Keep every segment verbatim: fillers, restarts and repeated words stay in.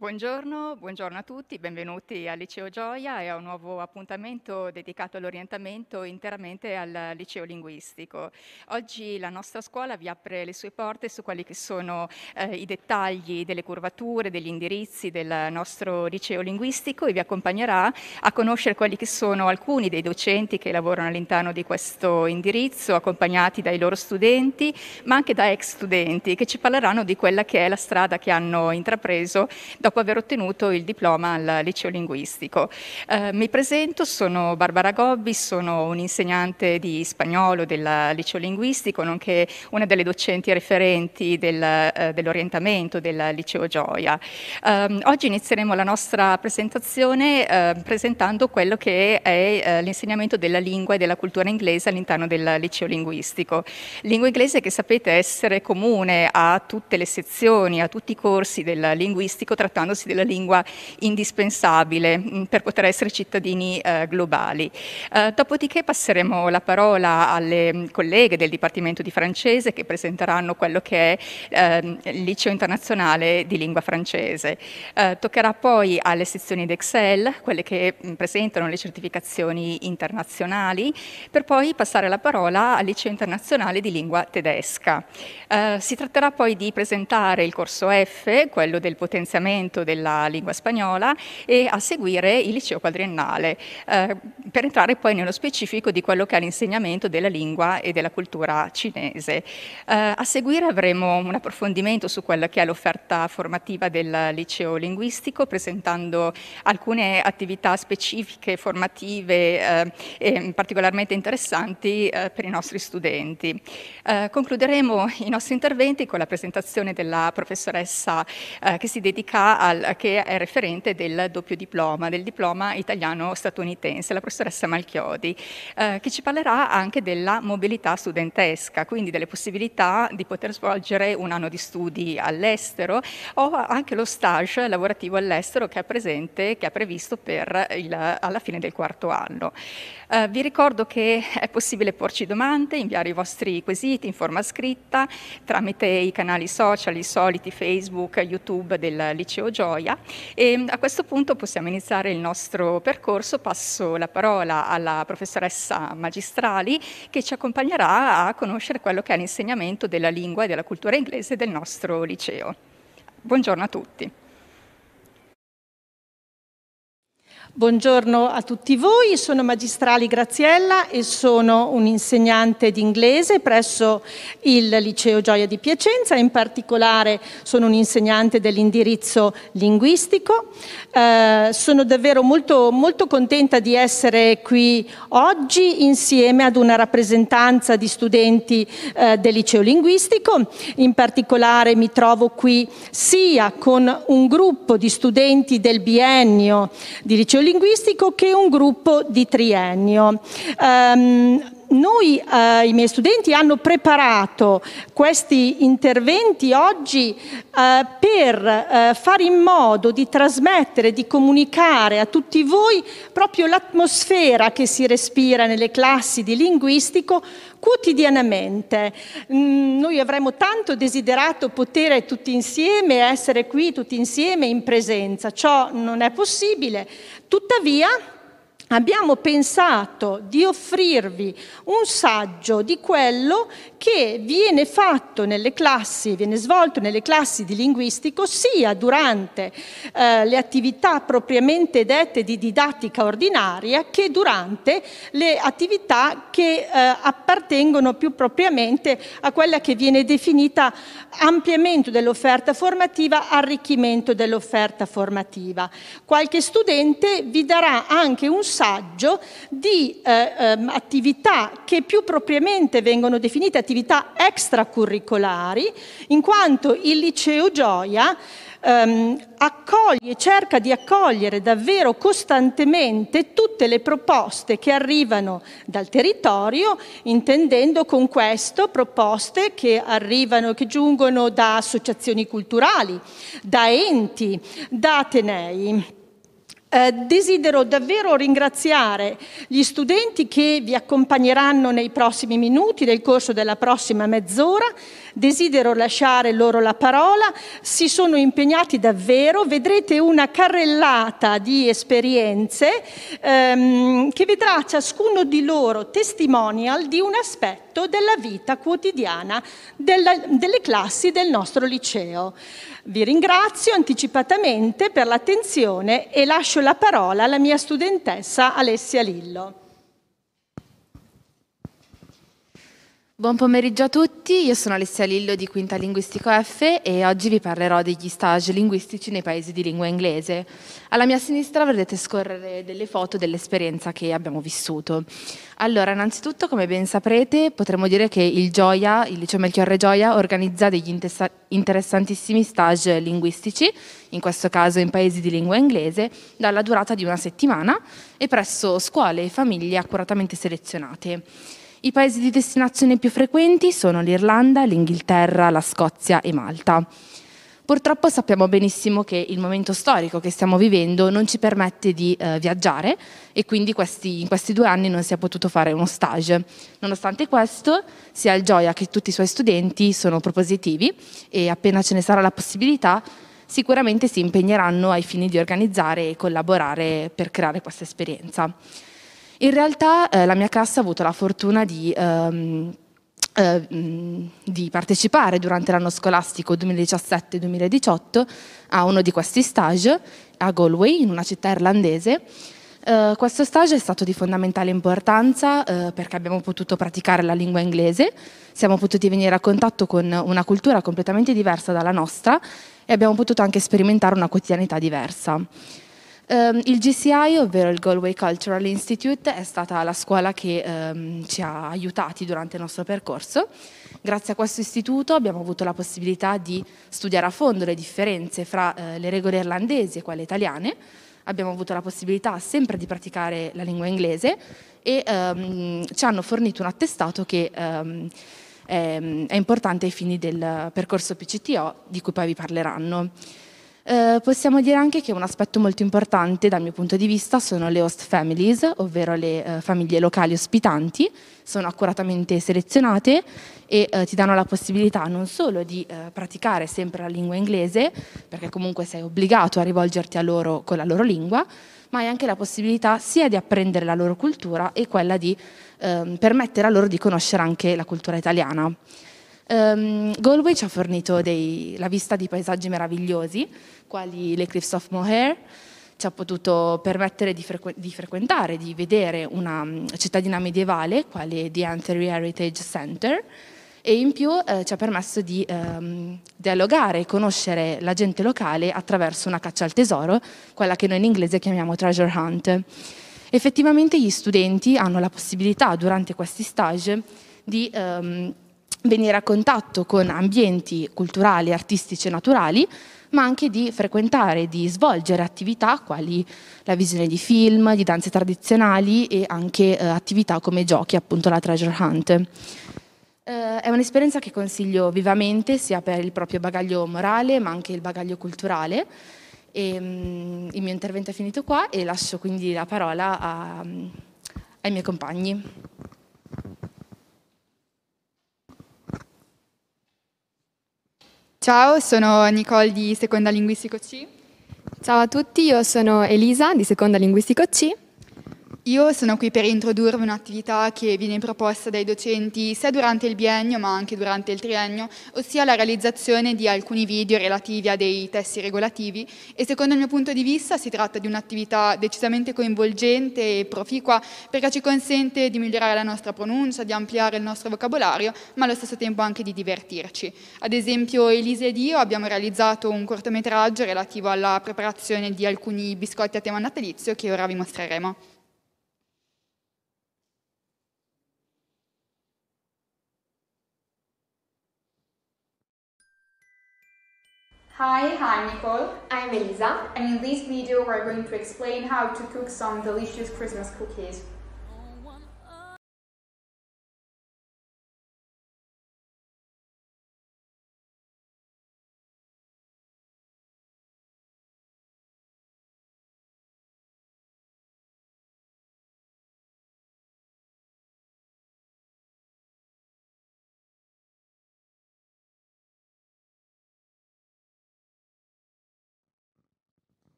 Buongiorno, buongiorno a tutti, benvenuti al Liceo Gioia e a un nuovo appuntamento dedicato all'orientamento interamente al liceo linguistico. Oggi la nostra scuola vi apre le sue porte su quelli che sono eh, i dettagli delle curvature, degli indirizzi del nostro liceo linguistico e vi accompagnerà a conoscere quelli che sono alcuni dei docenti che lavorano all'interno di questo indirizzo, accompagnati dai loro studenti, ma anche da ex studenti che ci parleranno di quella che è la strada che hanno intrapreso dopo aver ottenuto il diploma al liceo linguistico. Eh, mi presento, sono Barbara Gobbi, sono un'insegnante di spagnolo del liceo linguistico, nonché una delle docenti referenti del, eh, dell'orientamento del liceo Gioia. Eh, oggi inizieremo la nostra presentazione eh, presentando quello che è eh, l'insegnamento della lingua e della cultura inglese all'interno del liceo linguistico. Lingua inglese che sapete essere comune a tutte le sezioni, a tutti i corsi del linguistico, trattandosi della lingua indispensabile mh, per poter essere cittadini eh, globali. Eh, dopodiché passeremo la parola alle mh, colleghe del Dipartimento di francese che presenteranno quello che è eh, il Liceo internazionale di lingua francese. Eh, toccherà poi alle sezioni d'Excel, quelle che mh, presentano le certificazioni internazionali, per poi passare la parola al Liceo internazionale di lingua tedesca. Eh, si tratterà poi di presentare il corso F, quello del potenziamento della lingua spagnola, e a seguire il liceo quadriennale, eh, per entrare poi nello specifico di quello che è l'insegnamento della lingua e della cultura cinese. Eh, a seguire avremo un approfondimento su quella che è l'offerta formativa del liceo linguistico, presentando alcune attività specifiche, formative eh, e particolarmente interessanti eh, per i nostri studenti. Eh, concluderemo i nostri interventi con la presentazione della professoressa eh, che si dedica al, che è referente del doppio diploma, del diploma italiano-statunitense, la professoressa Malchiodi, eh, che ci parlerà anche della mobilità studentesca, quindi delle possibilità di poter svolgere un anno di studi all'estero o anche lo stage lavorativo all'estero che è presente, che è previsto per il, alla fine del quarto anno. Eh, vi ricordo che è possibile porci domande, inviare i vostri quesiti in forma scritta tramite i canali social, i soliti Facebook, YouTube del Liceo Gioia, e a questo punto possiamo iniziare il nostro percorso. Passo la parola alla professoressa Magistrali che ci accompagnerà a conoscere quello che è l'insegnamento della lingua e della cultura inglese del nostro liceo. Buongiorno a tutti. Buongiorno a tutti voi, sono Magistrali Graziella e sono un'insegnante di inglese presso il Liceo Gioia di Piacenza, in particolare sono un'insegnante dell'indirizzo linguistico. Eh, sono davvero molto, molto contenta di essere qui oggi insieme ad una rappresentanza di studenti eh, del Liceo linguistico. In particolare mi trovo qui sia con un gruppo di studenti del biennio di Liceo linguistico che un gruppo di triennio. Um, Noi, eh, i miei studenti, hanno preparato questi interventi oggi eh, per eh, fare in modo di trasmettere, di comunicare a tutti voi proprio l'atmosfera che si respira nelle classi di linguistico quotidianamente. Mm, noi avremmo tanto desiderato poter tutti insieme essere qui, tutti insieme in presenza. Ciò non è possibile, tuttavia abbiamo pensato di offrirvi un saggio di quello che viene fatto nelle classi, viene svolto nelle classi di linguistico sia durante eh, le attività propriamente dette di didattica ordinaria che durante le attività che eh, appartengono più propriamente a quella che viene definita ampliamento dell'offerta formativa, arricchimento dell'offerta formativa. Qualche studente vi darà anche un saggio di eh, ehm, attività che più propriamente vengono definite attività extracurricolari, in quanto il Liceo Gioia ehm, accoglie, cerca di accogliere davvero costantemente tutte le proposte che arrivano dal territorio, intendendo con questo proposte che arrivano, che giungono da associazioni culturali, da enti, da atenei. Eh, desidero davvero ringraziare gli studenti che vi accompagneranno nei prossimi minuti nel corso della prossima mezz'ora. Desidero lasciare loro la parola, si sono impegnati davvero, vedrete una carrellata di esperienze ehm, che vedrà ciascuno di loro testimonial di un aspetto della vita quotidiana della, delle classi del nostro liceo. Vi ringrazio anticipatamente per l'attenzione e lascio la parola alla mia studentessa Alessia Lillo. Buon pomeriggio a tutti, io sono Alessia Lillo di Quinta Linguistico F e oggi vi parlerò degli stage linguistici nei paesi di lingua inglese. Alla mia sinistra vedrete scorrere delle foto dell'esperienza che abbiamo vissuto. Allora, innanzitutto, come ben saprete, potremmo dire che il Gioia, il Liceo Melchiorre Gioia, organizza degli interessantissimi stage linguistici, in questo caso in paesi di lingua inglese, dalla durata di una settimana e presso scuole e famiglie accuratamente selezionate. I paesi di destinazione più frequenti sono l'Irlanda, l'Inghilterra, la Scozia e Malta. Purtroppo sappiamo benissimo che il momento storico che stiamo vivendo non ci permette di eh, viaggiare e quindi questi, in questi due anni non si è potuto fare uno stage. Nonostante questo, sia il Gioia che tutti i suoi studenti sono propositivi e appena ce ne sarà la possibilità sicuramente si impegneranno ai fini di organizzare e collaborare per creare questa esperienza. In realtà eh, la mia classe ha avuto la fortuna di, ehm, eh, di partecipare durante l'anno scolastico duemiladiciassette duemiladiciotto a uno di questi stage a Galway, in una città irlandese. Eh, questo stage è stato di fondamentale importanza eh, perché abbiamo potuto praticare la lingua inglese, siamo potuti venire a contatto con una cultura completamente diversa dalla nostra e abbiamo potuto anche sperimentare una quotidianità diversa. Um, il G C I, ovvero il Galway Cultural Institute, è stata la scuola che um, ci ha aiutati durante il nostro percorso. Grazie a questo istituto abbiamo avuto la possibilità di studiare a fondo le differenze fra uh, le regole irlandesi e quelle italiane. Abbiamo avuto la possibilità sempre di praticare la lingua inglese e um, ci hanno fornito un attestato che um, è, è importante ai fini del percorso P C T O, di cui poi vi parleranno. Eh, possiamo dire anche che un aspetto molto importante dal mio punto di vista sono le host families, ovvero le eh, famiglie locali ospitanti, sono accuratamente selezionate e eh, ti danno la possibilità non solo di eh, praticare sempre la lingua inglese, perché comunque sei obbligato a rivolgerti a loro con la loro lingua, ma hai anche la possibilità sia di apprendere la loro cultura e quella di eh, permettere a loro di conoscere anche la cultura italiana. Um, Galway ci ha fornito dei, la vista di paesaggi meravigliosi, quali le Cliffs of Moher, ci ha potuto permettere di, frequ di frequentare, di vedere una um, cittadina medievale, quale The Anthony Heritage Center, e in più eh, ci ha permesso di um, dialogare e conoscere la gente locale attraverso una caccia al tesoro, quella che noi in inglese chiamiamo treasure hunt. Effettivamente gli studenti hanno la possibilità durante questi stage di um, venire a contatto con ambienti culturali, artistici e naturali, ma anche di frequentare, di svolgere attività quali la visione di film, di danze tradizionali e anche eh, attività come giochi, appunto la treasure hunt. Eh, è un'esperienza che consiglio vivamente sia per il proprio bagaglio morale ma anche il bagaglio culturale. E, um, il mio intervento è finito qua e lascio quindi la parola a, ai miei compagni. Ciao, sono Nicole di Seconda Linguistico C. Ciao a tutti, io sono Elisa di Seconda Linguistico C. Io sono qui per introdurvi un'attività che viene proposta dai docenti sia durante il biennio ma anche durante il triennio, ossia la realizzazione di alcuni video relativi a dei testi regolativi e secondo il mio punto di vista si tratta di un'attività decisamente coinvolgente e proficua perché ci consente di migliorare la nostra pronuncia, di ampliare il nostro vocabolario ma allo stesso tempo anche di divertirci. Ad esempio Elisa ed io abbiamo realizzato un cortometraggio relativo alla preparazione di alcuni biscotti a tema natalizio che ora vi mostreremo. Hi, I'm Nicole. I'm Elisa. And in this video we're going to explain how to cook some delicious Christmas cookies.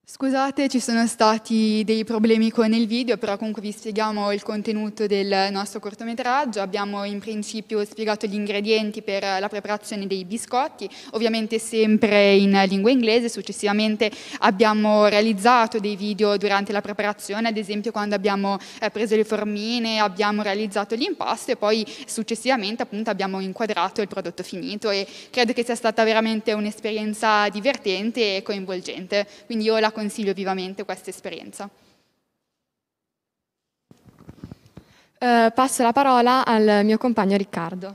Scusate, ci sono stati dei problemi con il video, però comunque vi spieghiamo il contenuto del nostro cortometraggio. Abbiamo in principio spiegato gli ingredienti per la preparazione dei biscotti, ovviamente sempre in lingua inglese. Successivamente abbiamo realizzato dei video durante la preparazione, ad esempio quando abbiamo eh, preso le formine, abbiamo realizzato l'impasto e poi successivamente appunto abbiamo inquadrato il prodotto finito, e credo che sia stata veramente un'esperienza divertente e coinvolgente. Quindi io la consiglio vivamente questa esperienza. Eh, passo la parola al mio compagno Riccardo.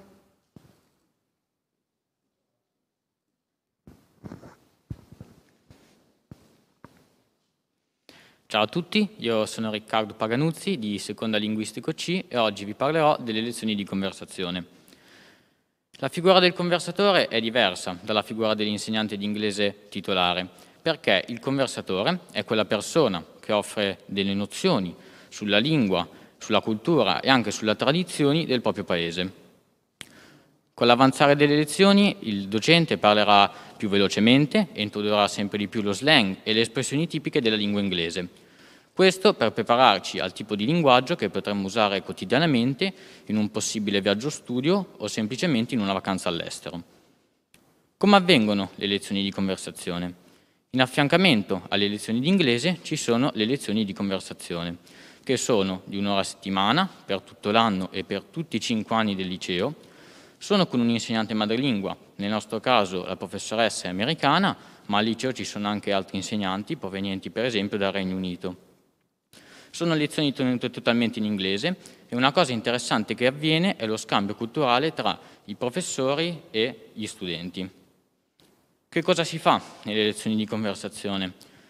Ciao a tutti, io sono Riccardo Paganuzzi di Seconda Linguistico C e oggi vi parlerò delle lezioni di conversazione. La figura del conversatore è diversa dalla figura dell'insegnante di inglese titolare, perché il conversatore è quella persona che offre delle nozioni sulla lingua, sulla cultura e anche sulle tradizioni del proprio paese. Con l'avanzare delle lezioni il docente parlerà più velocemente e introdurrà sempre di più lo slang e le espressioni tipiche della lingua inglese. Questo per prepararci al tipo di linguaggio che potremmo usare quotidianamente in un possibile viaggio studio o semplicemente in una vacanza all'estero. Come avvengono le lezioni di conversazione? In affiancamento alle lezioni di inglese ci sono le lezioni di conversazione, che sono di un'ora a settimana per tutto l'anno e per tutti i cinque anni del liceo. Sono con un insegnante madrelingua, nel nostro caso la professoressa è americana, ma al liceo ci sono anche altri insegnanti provenienti per esempio dal Regno Unito. Sono lezioni tenute totalmente in inglese e una cosa interessante che avviene è lo scambio culturale tra i professori e gli studenti. Che cosa si fa nelle lezioni di conversazione?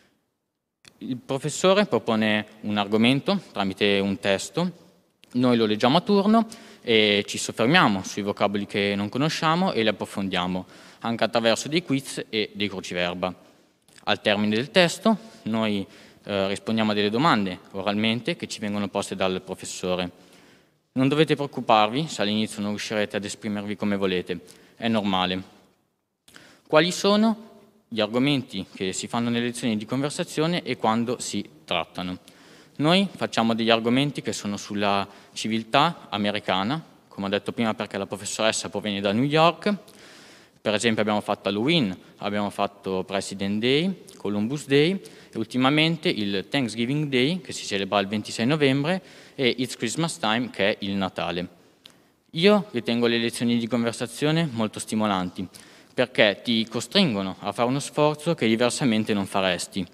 Il professore propone un argomento tramite un testo, noi lo leggiamo a turno e ci soffermiamo sui vocaboli che non conosciamo e li approfondiamo, anche attraverso dei quiz e dei cruciverba. Al termine del testo noi eh, rispondiamo a delle domande oralmente che ci vengono poste dal professore. Non dovete preoccuparvi se all'inizio non riuscirete ad esprimervi come volete, è normale. Quali sono gli argomenti che si fanno nelle lezioni di conversazione e quando si trattano? Noi facciamo degli argomenti che sono sulla civiltà americana, come ho detto prima perché la professoressa proviene da New York. Per esempio abbiamo fatto Halloween, abbiamo fatto President Day, Columbus Day e ultimamente il Thanksgiving Day che si celebra il ventisei novembre e It's Christmas Time che è il Natale. Io ritengo le lezioni di conversazione molto stimolanti, perché ti costringono a fare uno sforzo che diversamente non faresti.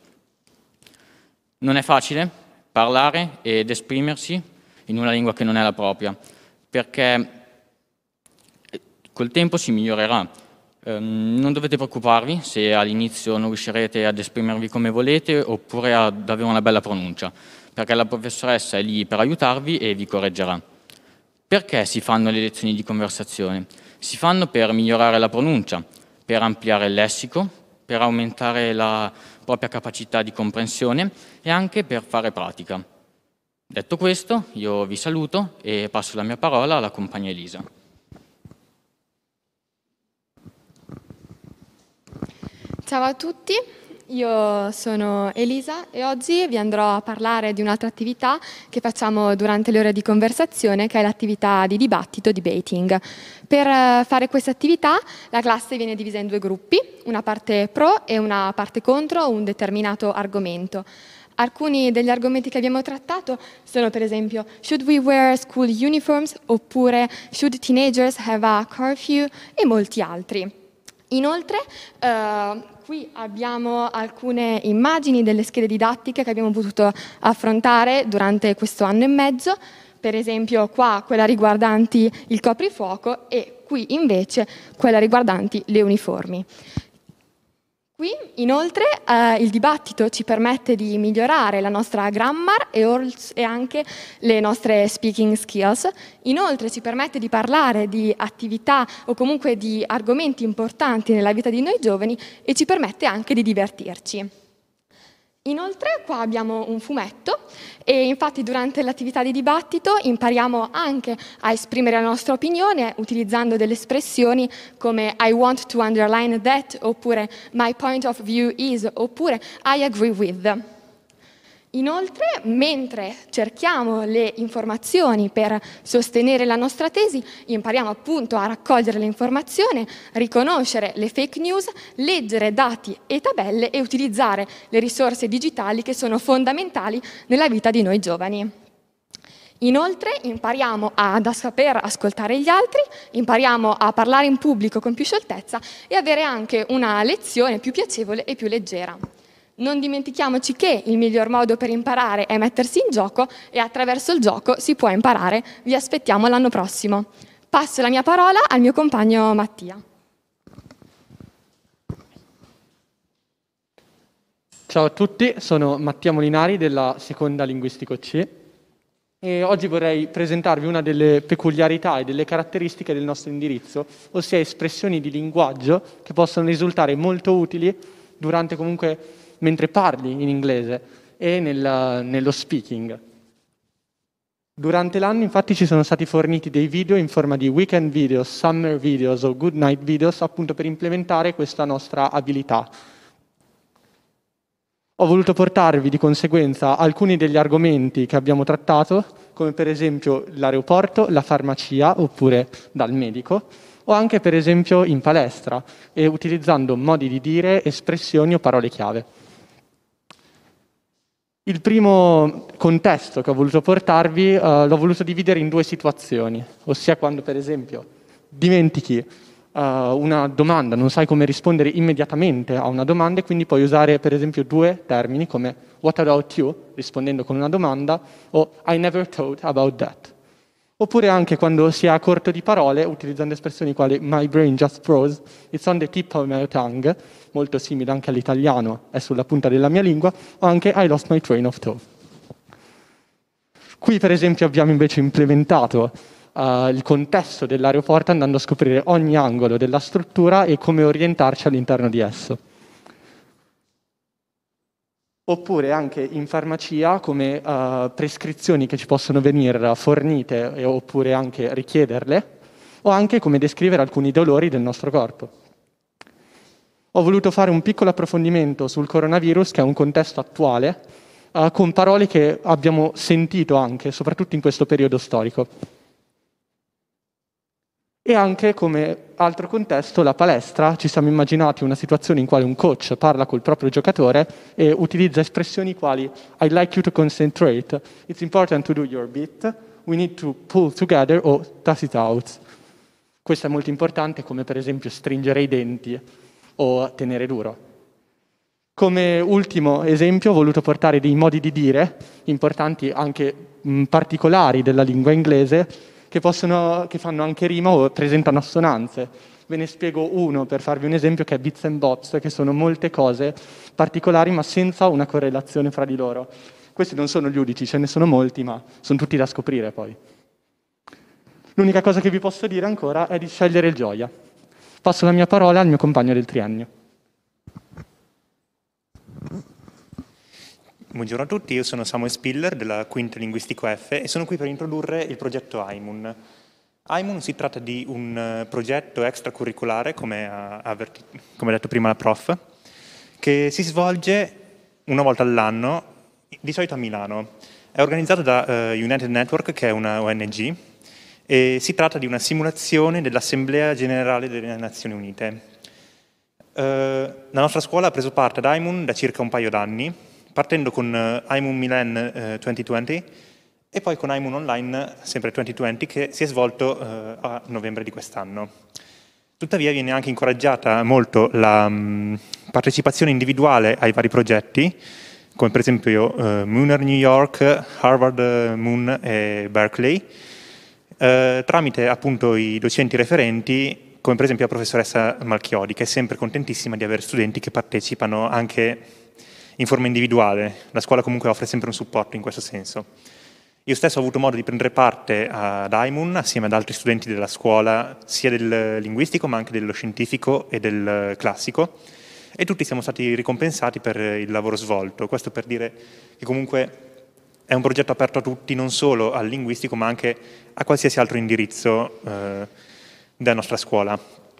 Non è facile parlare ed esprimersi in una lingua che non è la propria, perché col tempo si migliorerà. Um, non dovete preoccuparvi se all'inizio non riuscirete ad esprimervi come volete oppure ad avere una bella pronuncia, perché la professoressa è lì per aiutarvi e vi correggerà. Perché si fanno le lezioni di conversazione? Si fanno per migliorare la pronuncia, per ampliare il lessico, per aumentare la propria capacità di comprensione e anche per fare pratica. Detto questo, io vi saluto e passo la mia parola alla compagna Elisa. Ciao a tutti, io sono Elisa e oggi vi andrò a parlare di un'altra attività che facciamo durante le ore di conversazione, che è l'attività di dibattito, debating. Per fare questa attività la classe viene divisa in due gruppi, una parte pro e una parte contro un determinato argomento. Alcuni degli argomenti che abbiamo trattato sono per esempio should we wear school uniforms oppure should teenagers have a curfew e molti altri. Inoltre eh, qui abbiamo alcune immagini delle schede didattiche che abbiamo potuto affrontare durante questo anno e mezzo, per esempio qua quella riguardanti il coprifuoco e qui invece quella riguardanti le uniformi. Qui inoltre eh, il dibattito ci permette di migliorare la nostra grammar e, e anche le nostre speaking skills. Inoltre ci permette di parlare di attività o comunque di argomenti importanti nella vita di noi giovani e ci permette anche di divertirci. Inoltre qua abbiamo un fumetto e infatti durante l'attività di dibattito impariamo anche a esprimere la nostra opinione utilizzando delle espressioni come I want to underline that, oppure my point of view is, oppure I agree with. Inoltre, mentre cerchiamo le informazioni per sostenere la nostra tesi, impariamo appunto a raccogliere le informazioni, riconoscere le fake news, leggere dati e tabelle e utilizzare le risorse digitali che sono fondamentali nella vita di noi giovani. Inoltre impariamo ad a saper ascoltare gli altri, impariamo a parlare in pubblico con più scioltezza e avere anche una lezione più piacevole e più leggera. Non dimentichiamoci che il miglior modo per imparare è mettersi in gioco e attraverso il gioco si può imparare. Vi aspettiamo l'anno prossimo. Passo la mia parola al mio compagno Mattia. Ciao a tutti, sono Mattia Molinari della Seconda Linguistico C e oggi vorrei presentarvi una delle peculiarità e delle caratteristiche del nostro indirizzo, ossia espressioni di linguaggio che possono risultare molto utili durante comunque mentre parli in inglese e nel, nello speaking. Durante l'anno infatti ci sono stati forniti dei video in forma di weekend videos, summer videos o good night videos appunto per implementare questa nostra abilità. Ho voluto portarvi di conseguenza alcuni degli argomenti che abbiamo trattato, come per esempio l'aeroporto, la farmacia oppure dal medico, o anche per esempio in palestra e utilizzando modi di dire, espressioni o parole chiave. Il primo contesto che ho voluto portarvi uh, l'ho voluto dividere in due situazioni, ossia quando per esempio dimentichi uh, una domanda, non sai come rispondere immediatamente a una domanda e quindi puoi usare per esempio due termini come what about you, rispondendo con una domanda, o I never thought about that. Oppure anche quando si è a corto di parole, utilizzando espressioni quali my brain just froze, it's on the tip of my tongue, molto simile anche all'italiano, è sulla punta della mia lingua, o anche I lost my train of thought. Qui per esempio abbiamo invece implementato uh, il contesto dell'aeroporto andando a scoprire ogni angolo della struttura e come orientarci all'interno di esso. Oppure anche in farmacia come uh, prescrizioni che ci possono venire fornite e, oppure anche richiederle, o anche come descrivere alcuni dolori del nostro corpo. Ho voluto fare un piccolo approfondimento sul coronavirus, che è un contesto attuale, uh, con parole che abbiamo sentito anche, soprattutto in questo periodo storico. E anche come altro contesto, la palestra, ci siamo immaginati una situazione in cui un coach parla col proprio giocatore e utilizza espressioni quali I like you to concentrate, it's important to do your bit, we need to pull together o tough it out. Questo è molto importante, come per esempio stringere i denti o tenere duro. Come ultimo esempio ho voluto portare dei modi di dire, importanti anche mh, particolari della lingua inglese, che, possono, che fanno anche rima o presentano assonanze. Ve ne spiego uno per farvi un esempio, che è bits and bops, che sono molte cose particolari ma senza una correlazione fra di loro. Questi non sono gli unici, ce ne sono molti, ma sono tutti da scoprire poi. L'unica cosa che vi posso dire ancora è di scegliere il gioia. Passo la mia parola al mio compagno del triennio. Buongiorno a tutti, io sono Samuel Spiller della Quinta Linguistico F e sono qui per introdurre il progetto I M U N. I M U N si tratta di un progetto extracurricolare, come ha, avvertito, come ha detto prima la prof, che si svolge una volta all'anno, di solito a Milano. È organizzato da uh, United Network, che è una O N G, e si tratta di una simulazione dell'Assemblea Generale delle Nazioni Unite. Uh, la nostra scuola ha preso parte ad I M U N da circa un paio d'anni, partendo con uh, I M U N Milan uh, duemilaventi e poi con I M U N Online, sempre duemilaventi, che si è svolto uh, a novembre di quest'anno. Tuttavia viene anche incoraggiata molto la um, partecipazione individuale ai vari progetti, come per esempio uh, Mooner New York, Harvard uh, Moon e Berkeley, uh, tramite appunto i docenti referenti, come per esempio la professoressa Malchiodi, che è sempre contentissima di avere studenti che partecipano anche in forma individuale. La scuola comunque offre sempre un supporto in questo senso. Io stesso ho avuto modo di prendere parte ad I M U N assieme ad altri studenti della scuola, sia del linguistico ma anche dello scientifico e del classico, e tutti siamo stati ricompensati per il lavoro svolto. Questo per dire che comunque è un progetto aperto a tutti, non solo al linguistico, ma anche a qualsiasi altro indirizzo eh, della nostra scuola.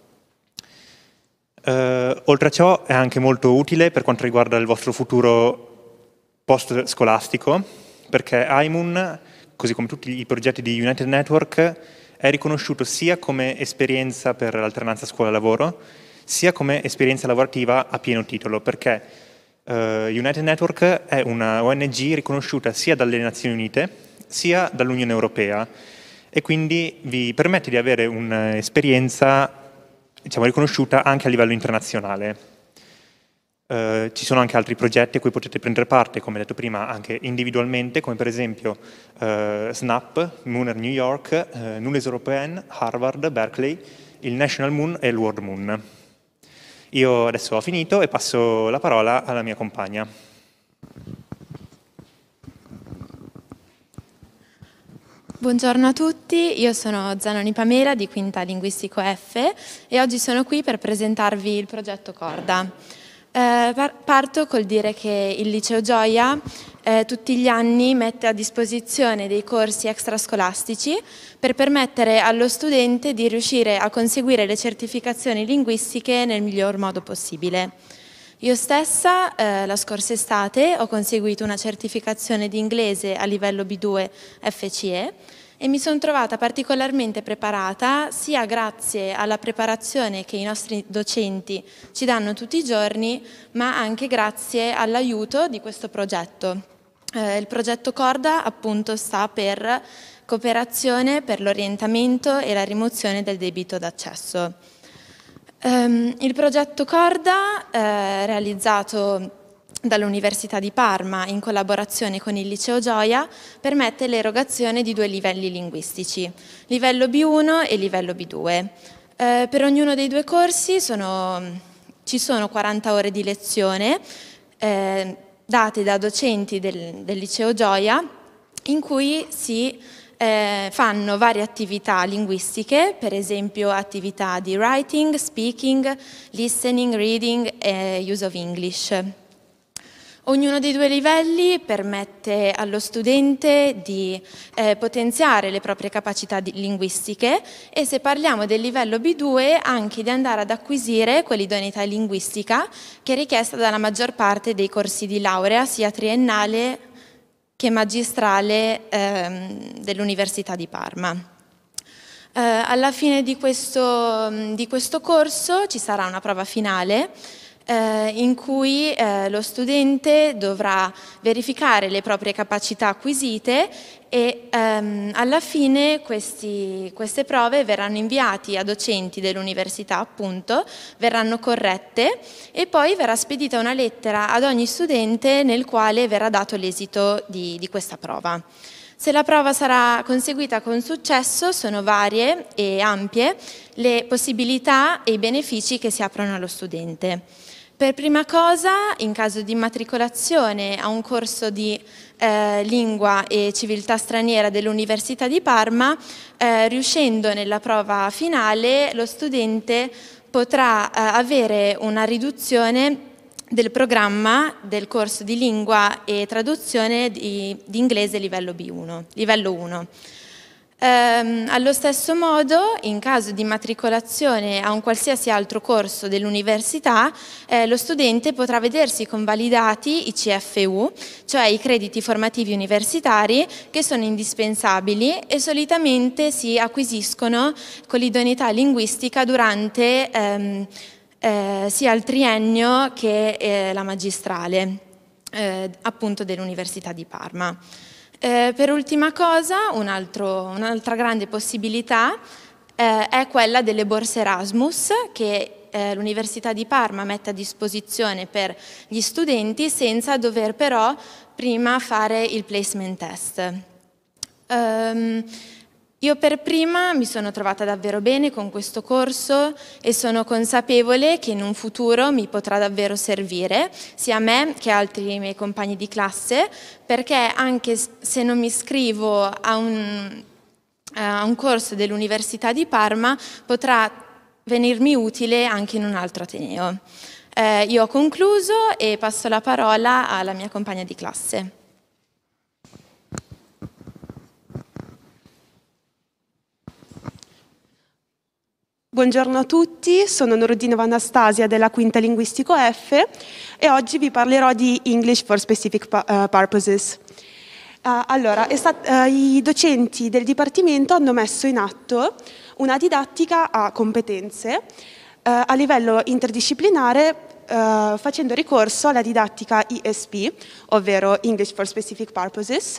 Eh, oltre a ciò è anche molto utile per quanto riguarda il vostro futuro post-scolastico, perché I M U N, così come tutti i progetti di United Network, è riconosciuto sia come esperienza per l'alternanza scuola-lavoro, sia come esperienza lavorativa a pieno titolo, perché uh, United Network è una O N G riconosciuta sia dalle Nazioni Unite, sia dall'Unione Europea, e quindi vi permette di avere un'esperienza, diciamo, riconosciuta anche a livello internazionale. Uh, ci sono anche altri progetti a cui potete prendere parte, come detto prima, anche individualmente, come per esempio uh, SNAP, Mooner New York, uh, Nules Européen, Harvard, Berkeley, il National Moon e il World Moon. Io adesso ho finito e passo la parola alla mia compagna. Buongiorno a tutti, io sono Zanoni Pamela di Quinta Linguistico F e oggi sono qui per presentarvi il progetto Corda. Eh, parto col dire che il Liceo Gioia eh, tutti gli anni mette a disposizione dei corsi extrascolastici per permettere allo studente di riuscire a conseguire le certificazioni linguistiche nel miglior modo possibile. Io stessa eh, la scorsa estate ho conseguito una certificazione di inglese a livello B due F C E e mi sono trovata particolarmente preparata sia grazie alla preparazione che i nostri docenti ci danno tutti i giorni, ma anche grazie all'aiuto di questo progetto. Eh, il progetto Corda appunto sta per cooperazione per l'orientamento e la rimozione del debito d'accesso. Um, il progetto Corda, eh, realizzato dall'Università di Parma in collaborazione con il Liceo Gioia, permette l'erogazione di due livelli linguistici, livello B uno e livello B due. Eh, per ognuno dei due corsi sono, ci sono quaranta ore di lezione eh, date da docenti del, del Liceo Gioia, in cui si eh, fanno varie attività linguistiche, per esempio attività di writing, speaking, listening, reading e use of English. Ognuno dei due livelli permette allo studente di eh, potenziare le proprie capacità di, linguistiche e, se parliamo del livello B due, anche di andare ad acquisire quell'idoneità linguistica che è richiesta dalla maggior parte dei corsi di laurea, sia triennale che magistrale ehm, dell'Università di Parma. Eh, alla fine di questo, di questo corso ci sarà una prova finale Eh, in cui eh, lo studente dovrà verificare le proprie capacità acquisite e ehm, alla fine questi, queste prove verranno inviate a docenti dell'università, appunto, verranno corrette e poi verrà spedita una lettera ad ogni studente nel quale verrà dato l'esito di, di questa prova. Se la prova sarà conseguita con successo, sono varie e ampie le possibilità e i benefici che si aprono allo studente. Per prima cosa, in caso di immatricolazione a un corso di eh, lingua e civiltà straniera dell'Università di Parma, eh, riuscendo nella prova finale, lo studente potrà eh, avere una riduzione del programma del corso di lingua e traduzione di, di inglese livello B uno, livello uno. Ehm, allo stesso modo, in caso di immatricolazione a un qualsiasi altro corso dell'università, eh, lo studente potrà vedersi convalidati i C F U, cioè i crediti formativi universitari, che sono indispensabili e solitamente si acquisiscono con l'idoneità linguistica durante ehm, eh, sia il triennio che eh, la magistrale, eh, appunto dell'Università di Parma. Eh, per ultima cosa, un altro, un'altra grande possibilità eh, è quella delle borse Erasmus che eh, l'Università di Parma mette a disposizione per gli studenti senza dover però prima fare il placement test. Um, Io per prima mi sono trovata davvero bene con questo corso e sono consapevole che in un futuro mi potrà davvero servire, sia a me che a altri miei compagni di classe, perché anche se non mi iscrivo a un, a un corso dell'Università di Parma, potrà venirmi utile anche in un altro ateneo. Eh, io ho concluso e passo la parola alla mia compagna di classe. Buongiorno a tutti, sono Norodinova Anastasia della Quinta Linguistico F e oggi vi parlerò di English for Specific uh, Purposes. Uh, allora, stat- uh, i docenti del Dipartimento hanno messo in atto una didattica a competenze uh, a livello interdisciplinare uh, facendo ricorso alla didattica I S P, ovvero English for Specific Purposes.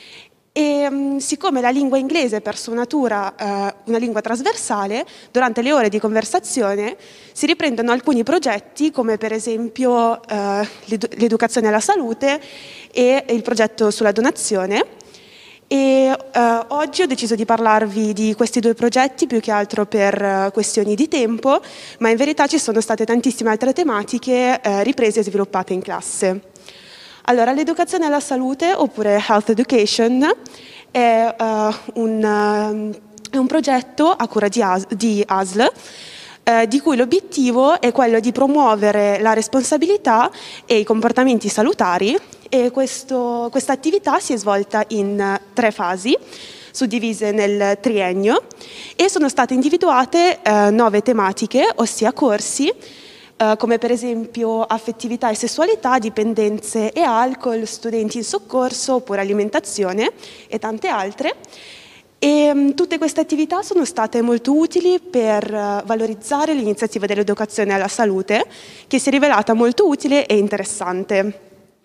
E um, siccome la lingua inglese è per sua natura uh, una lingua trasversale, durante le ore di conversazione si riprendono alcuni progetti come per esempio uh, l'edu- l'educazione alla salute e il progetto sulla donazione. E uh, oggi ho deciso di parlarvi di questi due progetti più che altro per uh, questioni di tempo, ma in verità ci sono state tantissime altre tematiche uh, riprese e sviluppate in classe. Allora, l'educazione alla salute, oppure Health Education, è, uh, un, uh, è un progetto a cura di, A S- di A S L, eh, di cui l'obiettivo è quello di promuovere la responsabilità e i comportamenti salutari, e questa attività si è svolta in uh, tre fasi, suddivise nel triennio, e sono state individuate uh, nove tematiche, ossia corsi, Uh, come per esempio affettività e sessualità, dipendenze e alcol, studenti in soccorso oppure alimentazione e tante altre. E um, tutte queste attività sono state molto utili per uh, valorizzare l'iniziativa dell'educazione alla salute, che si è rivelata molto utile e interessante.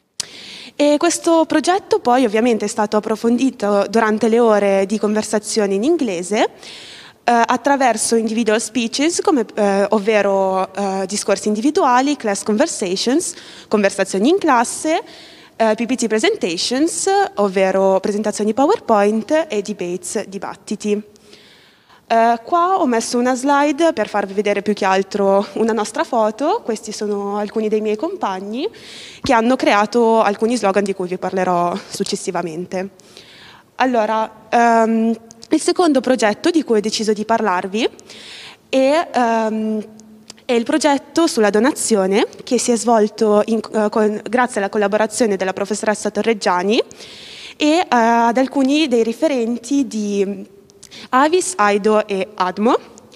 E questo progetto poi ovviamente è stato approfondito durante le ore di conversazione in inglese, Uh, attraverso individual speeches, come, uh, ovvero uh, discorsi individuali, class conversations, conversazioni in classe, uh, P P T presentations, ovvero presentazioni PowerPoint, e debates, dibattiti. Uh, qua ho messo una slide per farvi vedere più che altro una nostra foto. Questi sono alcuni dei miei compagni che hanno creato alcuni slogan di cui vi parlerò successivamente. Allora, um, il secondo progetto di cui ho deciso di parlarvi è, um, è il progetto sulla donazione, che si è svolto in, uh, con, grazie alla collaborazione della professoressa Torreggiani e uh, ad alcuni dei riferenti di Avis, Aido e Admo.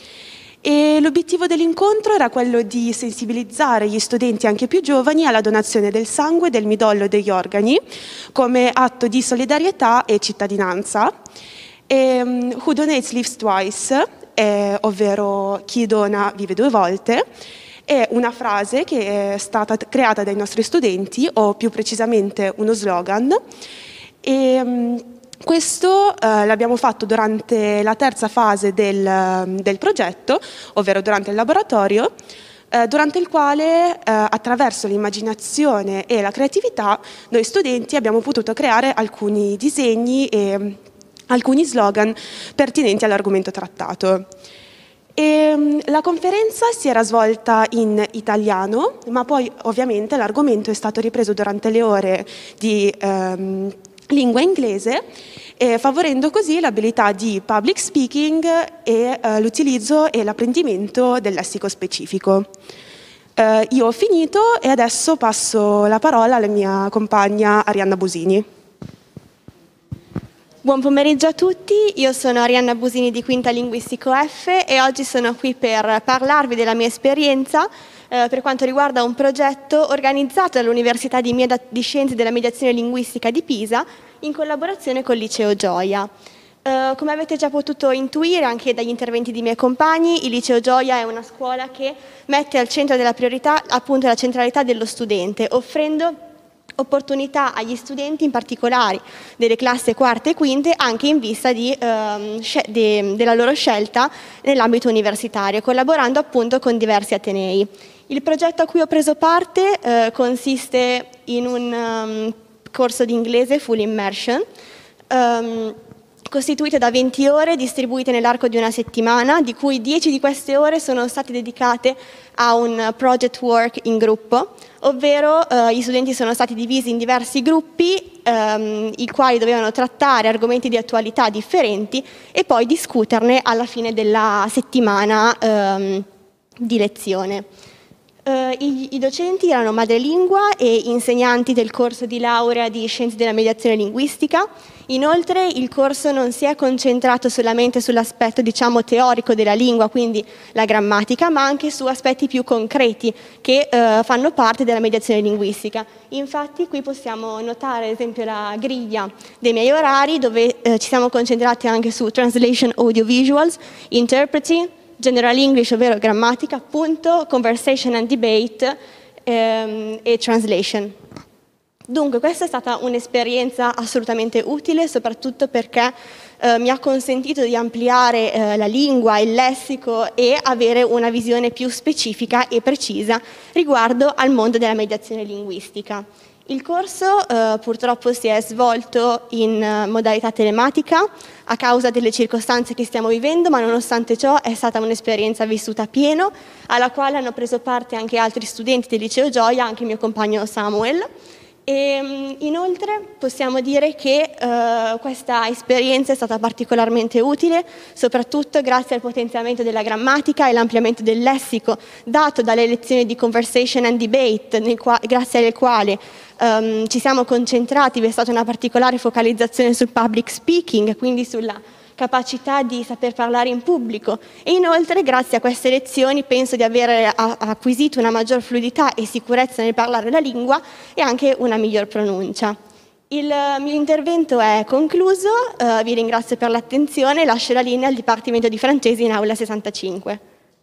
E l'obiettivo dell'incontro era quello di sensibilizzare gli studenti anche più giovani alla donazione del sangue, del midollo e degli organi come atto di solidarietà e cittadinanza. E, um, Who Donates Lives Twice, eh, ovvero chi dona vive due volte, è una frase che è stata creata dai nostri studenti, o più precisamente uno slogan, e um, questo uh, l'abbiamo fatto durante la terza fase del, del progetto, ovvero durante il laboratorio, uh, durante il quale uh, attraverso l'immaginazione e la creatività noi studenti abbiamo potuto creare alcuni disegni e alcuni slogan pertinenti all'argomento trattato. E la conferenza si era svolta in italiano, ma poi ovviamente l'argomento è stato ripreso durante le ore di ehm, lingua inglese, eh, favorendo così l'abilità di public speaking e eh, l'utilizzo e l'apprendimento del lessico specifico. Eh, io ho finito e adesso passo la parola alla mia compagna Arianna Busini. Buon pomeriggio a tutti, io sono Arianna Busini di Quinta Linguistico F e oggi sono qui per parlarvi della mia esperienza eh, per quanto riguarda un progetto organizzato dall'Università di, Meda- di Scienze della Mediazione Linguistica di Pisa in collaborazione col Liceo Gioia. Eh, come avete già potuto intuire anche dagli interventi di miei compagni, il Liceo Gioia è una scuola che mette al centro della priorità appunto la centralità dello studente, offrendo opportunità agli studenti, in particolare delle classi quarte e quinte, anche in vista di, ehm, sce- de- della loro scelta nell'ambito universitario, collaborando appunto con diversi atenei. Il progetto a cui ho preso parte eh, consiste in un um, corso di inglese full immersion, um, costituito da venti ore distribuite nell'arco di una settimana, di cui dieci di queste ore sono state dedicate a un project work in gruppo, ovvero eh, gli studenti sono stati divisi in diversi gruppi, ehm, i quali dovevano trattare argomenti di attualità differenti e poi discuterne alla fine della settimana ehm, di lezione. Uh, i, I docenti erano madrelingua e insegnanti del corso di laurea di Scienze della Mediazione Linguistica. Inoltre il corso non si è concentrato solamente sull'aspetto, diciamo, teorico della lingua, quindi la grammatica, ma anche su aspetti più concreti che uh, fanno parte della mediazione linguistica. Infatti qui possiamo notare ad esempio la griglia dei miei orari, dove uh, ci siamo concentrati anche su Translation Audiovisuals, Interpreting, General English, ovvero grammatica, appunto, Conversation and Debate ehm, e Translation. Dunque questa è stata un'esperienza assolutamente utile, soprattutto perché eh, mi ha consentito di ampliare eh, la lingua, il lessico e avere una visione più specifica e precisa riguardo al mondo della mediazione linguistica. Il corso eh, purtroppo si è svolto in eh, modalità telematica a causa delle circostanze che stiamo vivendo, ma nonostante ciò è stata un'esperienza vissuta a pieno, alla quale hanno preso parte anche altri studenti del Liceo Gioia, anche il mio compagno Samuel. E inoltre possiamo dire che eh, questa esperienza è stata particolarmente utile, soprattutto grazie al potenziamento della grammatica e l'ampliamento del lessico dato dalle lezioni di Conversation and Debate, nel qua- grazie alle quali um, ci siamo concentrati, vi è stata una particolare focalizzazione sul public speaking, quindi sulla capacità di saper parlare in pubblico, e inoltre grazie a queste lezioni penso di aver acquisito una maggior fluidità e sicurezza nel parlare la lingua e anche una miglior pronuncia. Il mio intervento è concluso, uh, vi ringrazio per l'attenzione e lascio la linea al Dipartimento di Francese in aula sessantacinque.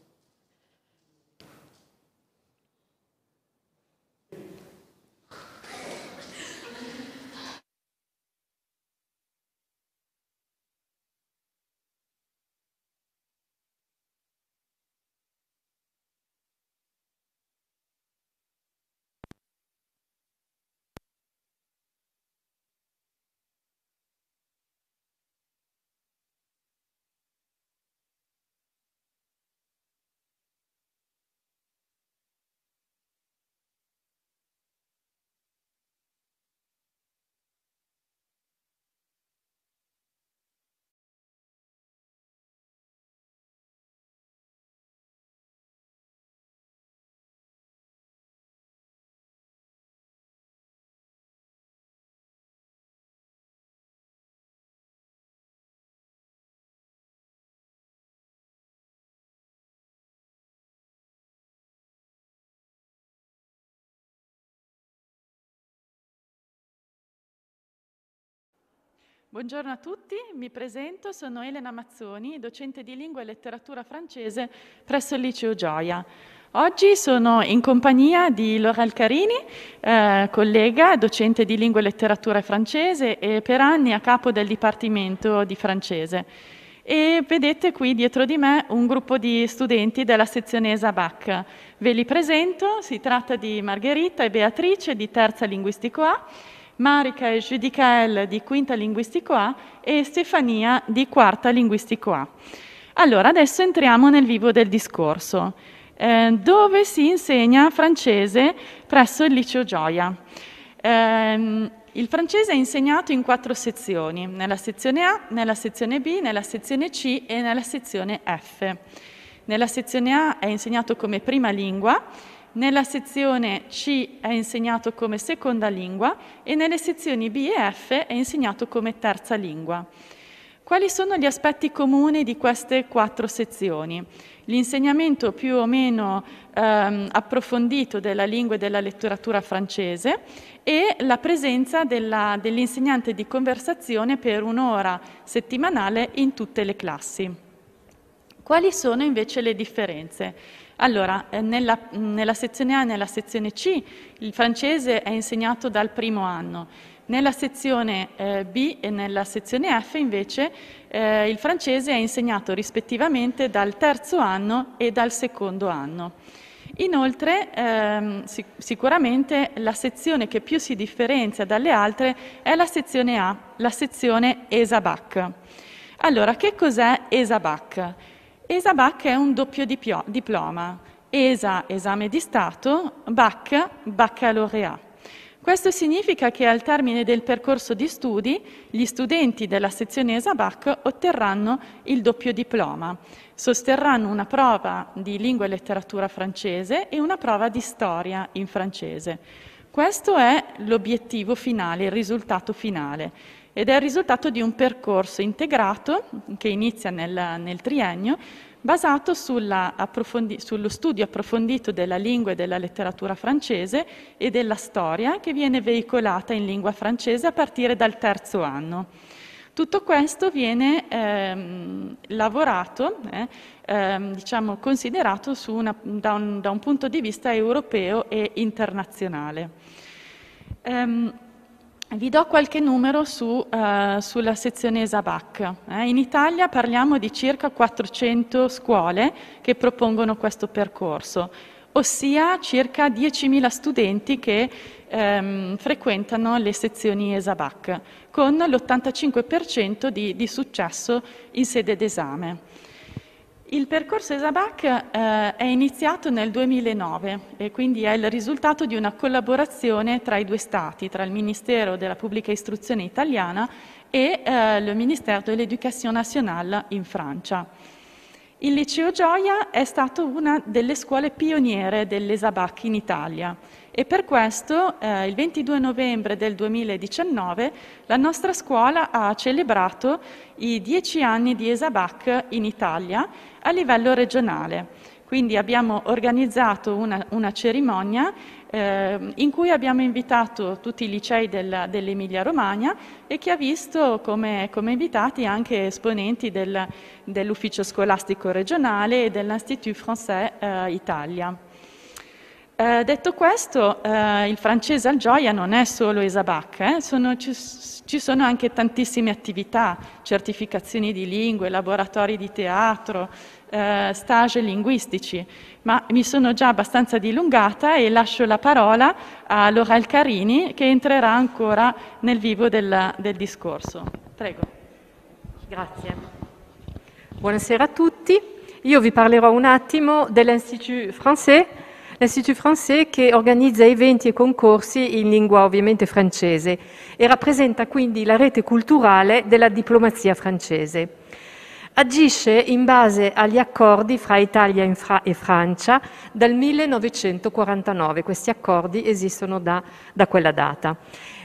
Buongiorno a tutti, mi presento, sono Elena Mazzoni, docente di lingua e letteratura francese presso il Liceo Gioia. Oggi sono in compagnia di Laurel Carini, eh, collega, docente di lingua e letteratura francese e per anni a capo del Dipartimento di francese. E vedete qui dietro di me un gruppo di studenti della sezione ESABAC. Ve li presento, si tratta di Margherita e Beatrice di terza linguistico A, Marica e Judicael di quinta linguistico A e Stefania di quarta linguistico A. Allora, adesso entriamo nel vivo del discorso, eh, dove si insegna francese presso il Liceo Gioia. Eh, il francese è insegnato in quattro sezioni, nella sezione A, nella sezione B, nella sezione C e nella sezione F. Nella sezione A è insegnato come prima lingua, nella sezione C è insegnato come seconda lingua e nelle sezioni B e F è insegnato come terza lingua. Quali sono gli aspetti comuni di queste quattro sezioni? L'insegnamento più o meno ehm, approfondito della lingua e della letteratura francese e la presenza della, dell'insegnante di conversazione per un'ora settimanale in tutte le classi. Quali sono invece le differenze? Allora, nella, nella sezione A e nella sezione C il francese è insegnato dal primo anno, nella sezione eh, B e nella sezione F invece eh, il francese è insegnato rispettivamente dal terzo anno e dal secondo anno. Inoltre ehm, sic- sicuramente la sezione che più si differenzia dalle altre è la sezione A, la sezione ESABAC. Allora, che cos'è ESABAC? ESABAC è un doppio dipio- diploma, ESA, esame di Stato, B A C, baccalaureat. Questo significa che al termine del percorso di studi gli studenti della sezione ESABAC otterranno il doppio diploma, sosterranno una prova di lingua e letteratura francese e una prova di storia in francese. Questo è l'obiettivo finale, il risultato finale, ed è il risultato di un percorso integrato che inizia nel, nel triennio, basato sulla sullo studio approfondito della lingua e della letteratura francese e della storia, che viene veicolata in lingua francese a partire dal terzo anno. Tutto questo viene ehm, lavorato, eh, ehm, diciamo considerato su una, da, un, da un punto di vista europeo e internazionale. Um, Vi do qualche numero su, uh, sulla sezione ESABAC. Eh, in Italia parliamo di circa quattrocento scuole che propongono questo percorso, ossia circa diecimila studenti che ehm, frequentano le sezioni ESABAC, con l'ottantacinque per cento di, di successo in sede d'esame. Il percorso ESABAC eh, è iniziato nel duemilanove e quindi è il risultato di una collaborazione tra i due Stati, tra il Ministero della Pubblica Istruzione italiana e eh, il Ministero de l'Éducation nationale in Francia. Il Liceo Gioia è stato una delle scuole pioniere dell'ESABAC in Italia e per questo eh, il ventidue novembre del duemiladiciannove la nostra scuola ha celebrato i dieci anni di ESABAC in Italia a livello regionale. Quindi abbiamo organizzato una, una cerimonia eh, in cui abbiamo invitato tutti i licei del, dell'Emilia-Romagna e che ha visto come, come invitati anche esponenti del, dell'Ufficio Scolastico Regionale e dell'Institut Français eh, Italia. Eh, detto questo, eh, il francese al Gioia non è solo ESABAC, eh, sono, ci, ci sono anche tantissime attività, certificazioni di lingue, laboratori di teatro, eh, stage linguistici, ma mi sono già abbastanza dilungata e lascio la parola a Laurel Carini che entrerà ancora nel vivo del, del discorso. Prego. Grazie. Buonasera a tutti. Io vi parlerò un attimo dell'Institut Français, l'Institut Français che organizza eventi e concorsi in lingua ovviamente francese e rappresenta quindi la rete culturale della diplomazia francese. Agisce in base agli accordi fra Italia e Francia dal millenovecentoquarantanove. Questi accordi esistono da, da quella data.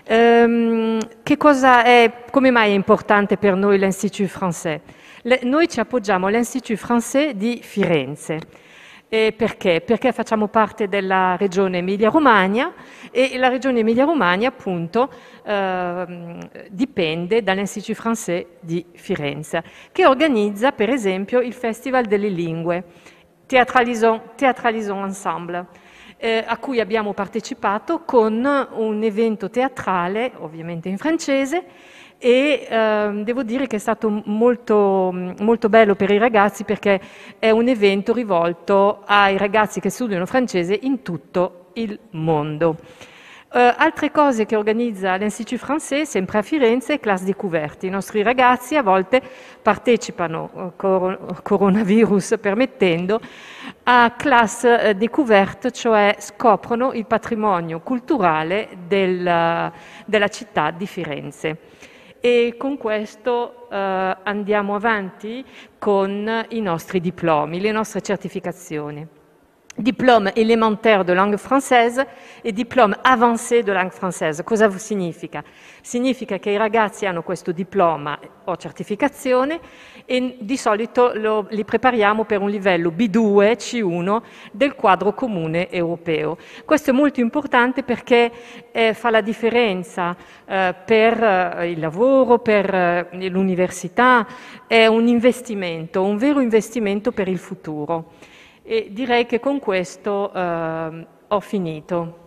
Ehm, che cosa è, come mai è importante per noi l'Institut Français? Le, noi ci appoggiamo all'Institut Français di Firenze. E perché? Perché facciamo parte della regione Emilia-Romagna e la regione Emilia-Romagna appunto eh, dipende dall'Institut Français di Firenze, che organizza per esempio il Festival delle Lingue, Théâtralisons, Théâtralisons Ensemble, eh, a cui abbiamo partecipato con un evento teatrale, ovviamente in francese, e eh, devo dire che è stato molto, molto bello per i ragazzi perché è un evento rivolto ai ragazzi che studiano francese in tutto il mondo. Uh, altre cose che organizza l'Institut Français, sempre a Firenze, Classe Découverte. I nostri ragazzi a volte partecipano, uh, cor- coronavirus permettendo, a Classe Découverte, cioè scoprono il patrimonio culturale del, della città di Firenze. E con questo uh, andiamo avanti con i nostri diplomi, le nostre certificazioni. Diplôme élémentaire de langue française e diplôme avancé de langue française. Cosa significa? Significa che i ragazzi hanno questo diploma o certificazione e di solito lo, li prepariamo per un livello B due, C uno del quadro comune europeo. Questo è molto importante perché eh, fa la differenza eh, per eh, il lavoro, per eh, l'università, è un investimento, un vero investimento per il futuro. E direi che con questo eh, ho finito.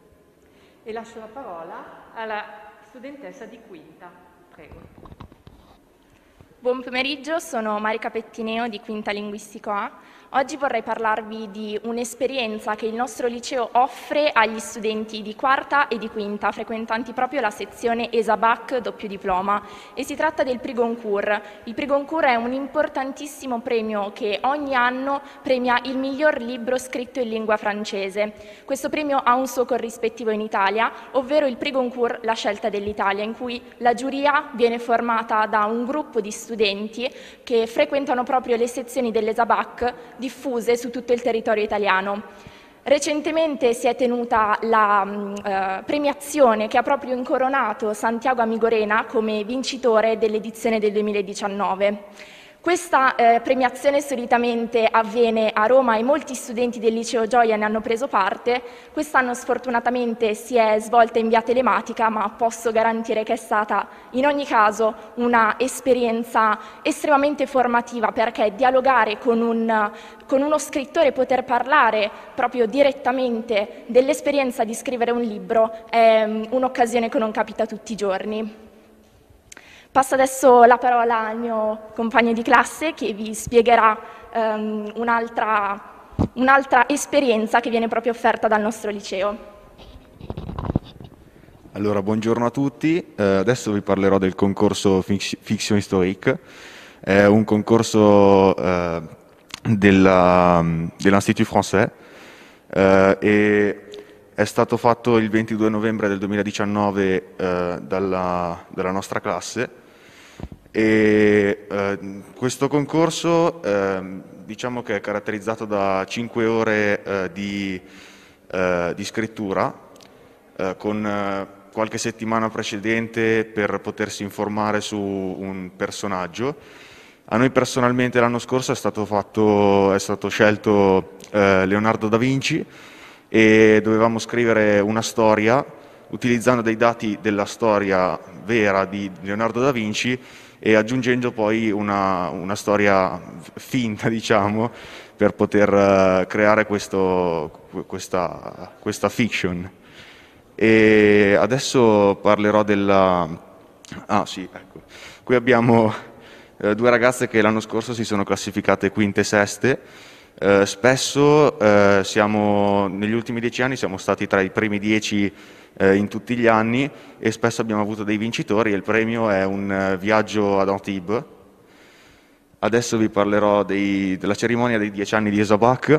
E lascio la parola alla studentessa di quinta. Prego. Buon pomeriggio, sono Marica Pettineo di Quinta Linguistico A. Oggi vorrei parlarvi di un'esperienza che il nostro liceo offre agli studenti di quarta e di quinta, frequentanti proprio la sezione E S A B A C doppio diploma, e si tratta del Prix Goncourt. Il Prix Goncourt è un importantissimo premio che ogni anno premia il miglior libro scritto in lingua francese. Questo premio ha un suo corrispettivo in Italia, ovvero il Prix Goncourt La scelta dell'Italia, in cui la giuria viene formata da un gruppo di studenti che frequentano proprio le sezioni dell'E S A B A C diffuse su tutto il territorio italiano. Recentemente si è tenuta la eh, premiazione che ha proprio incoronato Santiago Amigorena come vincitore dell'edizione del duemiladiciannove. Questa eh, premiazione solitamente avviene a Roma e molti studenti del Liceo Gioia ne hanno preso parte. Quest'anno sfortunatamente si è svolta in via telematica, ma posso garantire che è stata in ogni caso una esperienza estremamente formativa, perché dialogare con, un, con uno scrittore, poter parlare proprio direttamente dell'esperienza di scrivere un libro è um, un'occasione che non capita tutti i giorni. Passo adesso la parola al mio compagno di classe che vi spiegherà um, un'altra, un'altra esperienza che viene proprio offerta dal nostro liceo. Allora, buongiorno a tutti. Eh, adesso vi parlerò del concorso Fiction Historique. È un concorso eh, della, dell'Institut Français eh, e è stato fatto il ventidue novembre del duemiladiciannove eh, dalla, dalla nostra classe. E eh, questo concorso eh, diciamo che è caratterizzato da cinque ore eh, di, eh, di scrittura eh, con eh, qualche settimana precedente per potersi informare su un personaggio. A noi personalmente l'anno scorso è stato, fatto, è stato scelto eh, Leonardo da Vinci e dovevamo scrivere una storia utilizzando dei dati della storia vera di Leonardo da Vinci e aggiungendo poi una, una storia finta, diciamo, per poter uh, creare questo, questa, questa fiction. E adesso parlerò della... Ah sì, ecco. Qui abbiamo uh, due ragazze che l'anno scorso si sono classificate quinte e seste. Uh, spesso uh, siamo, negli ultimi dieci anni siamo stati tra i primi dieci Eh, in tutti gli anni e spesso abbiamo avuto dei vincitori e il premio è un uh, viaggio ad Antibes. Adesso vi parlerò dei, della cerimonia dei dieci anni di E S A B A C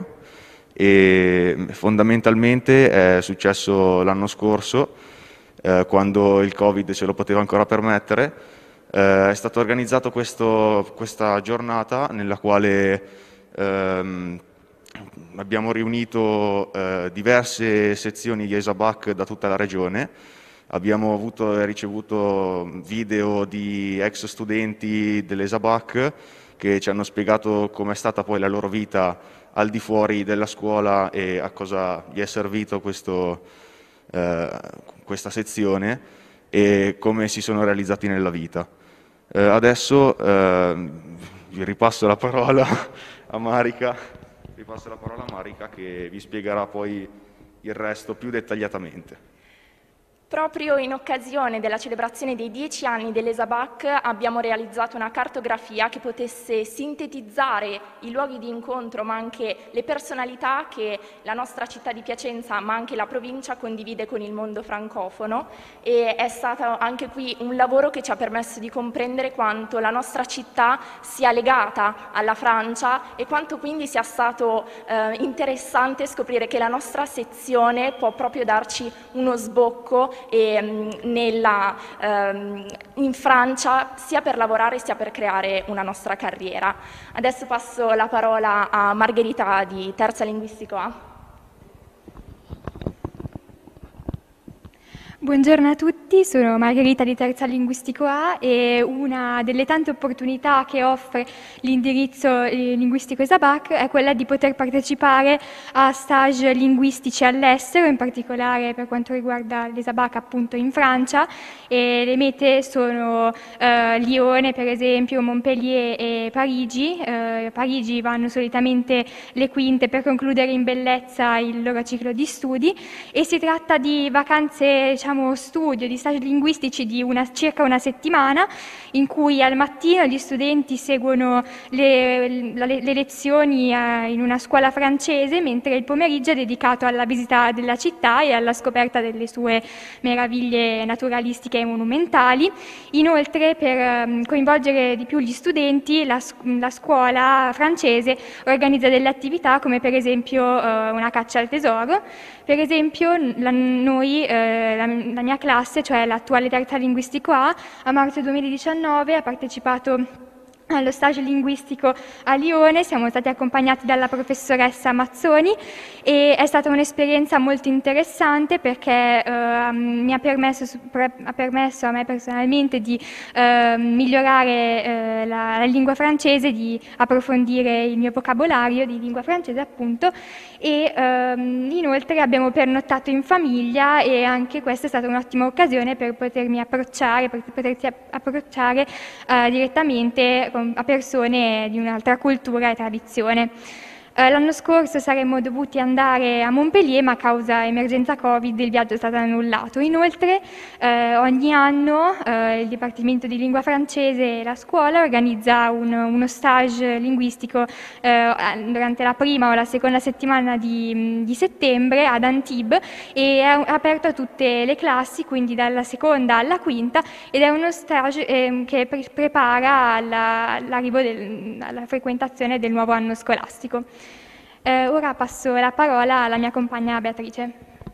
e fondamentalmente è successo l'anno scorso eh, quando il Covid ce lo poteva ancora permettere. Eh, è stata organizzata questa giornata nella quale ehm, abbiamo riunito eh, diverse sezioni di E S A B A C da tutta la regione. Abbiamo avuto e ricevuto video di ex studenti dell'E S A B A C che ci hanno spiegato com'è stata poi la loro vita al di fuori della scuola e a cosa gli è servito questo, eh, questa sezione e come si sono realizzati nella vita. Eh, adesso eh, vi ripasso la parola a Marica. Vi passo la parola a Marica che vi spiegherà poi il resto più dettagliatamente. Proprio in occasione della celebrazione dei dieci anni dell'E S A B A C abbiamo realizzato una cartografia che potesse sintetizzare i luoghi di incontro ma anche le personalità che la nostra città di Piacenza ma anche la provincia condivide con il mondo francofono, e è stato anche qui un lavoro che ci ha permesso di comprendere quanto la nostra città sia legata alla Francia e quanto quindi sia stato eh, interessante scoprire che la nostra sezione può proprio darci uno sbocco E, nella, ehm, in Francia sia per lavorare sia per creare una nostra carriera. Adesso passo la parola a Margherita di Terza Linguistico A. Buongiorno a tutti, sono Margherita di Terza Linguistico A e una delle tante opportunità che offre l'indirizzo linguistico E S A B A C è quella di poter partecipare a stage linguistici all'estero, in particolare per quanto riguarda l'E S A B A C appunto in Francia, e le mete sono eh, Lione per esempio, Montpellier e Parigi. Eh, Parigi vanno solitamente le quinte per concludere in bellezza il loro ciclo di studi e si tratta di vacanze, diciamo, diciamo, studio di stage linguistici di una, circa una settimana, in cui al mattino gli studenti seguono le, le, le lezioni eh, in una scuola francese, mentre il pomeriggio è dedicato alla visita della città e alla scoperta delle sue meraviglie naturalistiche e monumentali. Inoltre, per eh, coinvolgere di più gli studenti, la, la scuola francese organizza delle attività come per esempio eh, una caccia al tesoro. Per esempio la, noi, eh, la, la mia classe, cioè l'attuale terza linguistico A, a marzo duemiladiciannove ha partecipato allo stage linguistico a Lione, siamo stati accompagnati dalla professoressa Mazzoni e è stata un'esperienza molto interessante perché eh, mi ha permesso, ha permesso a me personalmente di eh, migliorare eh, la, la lingua francese, di approfondire il mio vocabolario di lingua francese appunto, e ehm, inoltre abbiamo pernottato in famiglia e anche questa è stata un'ottima occasione per potermi approcciare, per potersi approcciare eh, direttamente a persone di un'altra cultura e tradizione. Eh, l'anno scorso saremmo dovuti andare a Montpellier, ma a causa emergenza Covid il viaggio è stato annullato. Inoltre eh, ogni anno eh, il Dipartimento di Lingua Francese e la scuola organizza un, uno stage linguistico eh, durante la prima o la seconda settimana di, di settembre ad Antibes e è aperto a tutte le classi, quindi dalla seconda alla quinta, ed è uno stage eh, che pre prepara all'arrivo alla, alla frequentazione del nuovo anno scolastico. Eh, ora passo la parola alla mia compagna Beatrice.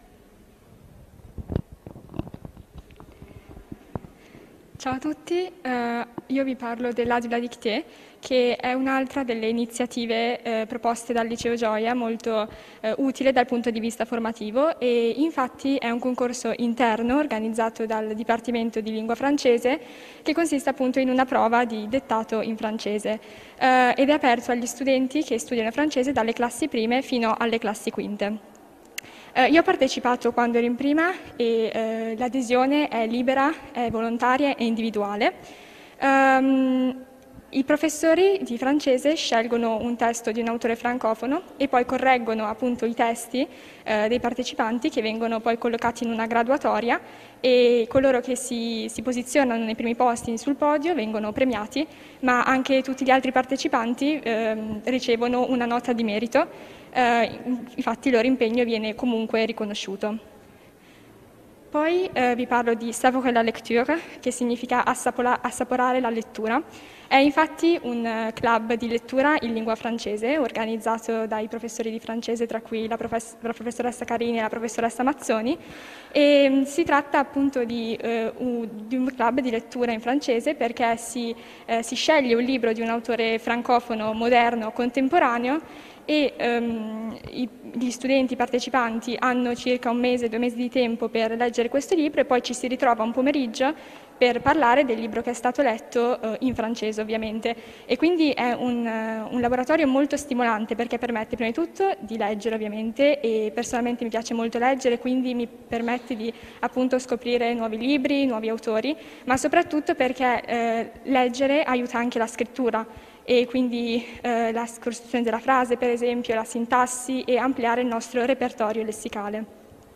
Ciao a tutti, eh, io vi parlo dell'A D U La Dictée, che è un'altra delle iniziative eh, proposte dal Liceo Gioia, molto eh, utile dal punto di vista formativo, e infatti è un concorso interno organizzato dal Dipartimento di Lingua Francese che consiste appunto in una prova di dettato in francese eh, ed è aperto agli studenti che studiano francese dalle classi prime fino alle classi quinte. Eh, io ho partecipato quando ero in prima e eh, l'adesione è libera, è volontaria e individuale. Um, I professori di francese scelgono un testo di un autore francofono e poi correggono appunto i testi eh, dei partecipanti, che vengono poi collocati in una graduatoria, e coloro che si, si posizionano nei primi posti sul podio vengono premiati, ma anche tutti gli altri partecipanti eh, ricevono una nota di merito, eh, infatti il loro impegno viene comunque riconosciuto. Poi eh, vi parlo di savourer la lecture, che significa assaporare la lettura. È infatti un uh, club di lettura in lingua francese organizzato dai professori di francese, tra cui la, profess la professoressa Carini e la professoressa Mazzoni, e um, si tratta appunto di, uh, un, di un club di lettura in francese perché si, uh, si sceglie un libro di un autore francofono moderno contemporaneo e um, i, gli studenti partecipanti hanno circa un mese, due mesi di tempo per leggere questo libro e poi ci si ritrova un pomeriggio per parlare del libro che è stato letto uh, in francese ovviamente, e quindi è un, uh, un laboratorio molto stimolante perché permette prima di tutto di leggere ovviamente, e personalmente mi piace molto leggere, quindi mi permette di appunto scoprire nuovi libri, nuovi autori, ma soprattutto perché eh, leggere aiuta anche la scrittura e quindi eh, la costruzione della frase, per esempio, la sintassi, e ampliare il nostro repertorio lessicale.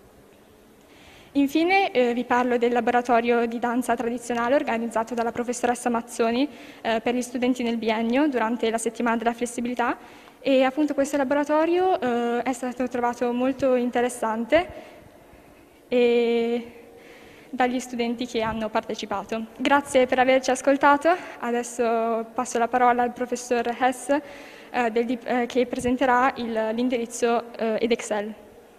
Infine eh, vi parlo del laboratorio di danza tradizionale organizzato dalla professoressa Mazzoni eh, per gli studenti nel biennio durante la settimana della flessibilità, e appunto questo laboratorio eh, è stato trovato molto interessante e dagli studenti che hanno partecipato. Grazie per averci ascoltato, adesso passo la parola al professor Hess eh, del, eh, che presenterà l'indirizzo eh, ed Excel.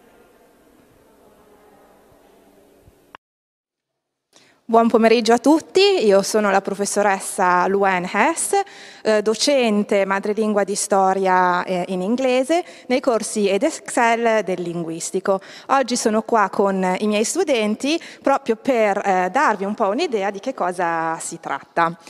Buon pomeriggio a tutti, io sono la professoressa Luan Hess, eh, docente madrelingua di storia eh, in inglese nei corsi ed Excel del linguistico. Oggi sono qua con i miei studenti proprio per eh, darvi un po' un'idea di che cosa si tratta.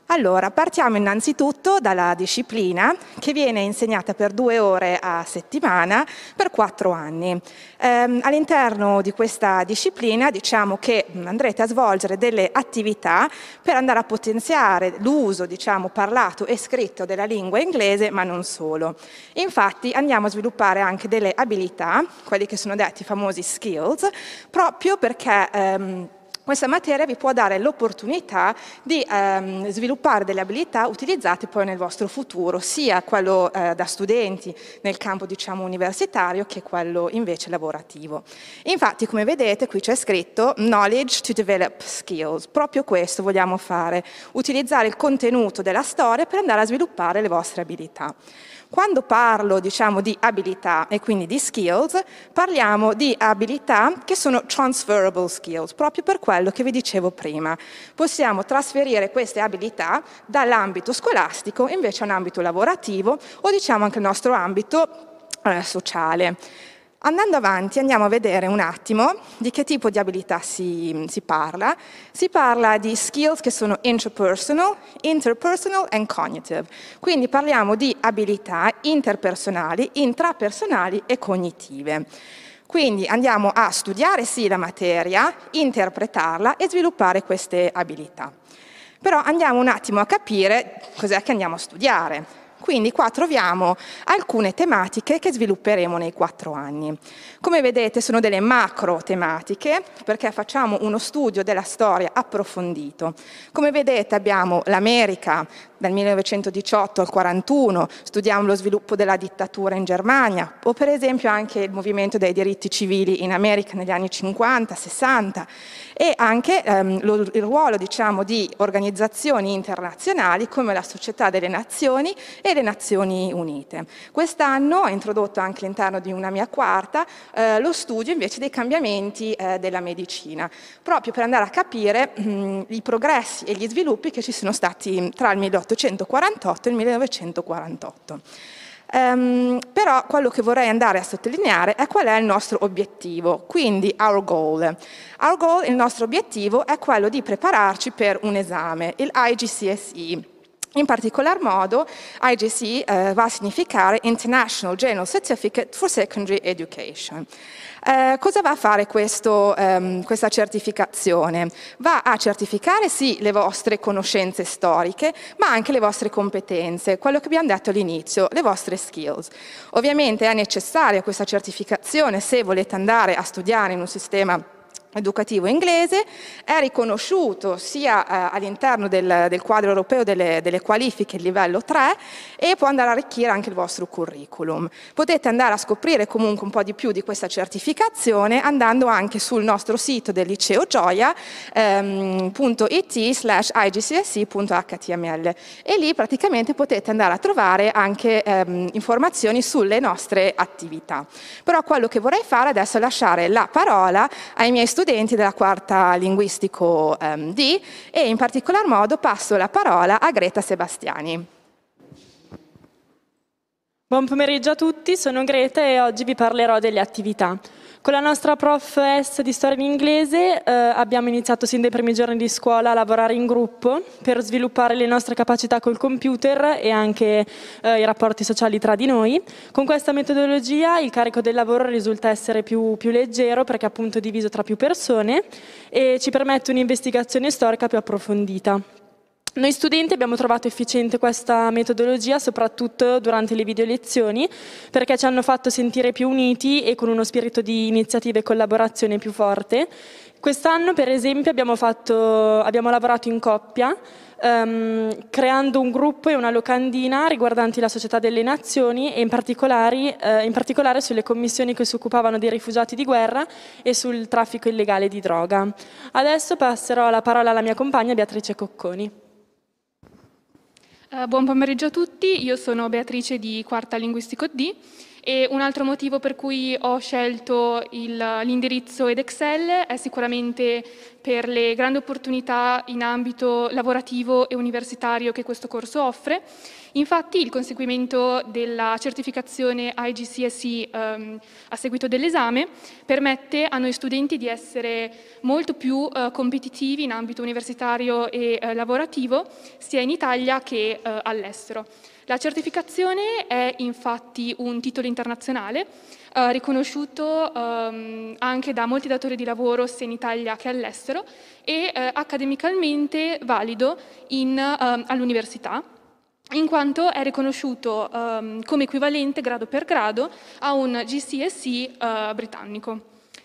Allora, partiamo innanzitutto dalla disciplina che viene insegnata per due ore a settimana per quattro anni. Ehm, all'interno di questa disciplina diciamo che andrete a svolgere delle attività per andare a potenziare l'uso, diciamo, parlato e scritto della lingua inglese, ma non solo. Infatti andiamo a sviluppare anche delle abilità, quelli che sono detti i famosi skills, proprio perché ehm, questa materia vi può dare l'opportunità di ehm, sviluppare delle abilità utilizzate poi nel vostro futuro, sia quello eh, da studenti nel campo, diciamo, universitario, che quello invece lavorativo. Infatti, come vedete, qui c'è scritto Knowledge to Develop Skills. Proprio questo vogliamo fare, utilizzare il contenuto della storia per andare a sviluppare le vostre abilità. Quando parlo, diciamo, di abilità e quindi di skills, parliamo di abilità che sono transferable skills, proprio per quello che vi dicevo prima. Possiamo trasferire queste abilità dall'ambito scolastico invece a un ambito lavorativo o, diciamo, anche il nostro ambito eh, sociale. Andando avanti andiamo a vedere un attimo di che tipo di abilità si, si parla. Si parla di skills che sono interpersonal, interpersonal and cognitive. Quindi parliamo di abilità interpersonali, intrapersonali e cognitive. Quindi andiamo a studiare sì la materia, interpretarla e sviluppare queste abilità. Però andiamo un attimo a capire cos'è che andiamo a studiare. Quindi qua troviamo alcune tematiche che svilupperemo nei quattro anni. Come vedete sono delle macro tematiche perché facciamo uno studio della storia approfondito. Come vedete abbiamo l'America dal millenovecentodiciotto al quarantuno, studiamo lo sviluppo della dittatura in Germania o per esempio anche il movimento dei diritti civili in America negli anni cinquanta sessanta e anche ehm, lo, il ruolo, diciamo, di organizzazioni internazionali come la Società delle Nazioni e le Nazioni Unite. Quest'anno ho introdotto anche all'interno di una mia quarta eh, lo studio invece dei cambiamenti eh, della medicina, proprio per andare a capire mh, i progressi e gli sviluppi che ci sono stati tra il milleottocentoquarantotto e il millenovecentoquarantotto. Um, però quello che vorrei andare a sottolineare è qual è il nostro obiettivo, quindi our goal. Our goal, il nostro obiettivo, è quello di prepararci per un esame, il I G C S E. In particolar modo I G C E eh, va a significare International General Certificate for Secondary Education. Eh, cosa va a fare questo, ehm, questa certificazione? Va a certificare sì le vostre conoscenze storiche, ma anche le vostre competenze, quello che abbiamo detto all'inizio, le vostre skills. Ovviamente è necessaria questa certificazione se volete andare a studiare in un sistema educativo inglese, è riconosciuto sia eh, all'interno del, del quadro europeo delle, delle qualifiche livello tre e può andare a arricchire anche il vostro curriculum. Potete andare a scoprire comunque un po' di più di questa certificazione andando anche sul nostro sito del liceo gioia punto it slash I G C S E punto H T M L e lì praticamente potete andare a trovare anche ehm, informazioni sulle nostre attività. Però quello che vorrei fare adesso è lasciare la parola ai miei studenti studenti della quarta linguistico um, D e in particolar modo passo la parola a Greta Sebastiani. Buon pomeriggio a tutti, sono Greta e oggi vi parlerò delle attività. Con la nostra prof S di storia in inglese eh, abbiamo iniziato sin dai primi giorni di scuola a lavorare in gruppo per sviluppare le nostre capacità col computer e anche eh, i rapporti sociali tra di noi. Con questa metodologia il carico del lavoro risulta essere più, più leggero perché appunto è diviso tra più persone e ci permette un'investigazione storica più approfondita. Noi studenti abbiamo trovato efficiente questa metodologia soprattutto durante le video lezioni perché ci hanno fatto sentire più uniti e con uno spirito di iniziativa e collaborazione più forte. Quest'anno per esempio abbiamo, fatto, abbiamo lavorato in coppia um, creando un gruppo e una locandina riguardanti la Società delle Nazioni e in particolare, uh, in particolare sulle commissioni che si occupavano dei rifugiati di guerra e sul traffico illegale di droga. Adesso passerò la parola alla mia compagna Beatrice Cocconi. Uh, buon pomeriggio a tutti, io sono Beatrice di Quarta Linguistico D e un altro motivo per cui ho scelto l'indirizzo ed Excel è sicuramente per le grandi opportunità in ambito lavorativo e universitario che questo corso offre Infatti il conseguimento della certificazione I G C S E ehm, a seguito dell'esame permette a noi studenti di essere molto più eh, competitivi in ambito universitario e eh, lavorativo, sia in Italia che eh, all'estero. La certificazione è infatti un titolo internazionale eh, riconosciuto ehm, anche da molti datori di lavoro sia in Italia che all'estero e eh, accademicamente valido in, eh, all'università, in quanto è riconosciuto ehm, come equivalente grado per grado a un G C S E eh, britannico.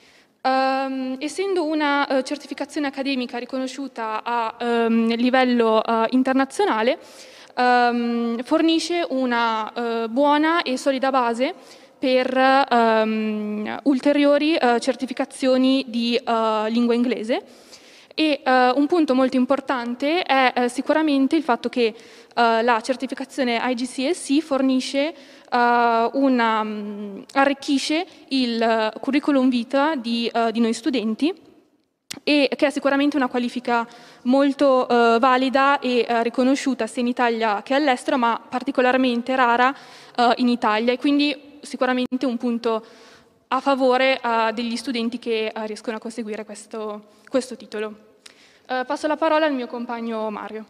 Um, essendo una uh, certificazione accademica riconosciuta a um, livello uh, internazionale, um, fornisce una uh, buona e solida base per um, ulteriori uh, certificazioni di uh, lingua inglese. E uh, un punto molto importante è uh, sicuramente il fatto che uh, la certificazione I G C S E fornisce Uh, una, um, arricchisce il uh, curriculum vitae di, uh, di noi studenti e che è sicuramente una qualifica molto uh, valida e uh, riconosciuta sia in Italia che all'estero, ma particolarmente rara uh, in Italia, e quindi sicuramente un punto a favore uh, degli studenti che uh, riescono a conseguire questo, questo titolo. Uh, passo la parola al mio compagno Mario.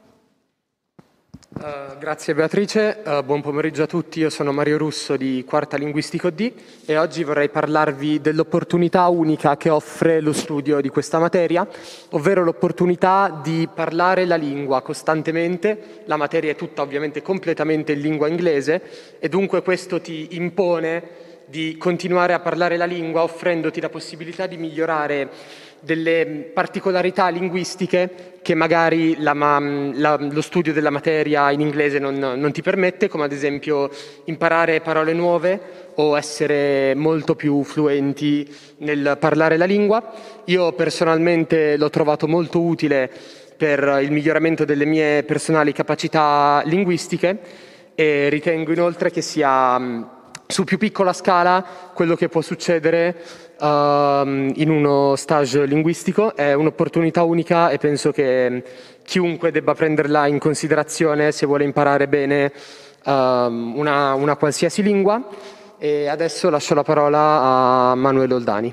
Uh, grazie Beatrice, uh, buon pomeriggio a tutti, io sono Mario Russo di Quarta Linguistico D e oggi vorrei parlarvi dell'opportunità unica che offre lo studio di questa materia, ovvero l'opportunità di parlare la lingua costantemente. La materia è tutta ovviamente completamente in lingua inglese e dunque questo ti impone di continuare a parlare la lingua offrendoti la possibilità di migliorare delle particolarità linguistiche che magari la, la, lo studio della materia in inglese non, non ti permette, come ad esempio imparare parole nuove o essere molto più fluenti nel parlare la lingua. Io personalmente l'ho trovato molto utile per il miglioramento delle mie personali capacità linguistiche e ritengo inoltre che sia su più piccola scala quello che può succedere uh, in uno stage linguistico. È un'opportunità unica e penso che chiunque debba prenderla in considerazione se vuole imparare bene uh, una, una qualsiasi lingua. E adesso lascio la parola a Manuel Oldani.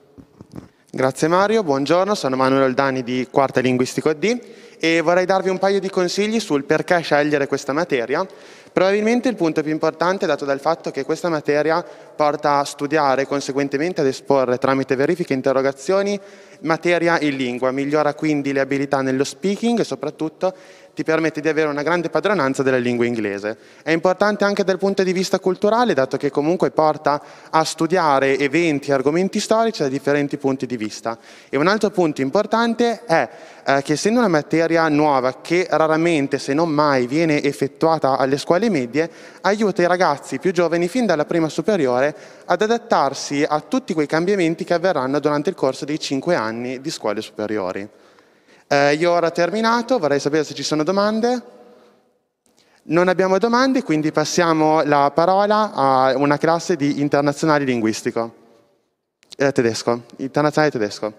Grazie Mario, buongiorno, sono Manuel Oldani di Quarta Linguistico D e vorrei darvi un paio di consigli sul perché scegliere questa materia. Probabilmente il punto più importante è dato dal fatto che questa materia porta a studiare e conseguentemente ad esporre tramite verifiche e interrogazioni materia in lingua, migliora quindi le abilità nello speaking e soprattutto ti permette di avere una grande padronanza della lingua inglese. È importante anche dal punto di vista culturale, dato che comunque porta a studiare eventi e argomenti storici da differenti punti di vista. E un altro punto importante è eh, che essendo una materia nuova che raramente, se non mai, viene effettuata alle scuole medie, aiuta i ragazzi più giovani fin dalla prima superiore ad adattarsi a tutti quei cambiamenti che avverranno durante il corso dei cinque anni di scuole superiori. Eh, io ora ho terminato, vorrei sapere se ci sono domande. Non abbiamo domande, quindi passiamo la parola a una classe di internazionale linguistico. Eh, tedesco, internazionale tedesco.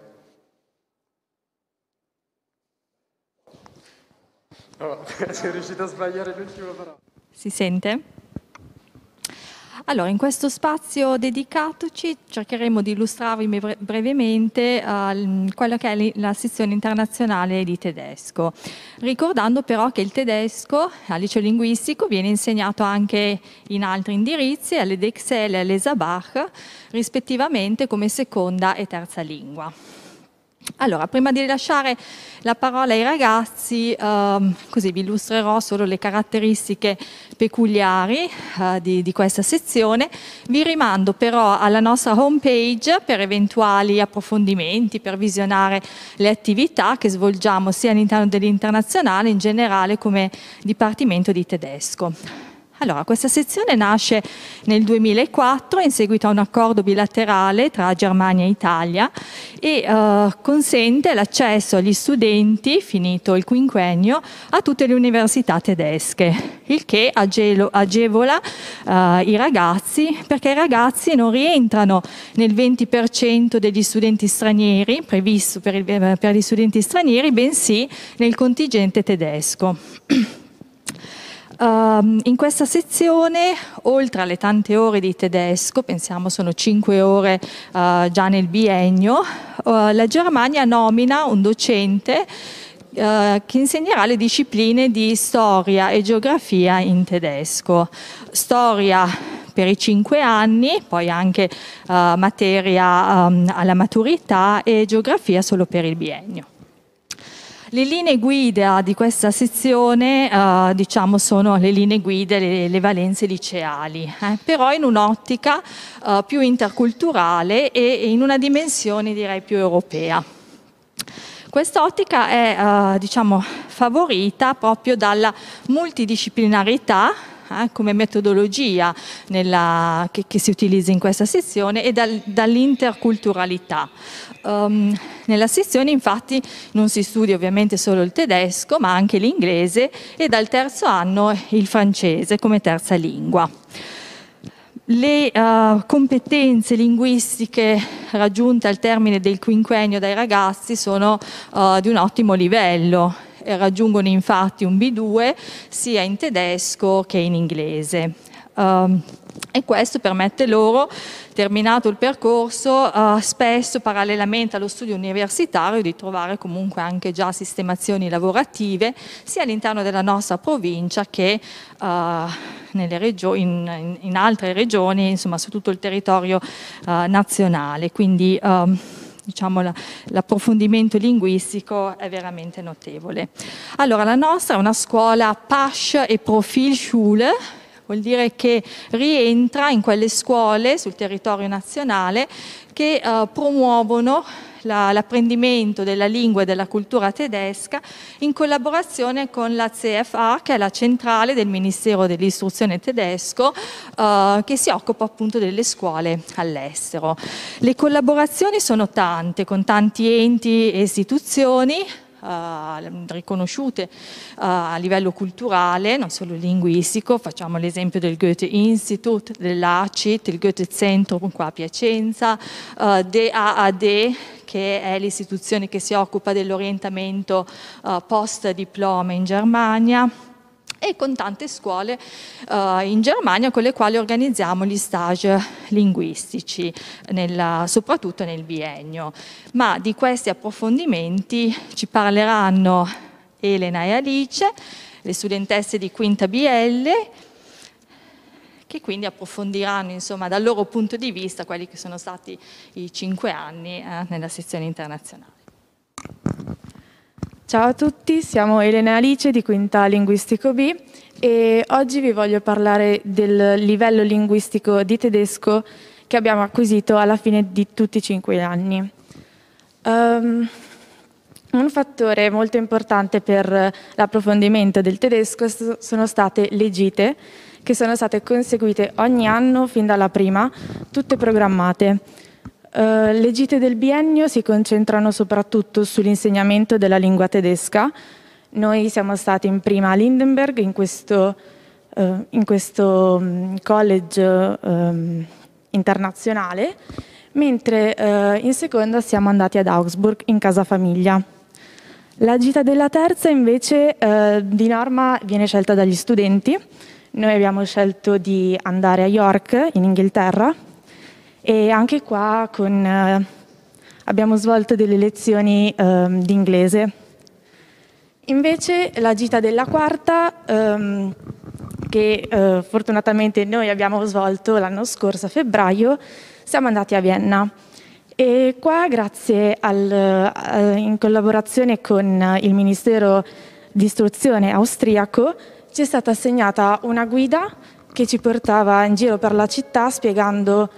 Oh, sei riuscito a sbagliare l'ultima parola. Si sente? Allora, in questo spazio dedicatoci cercheremo di illustrarvi bre- brevemente uh, quella che è la sezione internazionale di tedesco, ricordando però che il tedesco al liceo linguistico viene insegnato anche in altri indirizzi, all'Edexcel e all'Esabach, rispettivamente come seconda e terza lingua. Allora, prima di lasciare la parola ai ragazzi, ehm, così vi illustrerò solo le caratteristiche peculiari eh, di, di questa sezione. Vi rimando però alla nostra homepage per eventuali approfondimenti, per visionare le attività che svolgiamo sia all'interno dell'internazionale in generale come Dipartimento di Tedesco. Allora, questa sezione nasce nel duemilaquattro in seguito a un accordo bilaterale tra Germania e Italia e eh, consente l'accesso agli studenti, finito il quinquennio, a tutte le università tedesche, il che agelo, agevola eh, i ragazzi, perché i ragazzi non rientrano nel venti per cento degli studenti stranieri, previsto per, il, per gli studenti stranieri, bensì nel contingente tedesco. Uh, in questa sezione, oltre alle tante ore di tedesco, pensiamo sono cinque ore uh, già nel biennio, uh, la Germania nomina un docente uh, che insegnerà le discipline di storia e geografia in tedesco. Storia per i cinque anni, poi anche uh, materia um, alla maturità, e geografia solo per il biennio. Le linee guida di questa sezione eh, diciamo sono le linee guida, le, le valenze liceali, eh, però in un'ottica eh, più interculturale e in una dimensione direi più europea. Quest'ottica è eh, diciamo, favorita proprio dalla multidisciplinarità Eh, come metodologia nella, che, che si utilizza in questa sezione, e dal, dall'interculturalità. Um, nella sezione infatti non si studia ovviamente solo il tedesco, ma anche l'inglese, e dal terzo anno il francese come terza lingua. Le uh, competenze linguistiche raggiunte al termine del quinquennio dai ragazzi sono uh, di un ottimo livello. Raggiungono infatti un B due sia in tedesco che in inglese. Um, e questo permette loro, terminato il percorso, uh, spesso parallelamente allo studio universitario, di trovare comunque anche già sistemazioni lavorative sia all'interno della nostra provincia che uh, nelle regio- in, in, in altre regioni, insomma su tutto il territorio uh, nazionale. Quindi um, diciamo la, l'approfondimento linguistico è veramente notevole. Allora, la nostra è una scuola Pasch- e Profilschule, vuol dire che rientra in quelle scuole sul territorio nazionale che eh, promuovono la, l'apprendimento della lingua e della cultura tedesca in collaborazione con la C F A, che è la centrale del Ministero dell'Istruzione tedesco, eh, che si occupa appunto delle scuole all'estero. Le collaborazioni sono tante, con tanti enti e istituzioni, Uh, riconosciute uh, a livello culturale, non solo linguistico. Facciamo l'esempio del Goethe Institut, dell'A C I T, il Goethe Zentrum qua a Piacenza, uh, D A A D, che è l'istituzione che si occupa dell'orientamento uh, post-diploma in Germania, e con tante scuole uh, in Germania con le quali organizziamo gli stage linguistici, nella, soprattutto nel biennio. Ma di questi approfondimenti ci parleranno Elena e Alice, le studentesse di quinta B L, che quindi approfondiranno insomma dal loro punto di vista quelli che sono stati i cinque anni eh, nella sezione internazionale. Ciao a tutti, siamo Elena e Alice di Quinta Linguistico B e oggi vi voglio parlare del livello linguistico di tedesco che abbiamo acquisito alla fine di tutti i cinque anni. Um, un fattore molto importante per l'approfondimento del tedesco sono state le gite, che sono state conseguite ogni anno fin dalla prima, tutte programmate. Uh, le gite del biennio si concentrano soprattutto sull'insegnamento della lingua tedesca. Noi siamo stati in prima a Lindenberg, in questo, uh, in questo um, college um, internazionale, mentre uh, in seconda siamo andati ad Augsburg, in casa famiglia. La gita della terza invece uh, di norma viene scelta dagli studenti. Noi abbiamo scelto di andare a York, in Inghilterra, e anche qua con, eh, abbiamo svolto delle lezioni eh, di inglese. Invece la gita della quarta, ehm, che eh, fortunatamente noi abbiamo svolto l'anno scorso a febbraio, siamo andati a Vienna. E qua, grazie al, eh, in collaborazione con il Ministero di Istruzione austriaco, ci è stata assegnata una guida che ci portava in giro per la città spiegando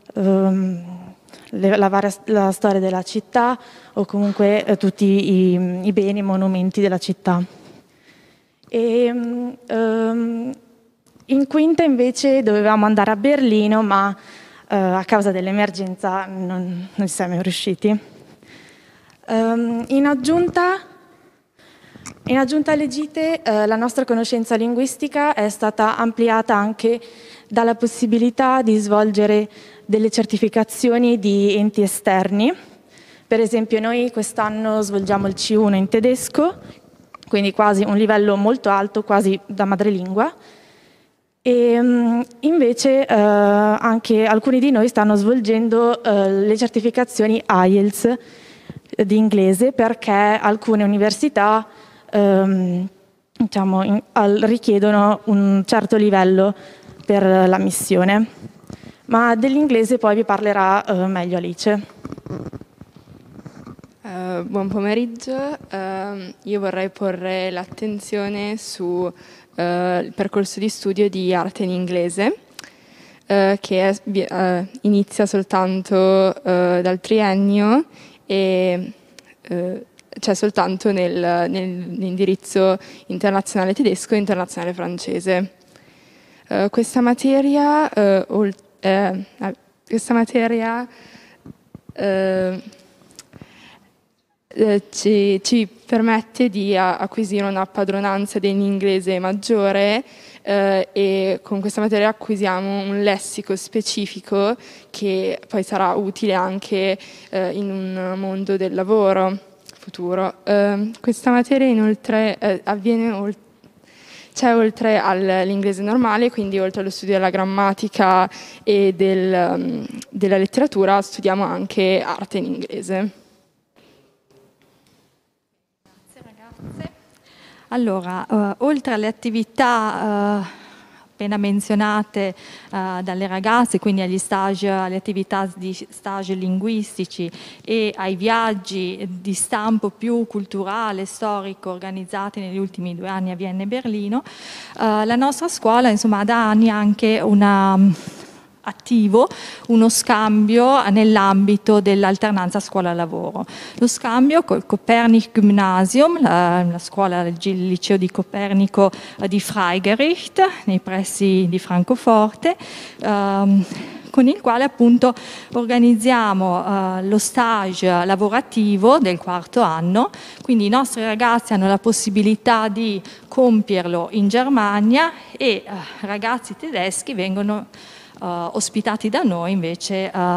La, varia, la storia della città o comunque eh, tutti i, i beni e monumenti della città. E, um, in quinta invece dovevamo andare a Berlino, ma uh, a causa dell'emergenza non, non ci siamo riusciti. Um, in, aggiunta, in aggiunta alle gite, uh, la nostra conoscenza linguistica è stata ampliata anche dalla possibilità di svolgere delle certificazioni di enti esterni. Per esempio noi quest'anno svolgiamo il C uno in tedesco, quindi quasi un livello molto alto, quasi da madrelingua. E um, invece uh, anche alcuni di noi stanno svolgendo uh, le certificazioni I E L T S di inglese, perché alcune università um, diciamo, in, al, richiedono un certo livello per l'ammissione. Ma dell'inglese poi vi parlerà uh, meglio Alice. Uh, buon pomeriggio, uh, io vorrei porre l'attenzione sul uh, percorso di studio di arte in inglese, uh, che è, uh, inizia soltanto uh, dal triennio e uh, c'è soltanto nel, nell'indirizzo internazionale tedesco e internazionale francese. Uh, questa materia, uh, ol- uh, questa materia uh, Eh, ci, ci permette di a, acquisire una padronanza dell'inglese maggiore eh, e con questa materia acquisiamo un lessico specifico che poi sarà utile anche eh, in un mondo del lavoro futuro. Eh, questa materia inoltre eh, avviene oltre C'è oltre all'inglese normale, quindi oltre allo studio della grammatica e del, um, della letteratura, studiamo anche arte in inglese. Allora, uh, oltre alle attività uh, appena menzionate uh, dalle ragazze, quindi agli stage, alle attività di stage linguistici e ai viaggi di stampo più culturale, storico, organizzati negli ultimi due anni a Vienna e Berlino, uh, la nostra scuola insomma, ha da anni anche una attivo uno scambio nell'ambito dell'alternanza scuola-lavoro. Lo scambio col Copernic Gymnasium, la, la scuola, il liceo di Copernico di Freigerich, nei pressi di Francoforte, ehm, con il quale appunto organizziamo eh, lo stage lavorativo del quarto anno, quindi i nostri ragazzi hanno la possibilità di compierlo in Germania e eh, ragazzi tedeschi vengono Uh, ospitati da noi invece uh,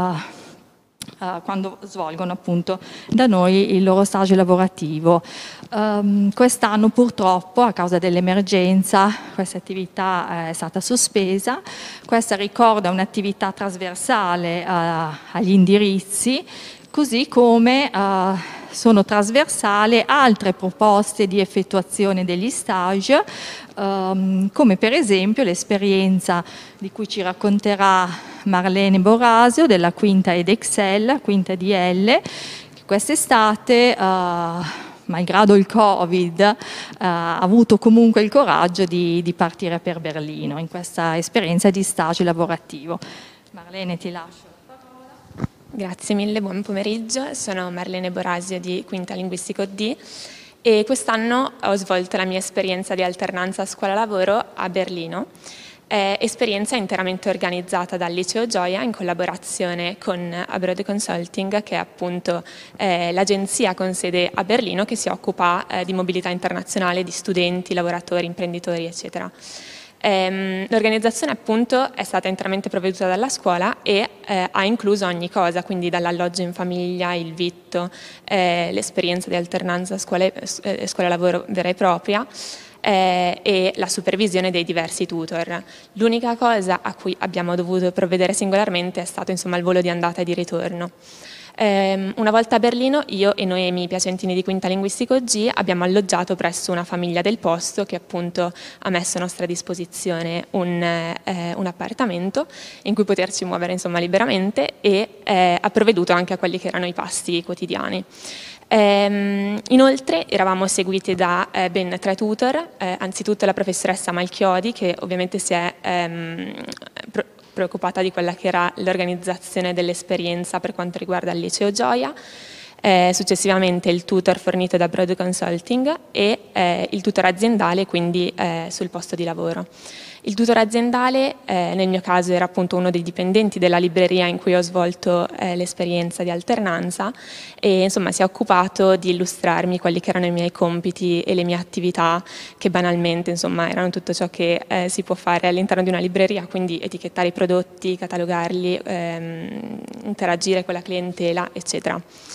uh, quando svolgono appunto da noi il loro stage lavorativo. Um, quest'anno purtroppo a causa dell'emergenza questa attività è stata sospesa. Questa ricorda un'attività trasversale uh, agli indirizzi, così come uh, sono trasversali altre proposte di effettuazione degli stage, um, come per esempio l'esperienza di cui ci racconterà Marlene Borasio della quinta ed Excel, quinta D L, che quest'estate, uh, malgrado il Covid, uh, ha avuto comunque il coraggio di, di partire per Berlino in questa esperienza di stage lavorativo. Marlene, ti lascio. Grazie mille, buon pomeriggio. Sono Marlene Borasio di Quinta Linguistico D e quest'anno ho svolto la mia esperienza di alternanza scuola-lavoro a Berlino, eh, esperienza interamente organizzata dal Liceo Gioia in collaborazione con Abroad Consulting, che è appunto eh, l'agenzia con sede a Berlino che si occupa eh, di mobilità internazionale di studenti, lavoratori, imprenditori, eccetera. Ehm, l'organizzazione appunto è stata interamente provveduta dalla scuola e eh, ha incluso ogni cosa, quindi dall'alloggio in famiglia, il vitto, eh, l'esperienza di alternanza scuola-lavoro vera e propria eh, e la supervisione dei diversi tutor. L'unica cosa a cui abbiamo dovuto provvedere singolarmente è stato insomma il volo di andata e di ritorno. Eh, una volta a Berlino io e Noemi Piacentini di Quinta Linguistico G abbiamo alloggiato presso una famiglia del posto che appunto ha messo a nostra disposizione un, eh, un appartamento in cui poterci muovere insomma liberamente e eh, ha provveduto anche a quelli che erano i pasti quotidiani. Ehm, inoltre eravamo seguiti da eh, ben tre tutor, eh, anzitutto la professoressa Malchiodi che ovviamente si è ehm, pro- preoccupata di quella che era l'organizzazione dell'esperienza per quanto riguarda il Liceo Gioia, eh, successivamente il tutor fornito da Abroad Consulting e eh, il tutor aziendale, quindi eh, sul posto di lavoro. Il tutor aziendale eh, nel mio caso era appunto uno dei dipendenti della libreria in cui ho svolto eh, l'esperienza di alternanza e insomma si è occupato di illustrarmi quelli che erano i miei compiti e le mie attività che banalmente insomma erano tutto ciò che eh, si può fare all'interno di una libreria, quindi etichettare i prodotti, catalogarli, ehm, interagire con la clientela, eccetera.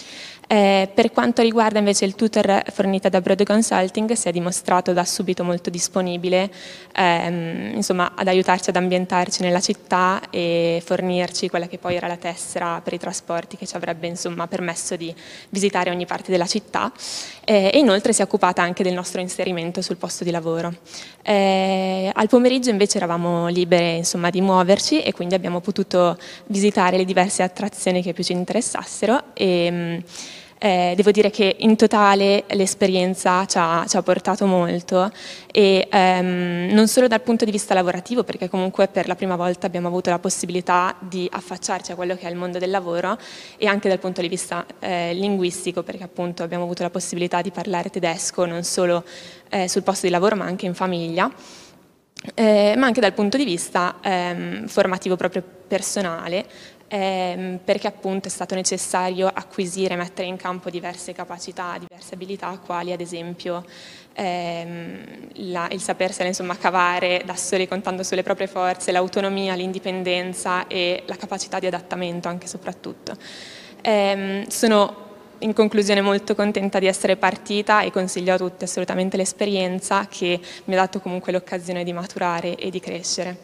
Eh, per quanto riguarda invece il tutor fornito da Broad Consulting, si è dimostrato da subito molto disponibile ehm, insomma, ad aiutarci ad ambientarci nella città e fornirci quella che poi era la tessera per i trasporti che ci avrebbe insomma, permesso di visitare ogni parte della città, eh, e inoltre si è occupata anche del nostro inserimento sul posto di lavoro. Eh, al pomeriggio invece eravamo libere insomma, di muoverci e quindi abbiamo potuto visitare le diverse attrazioni che più ci interessassero e Eh, devo dire che in totale l'esperienza ci ha, ci ha portato molto e ehm, non solo dal punto di vista lavorativo, perché comunque per la prima volta abbiamo avuto la possibilità di affacciarci a quello che è il mondo del lavoro, e anche dal punto di vista eh, linguistico, perché appunto abbiamo avuto la possibilità di parlare tedesco non solo eh, sul posto di lavoro ma anche in famiglia. Eh, ma anche dal punto di vista ehm, formativo proprio personale, ehm, perché appunto è stato necessario acquisire e mettere in campo diverse capacità, diverse abilità, quali ad esempio ehm, la, il sapersela insomma cavare da soli contando sulle proprie forze, l'autonomia, l'indipendenza e la capacità di adattamento anche e soprattutto. Ehm, sono in conclusione molto contenta di essere partita e consiglio a tutti assolutamente l'esperienza, che mi ha dato comunque l'occasione di maturare e di crescere.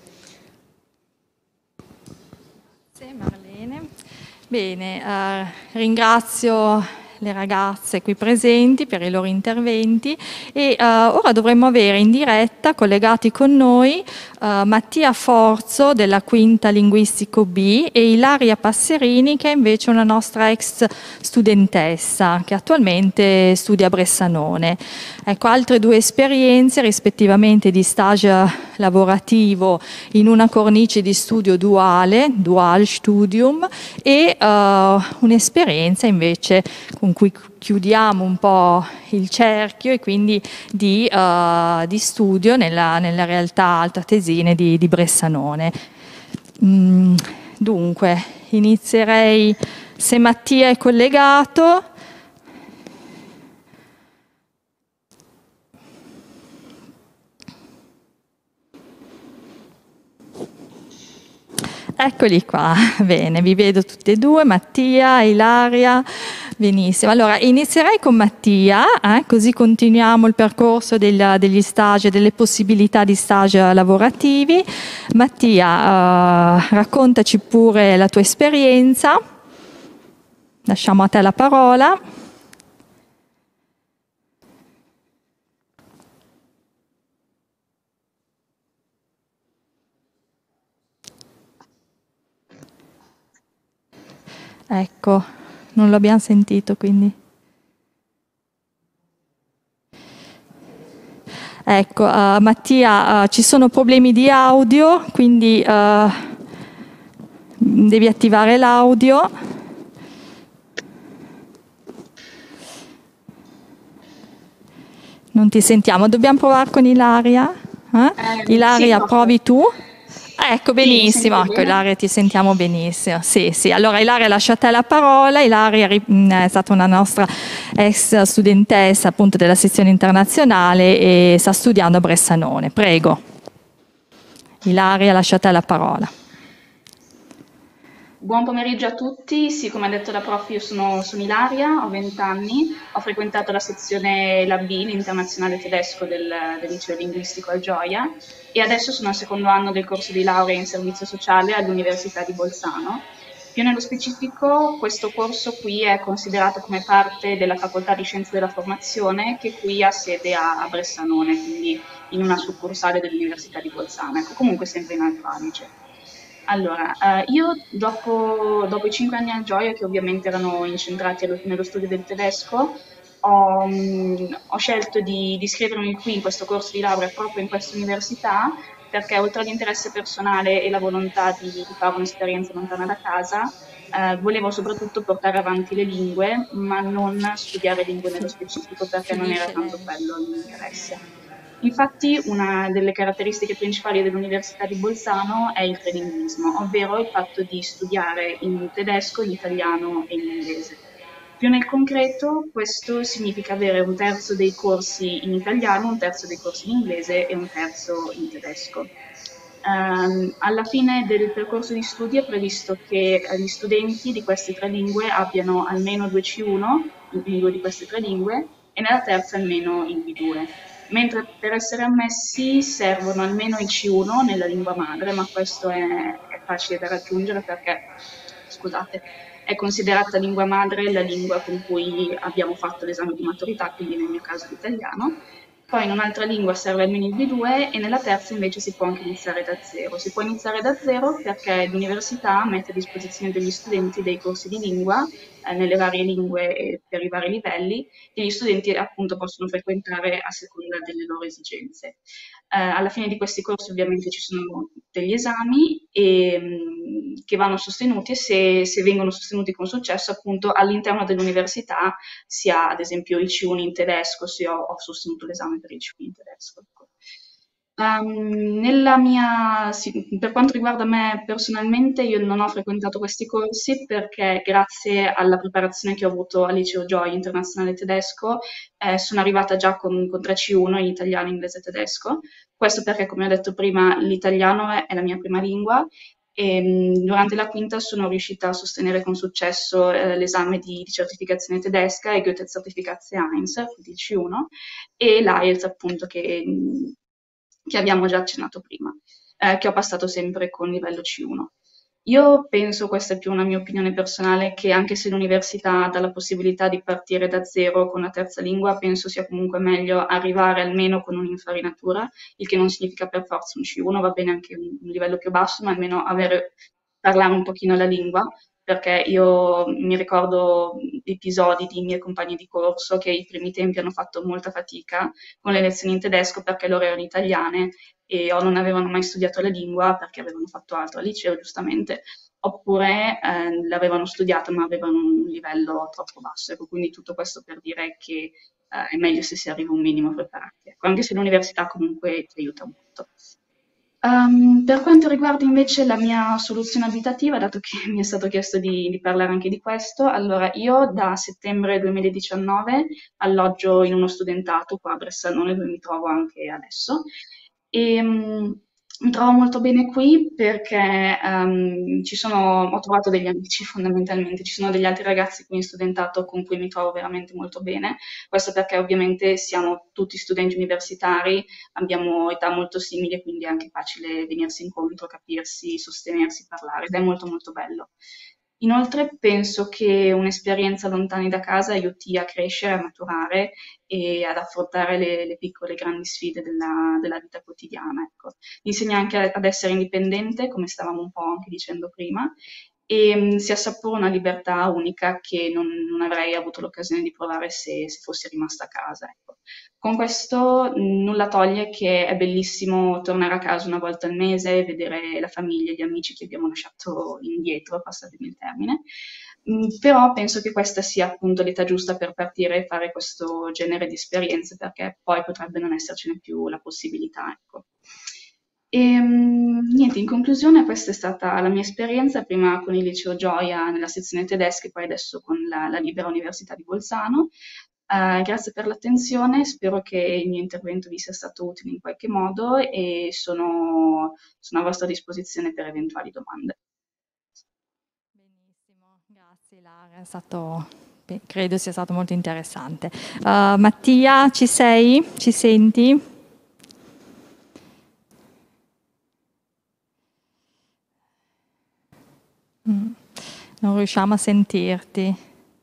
Grazie Marlene. Bene, eh, ringrazio le ragazze qui presenti per i loro interventi e uh, ora dovremmo avere in diretta collegati con noi uh, Mattia Forzo della Quinta Linguistico B e Ilaria Passerini, che è invece una nostra ex studentessa che attualmente studia a Bressanone. Ecco, altre due esperienze rispettivamente di stage lavorativo in una cornice di studio duale, dual studium, e uh, un'esperienza invece con cui chiudiamo un po' il cerchio e quindi di, uh, di studio nella, nella realtà altoatesine di, di Bressanone. Mm, dunque, inizierei, se Mattia è collegato. Eccoli qua, bene, vi vedo tutti e due, Mattia, Ilaria, benissimo. Allora, inizierei con Mattia, eh, così continuiamo il percorso del, degli stage, delle possibilità di stage lavorativi. Mattia, eh, raccontaci pure la tua esperienza, lasciamo a te la parola. Ecco, non l'abbiamo sentito, quindi. Ecco, uh, Mattia, uh, ci sono problemi di audio, quindi uh, devi attivare l'audio. Non ti sentiamo, dobbiamo provare con Ilaria? Eh? Eh, Ilaria, sì, provi tu? Ecco, benissimo, sì, ecco, Ilaria, ti sentiamo benissimo. Sì, sì. Allora Ilaria, lascio a te la parola. Ilaria è stata una nostra ex studentessa appunto della sezione internazionale e sta studiando a Bressanone. Prego. Ilaria, lascio a te la parola. Buon pomeriggio a tutti, sì, come ha detto la prof, io sono, sono Ilaria, ho venti anni, ho frequentato la sezione Lab B, l'internazionale tedesco del, del liceo linguistico al Gioia, e adesso sono al secondo anno del corso di laurea in servizio sociale all'Università di Bolzano. Più nello specifico, questo corso qui è considerato come parte della Facoltà di Scienze della Formazione, che qui ha sede a Bressanone, quindi in una succursale dell'Università di Bolzano, ecco, comunque sempre in Alto Adige. Allora, eh, io dopo, dopo i cinque anni al Gioia, che ovviamente erano incentrati allo, nello studio del tedesco, ho, mh, ho scelto di, di iscrivermi qui in questo corso di laurea proprio in questa università, perché oltre all'interesse personale e la volontà di, di fare un'esperienza lontana da casa, eh, volevo soprattutto portare avanti le lingue, ma non studiare lingue nello specifico, perché non era tanto quello il mio interesse. Infatti una delle caratteristiche principali dell'Università di Bolzano è il trilinguismo, ovvero il fatto di studiare in tedesco, in italiano e in inglese. Più nel concreto, questo significa avere un terzo dei corsi in italiano, un terzo dei corsi in inglese e un terzo in tedesco. Um, alla fine del percorso di studi è previsto che gli studenti di queste tre lingue abbiano almeno due C uno in due di queste tre lingue e nella terza almeno in B due, mentre per essere ammessi servono almeno il C uno nella lingua madre, ma questo è, è facile da raggiungere perché, scusate, è considerata lingua madre la lingua con cui abbiamo fatto l'esame di maturità, quindi nel mio caso l'italiano. Poi in un'altra lingua serve almeno il B due e nella terza invece si può anche iniziare da zero. Si può iniziare da zero perché l'università mette a disposizione degli studenti dei corsi di lingua eh, nelle varie lingue e per i vari livelli che gli studenti appunto possono frequentare a seconda delle loro esigenze. Eh, alla fine di questi corsi ovviamente ci sono degli esami e, mh, che vanno sostenuti e se, se vengono sostenuti con successo appunto all'interno dell'università si ha ad esempio il C uno in tedesco, se ho, ho sostenuto l'esame per il C uno in tedesco. Ecco. Um, nella mia, sì, per quanto riguarda me personalmente, io non ho frequentato questi corsi perché grazie alla preparazione che ho avuto al liceo Gioia internazionale tedesco eh, sono arrivata già con, con tre C uno in italiano, inglese e tedesco. Questo perché, come ho detto prima, l'italiano è, è la mia prima lingua e mh, durante la quinta sono riuscita a sostenere con successo eh, l'esame di, di certificazione tedesca e Goethe Zertificazione eins, quindi il C uno, e l'I E L T S appunto che... Mh, che abbiamo già accennato prima, eh, che ho passato sempre con livello C uno. Io penso, questa è più una mia opinione personale, che anche se l'università dà la possibilità di partire da zero con la terza lingua, penso sia comunque meglio arrivare almeno con un'infarinatura, il che non significa per forza un C uno, va bene anche un, un livello più basso, ma almeno avere, parlare un pochino la lingua, perché io mi ricordo episodi di miei compagni di corso che ai primi tempi hanno fatto molta fatica con le lezioni in tedesco perché loro erano italiane e o non avevano mai studiato la lingua perché avevano fatto altro al liceo, giustamente, oppure eh, l'avevano studiato ma avevano un livello troppo basso. Ecco, quindi tutto questo per dire che eh, è meglio se si arriva un minimo preparati, ecco, anche se l'università comunque ti aiuta molto. Um, per quanto riguarda invece la mia soluzione abitativa, dato che mi è stato chiesto di, di parlare anche di questo, allora io da settembre duemiladiciannove alloggio in uno studentato qua a Bressanone, dove mi trovo anche adesso, e um, mi trovo molto bene qui perché um, ci sono, ho trovato degli amici fondamentalmente, ci sono degli altri ragazzi qui in studentato con cui mi trovo veramente molto bene, questo perché ovviamente siamo tutti studenti universitari, abbiamo età molto simili e quindi è anche facile venirsi incontro, capirsi, sostenersi, parlare ed è molto molto bello. Inoltre penso che un'esperienza lontani da casa aiuti a crescere, a maturare e ad affrontare le, le piccole e grandi sfide della, della vita quotidiana. Ecco. Insegna anche ad essere indipendente, come stavamo un po' anche dicendo prima, e mh, si assapora una libertà unica che non, non avrei avuto l'occasione di provare se, se fossi rimasta a casa. Ecco. Con questo mh, nulla toglie che è bellissimo tornare a casa una volta al mese, vedere la famiglia, gli amici che abbiamo lasciato indietro, passatemi il termine, mh, però penso che questa sia appunto l'età giusta per partire e fare questo genere di esperienze, perché poi potrebbe non essercene più la possibilità. Ecco. E, niente, in conclusione questa è stata la mia esperienza, prima con il liceo Gioia nella sezione tedesca e poi adesso con la, la Libera Università di Bolzano. Uh, grazie per l'attenzione, spero che il mio intervento vi sia stato utile in qualche modo e sono, sono a vostra disposizione per eventuali domande. Benissimo, grazie Lara, è stato, credo sia stato molto interessante. Uh, Mattia, ci sei? Ci senti? Non riusciamo a sentirti.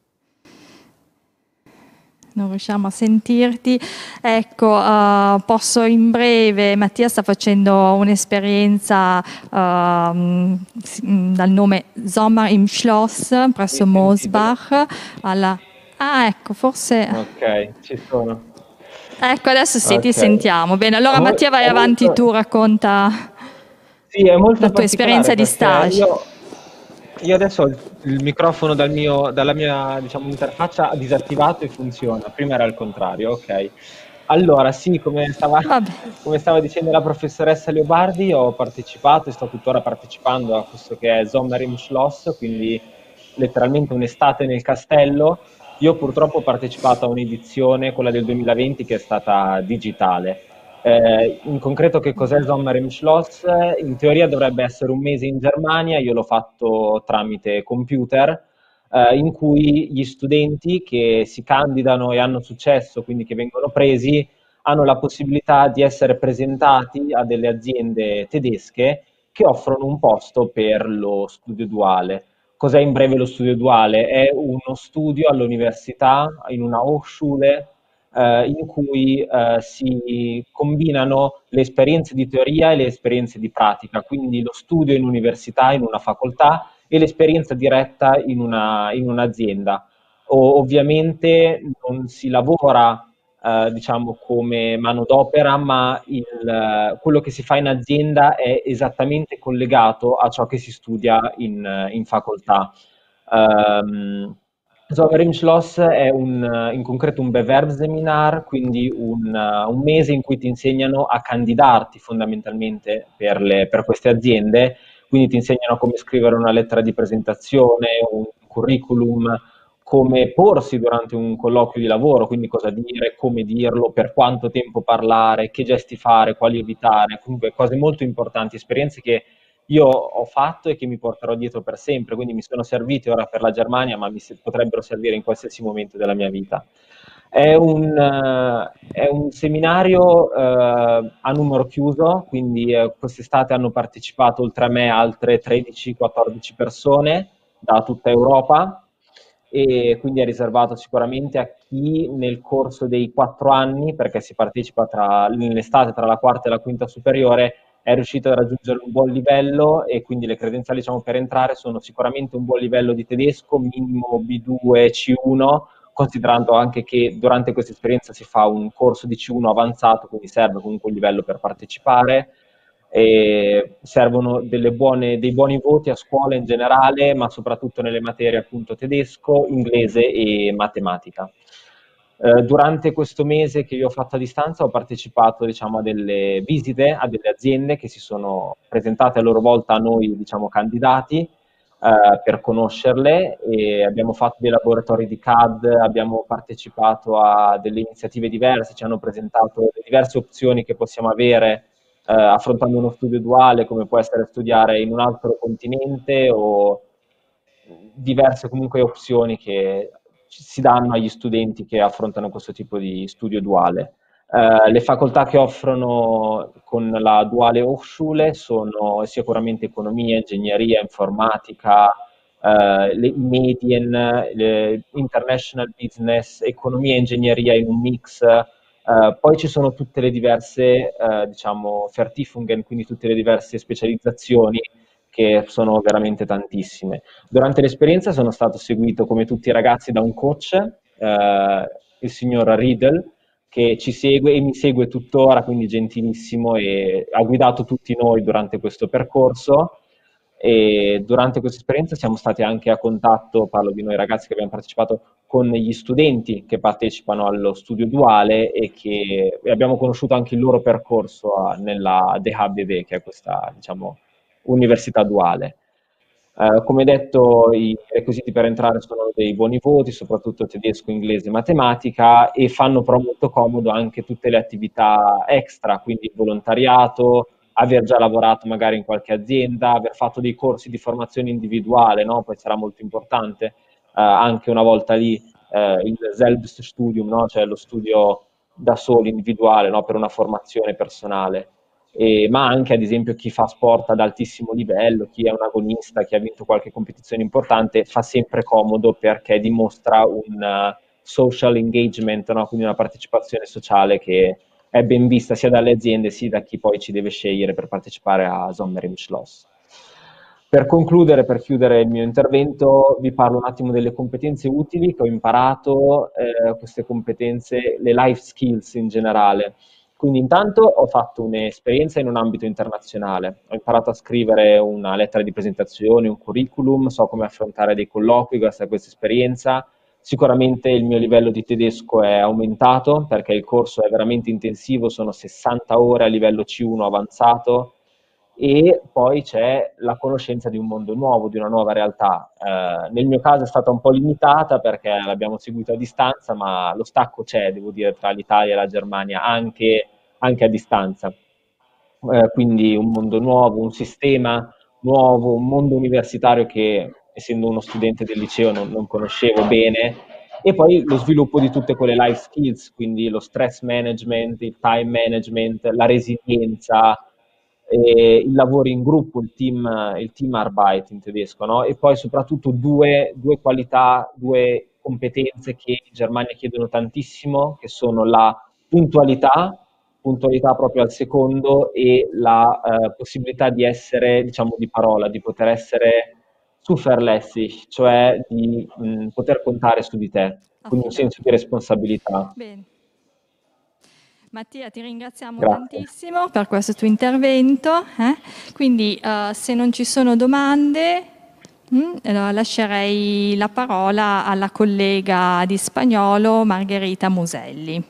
Non riusciamo a sentirti. Ecco, uh, posso in breve, Mattia sta facendo un'esperienza uh, dal nome Sommer im Schloss presso Mosbach. Alla... Ah, ecco, forse... Ok, ci sono. Ecco, adesso sì, okay. Ti sentiamo. Bene, allora è Mattia vai avanti molto... tu, racconta sì, è molto la tua esperienza di stage. Io... Io adesso ho il microfono dal mio, dalla mia diciamo, interfaccia disattivato e funziona, prima era al contrario, ok. Allora sì, come stava, come stava dicendo la professoressa Leobardi, ho partecipato e sto tuttora partecipando a questo che è Sommer im Schloss, quindi letteralmente un'estate nel castello. Io purtroppo ho partecipato a un'edizione, quella del duemilaventi, che è stata digitale. Eh, in concreto che cos'è Sommer im Schloss? In teoria dovrebbe essere un mese in Germania, io l'ho fatto tramite computer, eh, in cui gli studenti che si candidano e hanno successo, quindi che vengono presi, hanno la possibilità di essere presentati a delle aziende tedesche che offrono un posto per lo studio duale. Cos'è in breve lo studio duale? È uno studio all'università, in una Hochschule, eh, in cui eh, si combinano le esperienze di teoria e le esperienze di pratica, quindi lo studio in università, in una facoltà, e l'esperienza diretta in una, in un'azienda. O, ovviamente non si lavora eh, diciamo come manodopera, ma il, quello che si fa in azienda è esattamente collegato a ciò che si studia in, in facoltà. Um, Sommer im Schloss è un, in concreto un Bewerbseminar, quindi un, un mese in cui ti insegnano a candidarti fondamentalmente per, le, per queste aziende, quindi ti insegnano come scrivere una lettera di presentazione, un curriculum, come porsi durante un colloquio di lavoro, quindi cosa dire, come dirlo, per quanto tempo parlare, che gesti fare, quali evitare, comunque cose molto importanti, esperienze che io ho fatto e che mi porterò dietro per sempre, quindi mi sono serviti ora per la Germania, ma mi potrebbero servire in qualsiasi momento della mia vita. È un, uh, è un seminario uh, a numero chiuso, quindi uh, quest'estate hanno partecipato oltre a me altre tredici quattordici persone da tutta Europa, e quindi è riservato sicuramente a chi nel corso dei quattro anni, perché si partecipa tra, nell'estate tra la quarta e la quinta superiore, è riuscito a raggiungere un buon livello, e quindi le credenziali, diciamo, per entrare sono sicuramente un buon livello di tedesco, minimo B due, C uno, considerando anche che durante questa esperienza si fa un corso di C uno avanzato, quindi serve comunque un livello per partecipare. E servono delle buone, dei buoni voti a scuola in generale, ma soprattutto nelle materie appunto tedesco, inglese e matematica. Eh, durante questo mese che io ho fatto a distanza ho partecipato, diciamo, a delle visite a delle aziende che si sono presentate a loro volta a noi, diciamo, candidati, eh, per conoscerle, e abbiamo fatto dei laboratori di C A D, abbiamo partecipato a delle iniziative diverse, ci hanno presentato le diverse opzioni che possiamo avere eh, affrontando uno studio duale, come può essere studiare in un altro continente, o diverse comunque opzioni che si danno agli studenti che affrontano questo tipo di studio duale. Uh, le facoltà che offrono con la duale Hochschule sono sicuramente economia, ingegneria, informatica, uh, le medien, le international business, economia e ingegneria in un mix. Uh, poi ci sono tutte le diverse, uh, diciamo, Vertiefungen, quindi tutte le diverse specializzazioni, che sono veramente tantissime. Durante l'esperienza sono stato seguito, come tutti i ragazzi, da un coach, uh, il signor Riedel, che ci segue e mi segue tuttora, quindi gentilissimo, e ha guidato tutti noi durante questo percorso. E durante questa esperienza siamo stati anche a contatto, parlo di noi ragazzi che abbiamo partecipato, con gli studenti che partecipano allo studio duale, e che e abbiamo conosciuto anche il loro percorso a, nella D H B W, che è questa, diciamo, università duale. Uh, come detto, i requisiti per entrare sono dei buoni voti, soprattutto tedesco, inglese, matematica, e fanno però molto comodo anche tutte le attività extra, quindi volontariato, aver già lavorato magari in qualche azienda, aver fatto dei corsi di formazione individuale, no? Poi sarà molto importante uh, anche una volta lì uh, il Selbststudium, no? Cioè lo studio da soli, individuale, no? Per una formazione personale. E, ma anche ad esempio chi fa sport ad altissimo livello, chi è un agonista, chi ha vinto qualche competizione importante, fa sempre comodo perché dimostra un uh, social engagement, no? Quindi una partecipazione sociale che è ben vista sia dalle aziende sia da chi poi ci deve scegliere per partecipare a Sommer im Schloss. Per concludere, per chiudere il mio intervento, vi parlo un attimo delle competenze utili che ho imparato, eh, queste competenze, le life skills in generale. Quindi intanto ho fatto un'esperienza in un ambito internazionale, ho imparato a scrivere una lettera di presentazione, un curriculum, so come affrontare dei colloqui grazie a questa esperienza. Sicuramente il mio livello di tedesco è aumentato perché il corso è veramente intensivo, sono sessanta ore a livello C uno avanzato, e poi c'è la conoscenza di un mondo nuovo, di una nuova realtà. Eh, nel mio caso è stata un po' limitata perché l'abbiamo seguito a distanza, ma lo stacco c'è, devo dire, tra l'Italia e la Germania, anche anche a distanza. Eh, quindi un mondo nuovo, un sistema nuovo, un mondo universitario che, essendo uno studente del liceo, non, non conoscevo bene, e poi lo sviluppo di tutte quelle life skills, quindi lo stress management, il time management, la resilienza, eh, il lavoro in gruppo, il team, il Teamarbeit in tedesco, no? E poi soprattutto due, due qualità, due competenze che in Germania chiedono tantissimo, che sono la puntualità, puntualità proprio al secondo, e la eh, possibilità di essere, diciamo, di parola, di poter essere zuverlässig, cioè di mh, poter contare su di te, quindi un senso di responsabilità. Bene. Mattia, ti ringraziamo Grazie. tantissimo per questo tuo intervento. Eh? Quindi uh, se non ci sono domande, mh, allora lascerei la parola alla collega di spagnolo Margherita Muselli.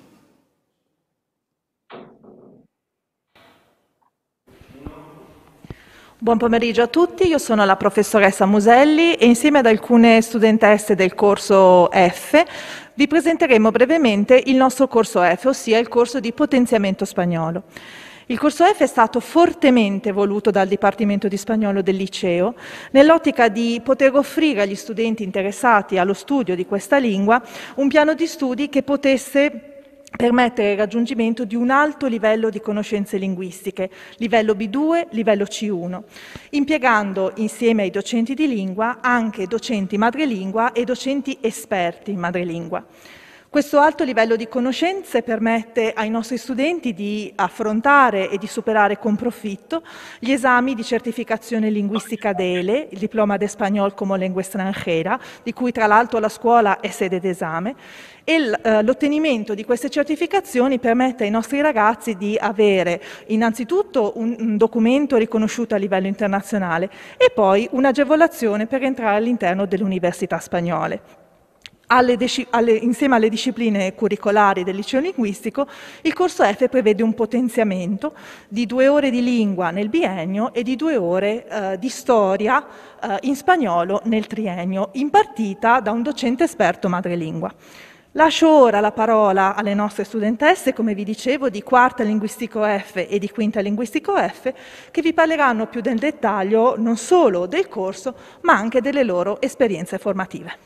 Buon pomeriggio a tutti, io sono la professoressa Muselli e insieme ad alcune studentesse del corso F vi presenteremo brevemente il nostro corso F, ossia il corso di potenziamento spagnolo. Il corso F è stato fortemente voluto dal Dipartimento di Spagnolo del liceo nell'ottica di poter offrire agli studenti interessati allo studio di questa lingua un piano di studi che potesse permettere il raggiungimento di un alto livello di conoscenze linguistiche, livello B due, livello C uno, impiegando insieme ai docenti di lingua anche docenti madrelingua e docenti esperti in madrelingua. Questo alto livello di conoscenze permette ai nostri studenti di affrontare e di superare con profitto gli esami di certificazione linguistica D E L E, il Diploma de Español como Lengua Extranjera, di cui tra l'altro la scuola è sede d'esame, e eh, l'ottenimento di queste certificazioni permette ai nostri ragazzi di avere innanzitutto un, un documento riconosciuto a livello internazionale e poi un'agevolazione per entrare all'interno delle università spagnole. Alle alle, insieme alle discipline curricolari del liceo linguistico, il corso F prevede un potenziamento di due ore di lingua nel biennio e di due ore eh, di storia eh, in spagnolo nel triennio, impartita da un docente esperto madrelingua. Lascio ora la parola alle nostre studentesse, come vi dicevo, di quarta linguistico F e di quinta linguistico F, che vi parleranno più nel dettaglio non solo del corso, ma anche delle loro esperienze formative.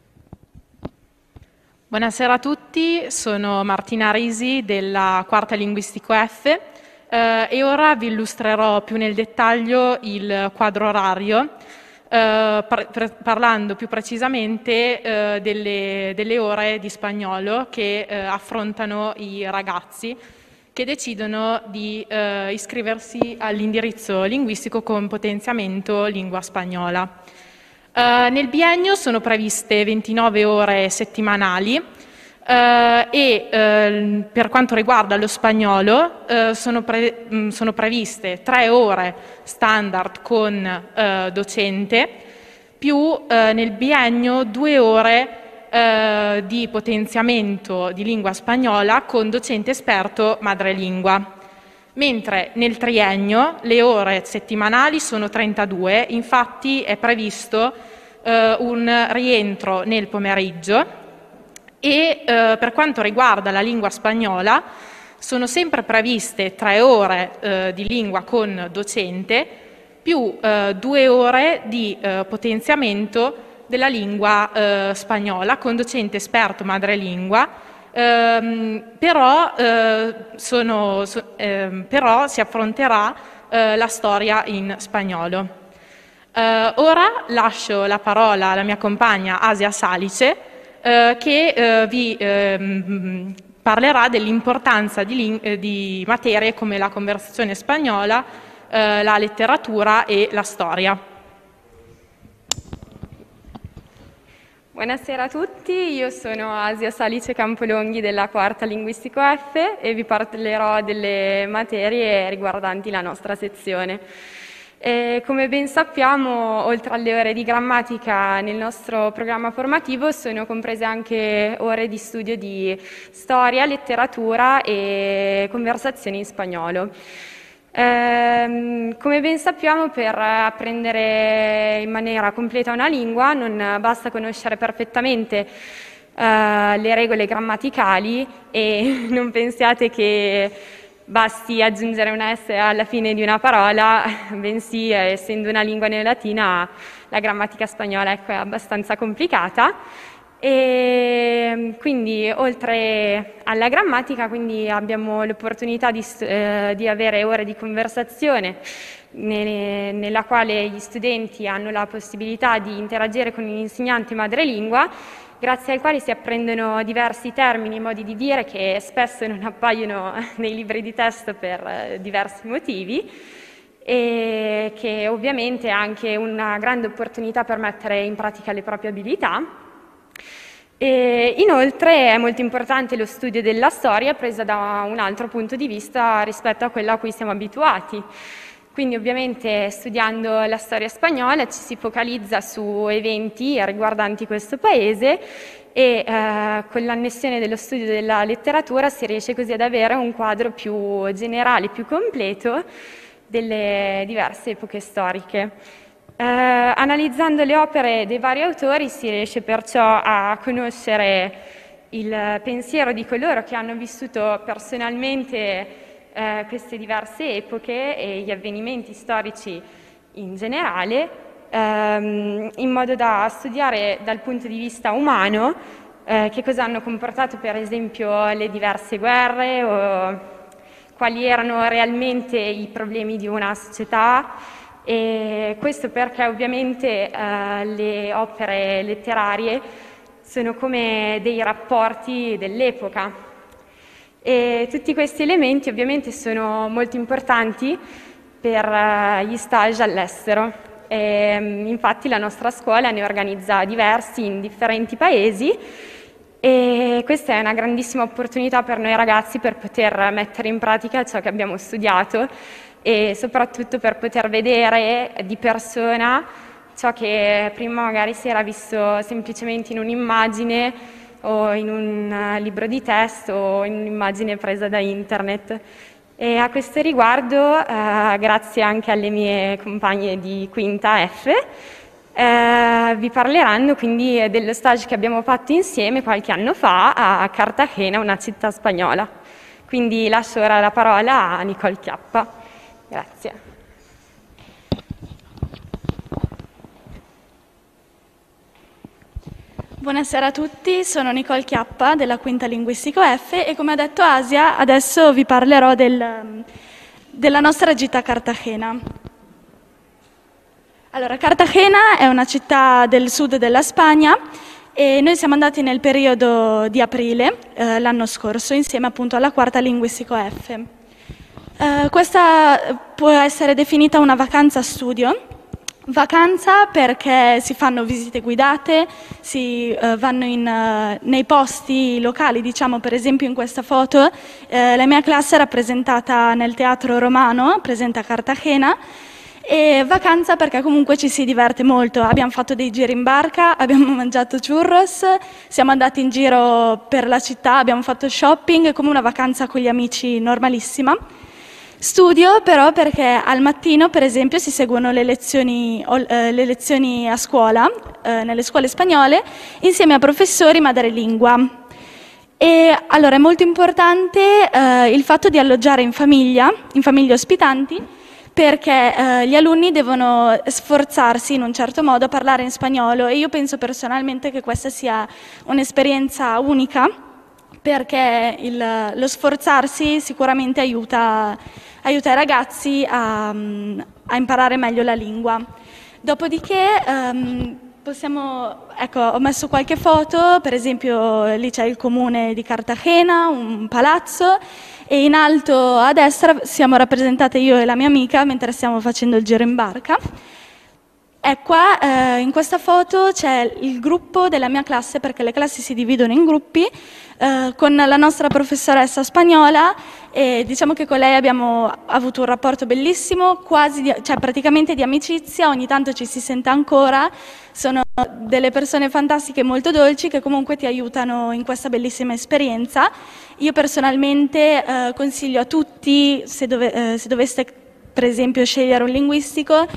Buonasera a tutti, sono Martina Risi della quarta linguistico F eh, e ora vi illustrerò più nel dettaglio il quadro orario, eh, par parlando più precisamente eh, delle, delle ore di spagnolo che eh, affrontano i ragazzi che decidono di eh, iscriversi all'indirizzo linguistico con potenziamento lingua spagnola. Uh, nel biennio sono previste ventinove ore settimanali uh, e uh, per quanto riguarda lo spagnolo uh, sono, pre mh, sono previste tre ore standard con uh, docente più uh, nel biennio due ore uh, di potenziamento di lingua spagnola con docente esperto madrelingua. Mentre nel triennio le ore settimanali sono trentadue, infatti è previsto eh, un rientro nel pomeriggio e eh, per quanto riguarda la lingua spagnola sono sempre previste tre ore eh, di lingua con docente più eh, due ore di eh, potenziamento della lingua eh, spagnola con docente esperto madrelingua. Eh, però, eh, sono, so, eh, però si affronterà eh, la storia in spagnolo. Eh, ora lascio la parola alla mia compagna Asia Salice eh, che eh, vi eh, parlerà dell'importanza di, eh, di materie come la conversazione spagnola, eh, la letteratura e la storia. Buonasera a tutti, io sono Asia Salice Campolonghi della quarta linguistico F e vi parlerò delle materie riguardanti la nostra sezione. E come ben sappiamo, oltre alle ore di grammatica nel nostro programma formativo sono comprese anche ore di studio di storia, letteratura e conversazioni in spagnolo. Eh, come ben sappiamo, per apprendere in maniera completa una lingua non basta conoscere perfettamente eh, le regole grammaticali e non pensiate che basti aggiungere una S alla fine di una parola, bensì essendo una lingua neolatina la grammatica spagnola, ecco, è abbastanza complicata. E quindi oltre alla grammatica quindi abbiamo l'opportunità di, eh, di avere ore di conversazione ne, nella quale gli studenti hanno la possibilità di interagire con un insegnante madrelingua, grazie al quale si apprendono diversi termini, modi di dire che spesso non appaiono nei libri di testo per eh, diversi motivi, e che ovviamente è anche una grande opportunità per mettere in pratica le proprie abilità. E inoltre è molto importante lo studio della storia presa da un altro punto di vista rispetto a quello a cui siamo abituati. Quindi ovviamente studiando la storia spagnola ci si focalizza su eventi riguardanti questo paese e eh, con l'annessione dello studio della letteratura si riesce così ad avere un quadro più generale, più completo delle diverse epoche storiche. Eh, analizzando le opere dei vari autori si riesce perciò a conoscere il pensiero di coloro che hanno vissuto personalmente eh, queste diverse epoche e gli avvenimenti storici in generale, ehm, in modo da studiare dal punto di vista umano eh, che cosa hanno comportato per esempio le diverse guerre o quali erano realmente i problemi di una società. E questo perché ovviamente eh, le opere letterarie sono come dei rapporti dell'epoca e tutti questi elementi ovviamente sono molto importanti per eh, gli stage all'estero. E, infatti la nostra scuola ne organizza diversi in differenti paesi e questa è una grandissima opportunità per noi ragazzi per poter mettere in pratica ciò che abbiamo studiato e soprattutto per poter vedere di persona ciò che prima magari si era visto semplicemente in un'immagine o in un libro di testo o in un'immagine presa da internet. E a questo riguardo, eh, grazie anche alle mie compagne di quinta F, eh, vi parleranno quindi dello stage che abbiamo fatto insieme qualche anno fa a Cartagena, una città spagnola. Quindi lascio ora la parola a Nicole Chiappa. Grazie. Buonasera a tutti, sono Nicole Chiappa della Quinta Linguistico F e come ha detto Asia adesso vi parlerò del, della nostra gita a Cartagena. Allora, Cartagena è una città del sud della Spagna e noi siamo andati nel periodo di aprile eh, l'anno scorso insieme appunto alla Quarta Linguistico F. Uh, questa può essere definita una vacanza studio, vacanza perché si fanno visite guidate, si uh, vanno in, uh, nei posti locali, diciamo per esempio in questa foto uh, la mia classe è rappresentata nel Teatro Romano, presente a Cartagena, e vacanza perché comunque ci si diverte molto, abbiamo fatto dei giri in barca, abbiamo mangiato churros, siamo andati in giro per la città, abbiamo fatto shopping, come una vacanza con gli amici normalissima. Studio però perché al mattino per esempio si seguono le lezioni, eh, le lezioni a scuola, eh, nelle scuole spagnole, insieme a professori madrelingua. E allora è molto importante eh, il fatto di alloggiare in famiglia, in famiglie ospitanti, perché eh, gli alunni devono sforzarsi in un certo modo a parlare in spagnolo e io penso personalmente che questa sia un'esperienza unica perché il, lo sforzarsi sicuramente aiuta, aiuta i ragazzi a, a imparare meglio la lingua. Dopodiché um, possiamo, ecco, ho messo qualche foto, per esempio lì c'è il comune di Cartagena, un palazzo e in alto a destra siamo rappresentate io e la mia amica mentre stiamo facendo il giro in barca. E qua eh, in questa foto c'è il gruppo della mia classe perché le classi si dividono in gruppi eh, con la nostra professoressa spagnola e diciamo che con lei abbiamo avuto un rapporto bellissimo, quasi di, cioè praticamente di amicizia, ogni tanto ci si sente ancora, sono delle persone fantastiche e molto dolci che comunque ti aiutano in questa bellissima esperienza. Io personalmente eh, consiglio a tutti, se, dove, eh, se doveste per esempio scegliere un linguistico,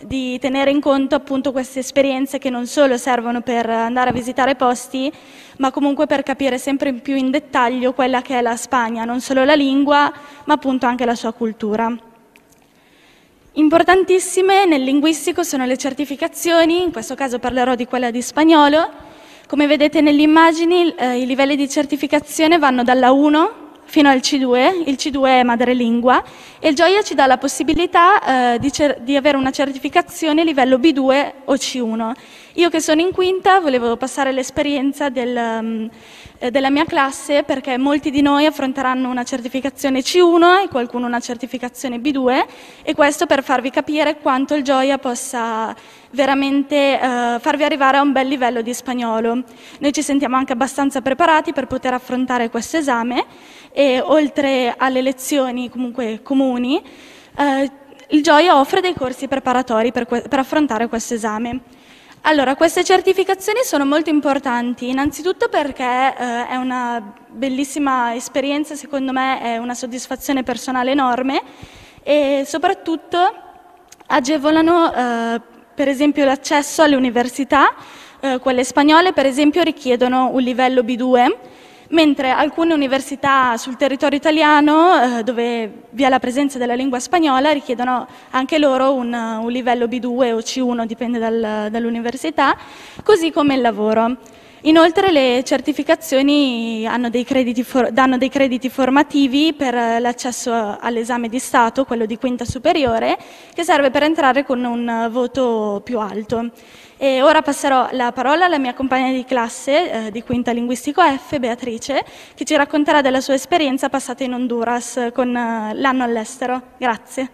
di tenere in conto appunto queste esperienze che non solo servono per andare a visitare posti, ma comunque per capire sempre più in dettaglio quella che è la Spagna, non solo la lingua, ma appunto anche la sua cultura. Importantissime nel linguistico sono le certificazioni, in questo caso parlerò di quella di spagnolo. Come vedete nelle immagini, eh, i livelli di certificazione vanno dalla uno fino al C due, il C due è madrelingua, e il Gioia ci dà la possibilità eh, di, di avere una certificazione livello B due o C uno. Io che sono in quinta volevo passare l'esperienza del, um, eh, della mia classe, perché molti di noi affronteranno una certificazione C uno e qualcuno una certificazione B due, e questo per farvi capire quanto il Gioia possa veramente eh, farvi arrivare a un bel livello di spagnolo. Noi ci sentiamo anche abbastanza preparati per poter affrontare questo esame, e oltre alle lezioni comunque comuni, eh, il Gioia offre dei corsi preparatori per, per affrontare questo esame. Allora, queste certificazioni sono molto importanti, innanzitutto perché eh, è una bellissima esperienza, secondo me è una soddisfazione personale enorme, e soprattutto agevolano eh, per esempio l'accesso alle università. Eh, quelle spagnole per esempio richiedono un livello B due, mentre alcune università sul territorio italiano, eh, dove vi è la presenza della lingua spagnola, richiedono anche loro un, un livello B due o C uno, dipende dal, dall'università, così come il lavoro. Inoltre le certificazioni hanno dei crediti for- danno dei crediti formativi per l'accesso all'esame di Stato, quello di quinta superiore, che serve per entrare con un voto più alto. E ora passerò la parola alla mia compagna di classe eh, di quinta linguistico F, Beatrice, che ci racconterà della sua esperienza passata in Honduras con eh, l'anno all'estero. Grazie.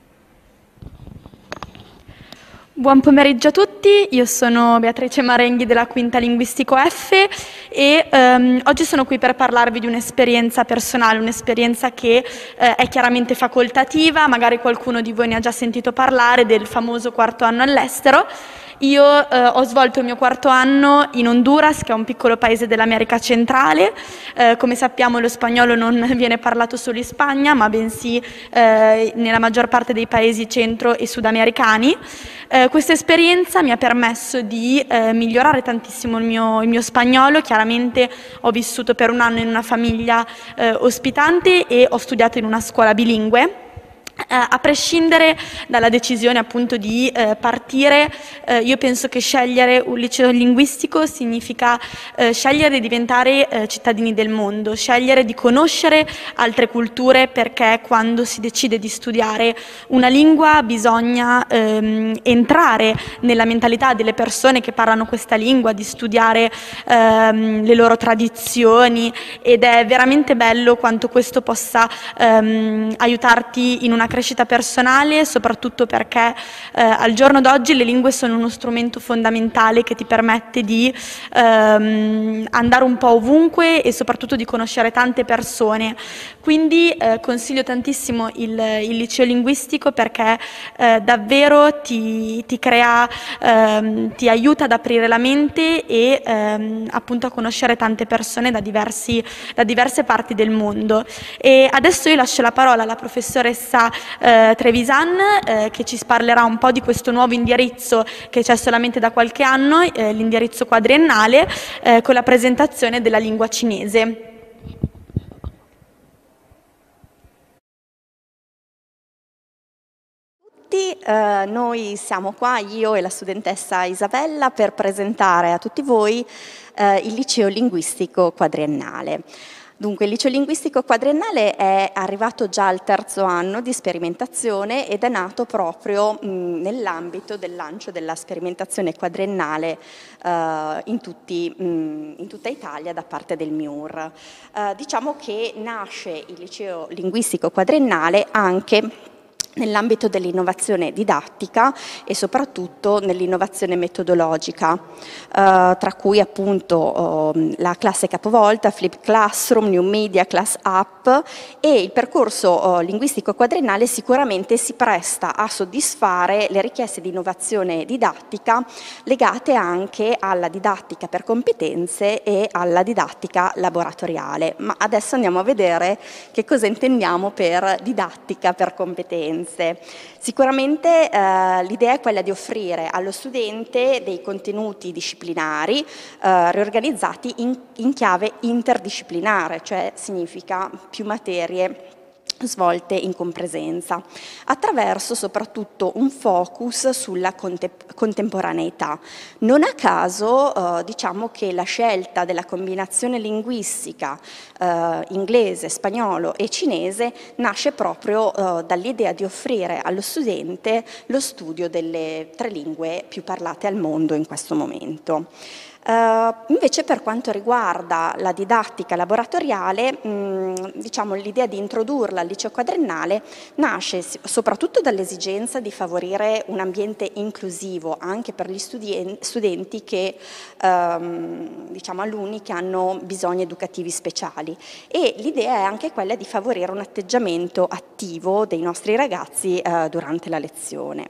Buon pomeriggio a tutti, io sono Beatrice Marenghi della quinta linguistico F e um, oggi sono qui per parlarvi di un'esperienza personale, un'esperienza che eh, è chiaramente facoltativa, magari qualcuno di voi ne ha già sentito parlare, del famoso quarto anno all'estero. Io eh, ho svolto il mio quarto anno in Honduras, che è un piccolo paese dell'America centrale. Eh, come sappiamo lo spagnolo non viene parlato solo in Spagna, ma bensì eh, nella maggior parte dei paesi centro e sudamericani. Eh, questa esperienza mi ha permesso di eh, migliorare tantissimo il mio, il mio spagnolo. Chiaramente ho vissuto per un anno in una famiglia eh, ospitante e ho studiato in una scuola bilingue. Uh, a prescindere dalla decisione appunto di uh, partire, uh, io penso che scegliere un liceo linguistico significa uh, scegliere di diventare uh, cittadini del mondo, scegliere di conoscere altre culture, perché quando si decide di studiare una lingua bisogna um, entrare nella mentalità delle persone che parlano questa lingua, di studiare um, le loro tradizioni, ed è veramente bello quanto questo possa um, aiutarti in una crescita personale, soprattutto perché eh, al giorno d'oggi le lingue sono uno strumento fondamentale che ti permette di ehm, andare un po' ovunque e soprattutto di conoscere tante persone. Quindi eh, consiglio tantissimo il, il liceo linguistico, perché eh, davvero ti, ti crea, ehm, ti aiuta ad aprire la mente e ehm, appunto a conoscere tante persone da, diversi, da diverse parti del mondo. E adesso io lascio la parola alla professoressa Eh, Trevisan, eh, che ci parlerà un po' di questo nuovo indirizzo che c'è solamente da qualche anno, eh, l'indirizzo quadriennale, eh, con la presentazione della lingua cinese. Eh, noi siamo qua, io e la studentessa Isabella, per presentare a tutti voi eh, il liceo linguistico quadriennale. Dunque, il liceo linguistico quadriennale è arrivato già al terzo anno di sperimentazione ed è nato proprio nell'ambito del lancio della sperimentazione quadriennale eh, in, tutti, mh, in tutta Italia da parte del M I U R. Eh, diciamo che nasce il liceo linguistico quadriennale anche nell'ambito dell'innovazione didattica e soprattutto nell'innovazione metodologica, eh, tra cui appunto eh, la classe capovolta, Flip Classroom, New Media, Class App, e il percorso eh, linguistico quadriennale sicuramente si presta a soddisfare le richieste di innovazione didattica legate anche alla didattica per competenze e alla didattica laboratoriale. Ma adesso andiamo a vedere che cosa intendiamo per didattica per competenze. competenze. Sicuramente eh, l'idea è quella di offrire allo studente dei contenuti disciplinari eh, riorganizzati in, in chiave interdisciplinare, cioè significa più materie svolte in compresenza, attraverso soprattutto un focus sulla contep- contemporaneità. Non a caso eh, diciamo che la scelta della combinazione linguistica eh, inglese, spagnolo e cinese nasce proprio eh, dall'idea di offrire allo studente lo studio delle tre lingue più parlate al mondo in questo momento. Uh, invece per quanto riguarda la didattica laboratoriale, mh, diciamo l'idea di introdurla al liceo quadriennale nasce soprattutto dall'esigenza di favorire un ambiente inclusivo anche per gli studi- studenti che, um, diciamo alunni che hanno bisogni educativi speciali, e l'idea è anche quella di favorire un atteggiamento attivo dei nostri ragazzi uh, durante la lezione.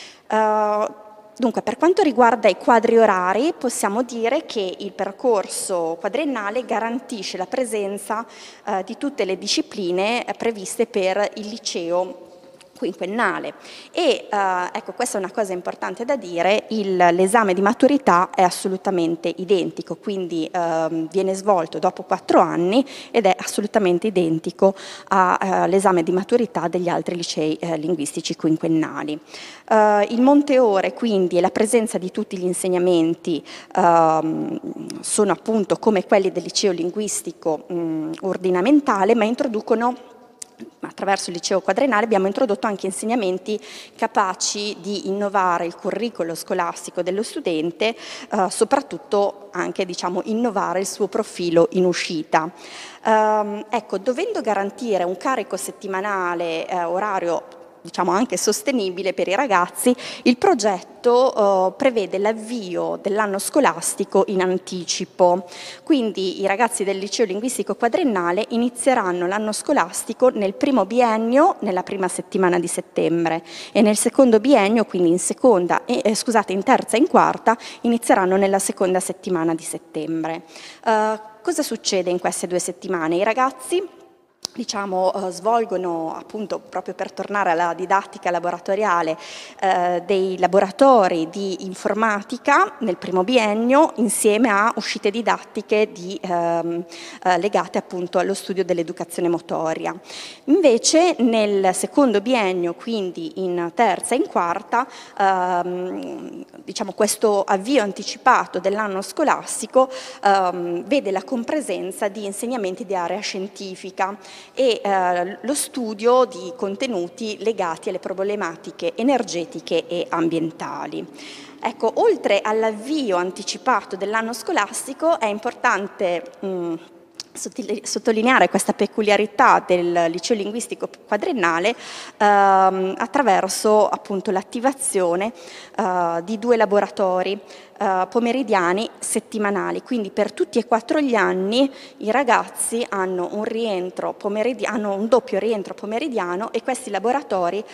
Uh, Dunque, per quanto riguarda i quadri orari, possiamo dire che il percorso quadriennale garantisce la presenza eh, di tutte le discipline eh, previste per il liceo quinquennale e eh, ecco, questa è una cosa importante da dire, il, l'esame di maturità è assolutamente identico, quindi eh, viene svolto dopo quattro anni ed è assolutamente identico all'esame eh, di maturità degli altri licei eh, linguistici quinquennali. Eh, il monte ore quindi e la presenza di tutti gli insegnamenti eh, sono appunto come quelli del liceo linguistico mh, ordinamentale, ma introducono attraverso il liceo quadriennale abbiamo introdotto anche insegnamenti capaci di innovare il curriculum scolastico dello studente, eh, soprattutto anche diciamo, innovare il suo profilo in uscita. Um, ecco, dovendo garantire un carico settimanale eh, orario diciamo anche sostenibile per i ragazzi, il progetto eh, prevede l'avvio dell'anno scolastico in anticipo. Quindi i ragazzi del liceo linguistico quadriennale inizieranno l'anno scolastico nel primo biennio, nella prima settimana di settembre, e nel secondo biennio, quindi in seconda, eh, scusate, in terza e in quarta, inizieranno nella seconda settimana di settembre. Eh, cosa succede in queste due settimane? I ragazzi diciamo, eh, svolgono appunto proprio per tornare alla didattica laboratoriale eh, dei laboratori di informatica nel primo biennio insieme a uscite didattiche di, ehm, eh, legate appunto allo studio dell'educazione motoria. Invece nel secondo biennio, quindi in terza e in quarta, ehm, diciamo questo avvio anticipato dell'anno scolastico ehm, vede la compresenza di insegnamenti di area scientifica e eh, lo studio di contenuti legati alle problematiche energetiche e ambientali. Ecco, oltre all'avvio anticipato dell'anno scolastico è importante mh, sottolineare questa peculiarità del liceo linguistico quadriennale ehm, attraverso appunto l'attivazione eh, di due laboratori eh, pomeridiani settimanali, quindi per tutti e quattro gli anni i ragazzi hanno un rientro pomeridiano, hanno un doppio rientro pomeridiano e questi laboratori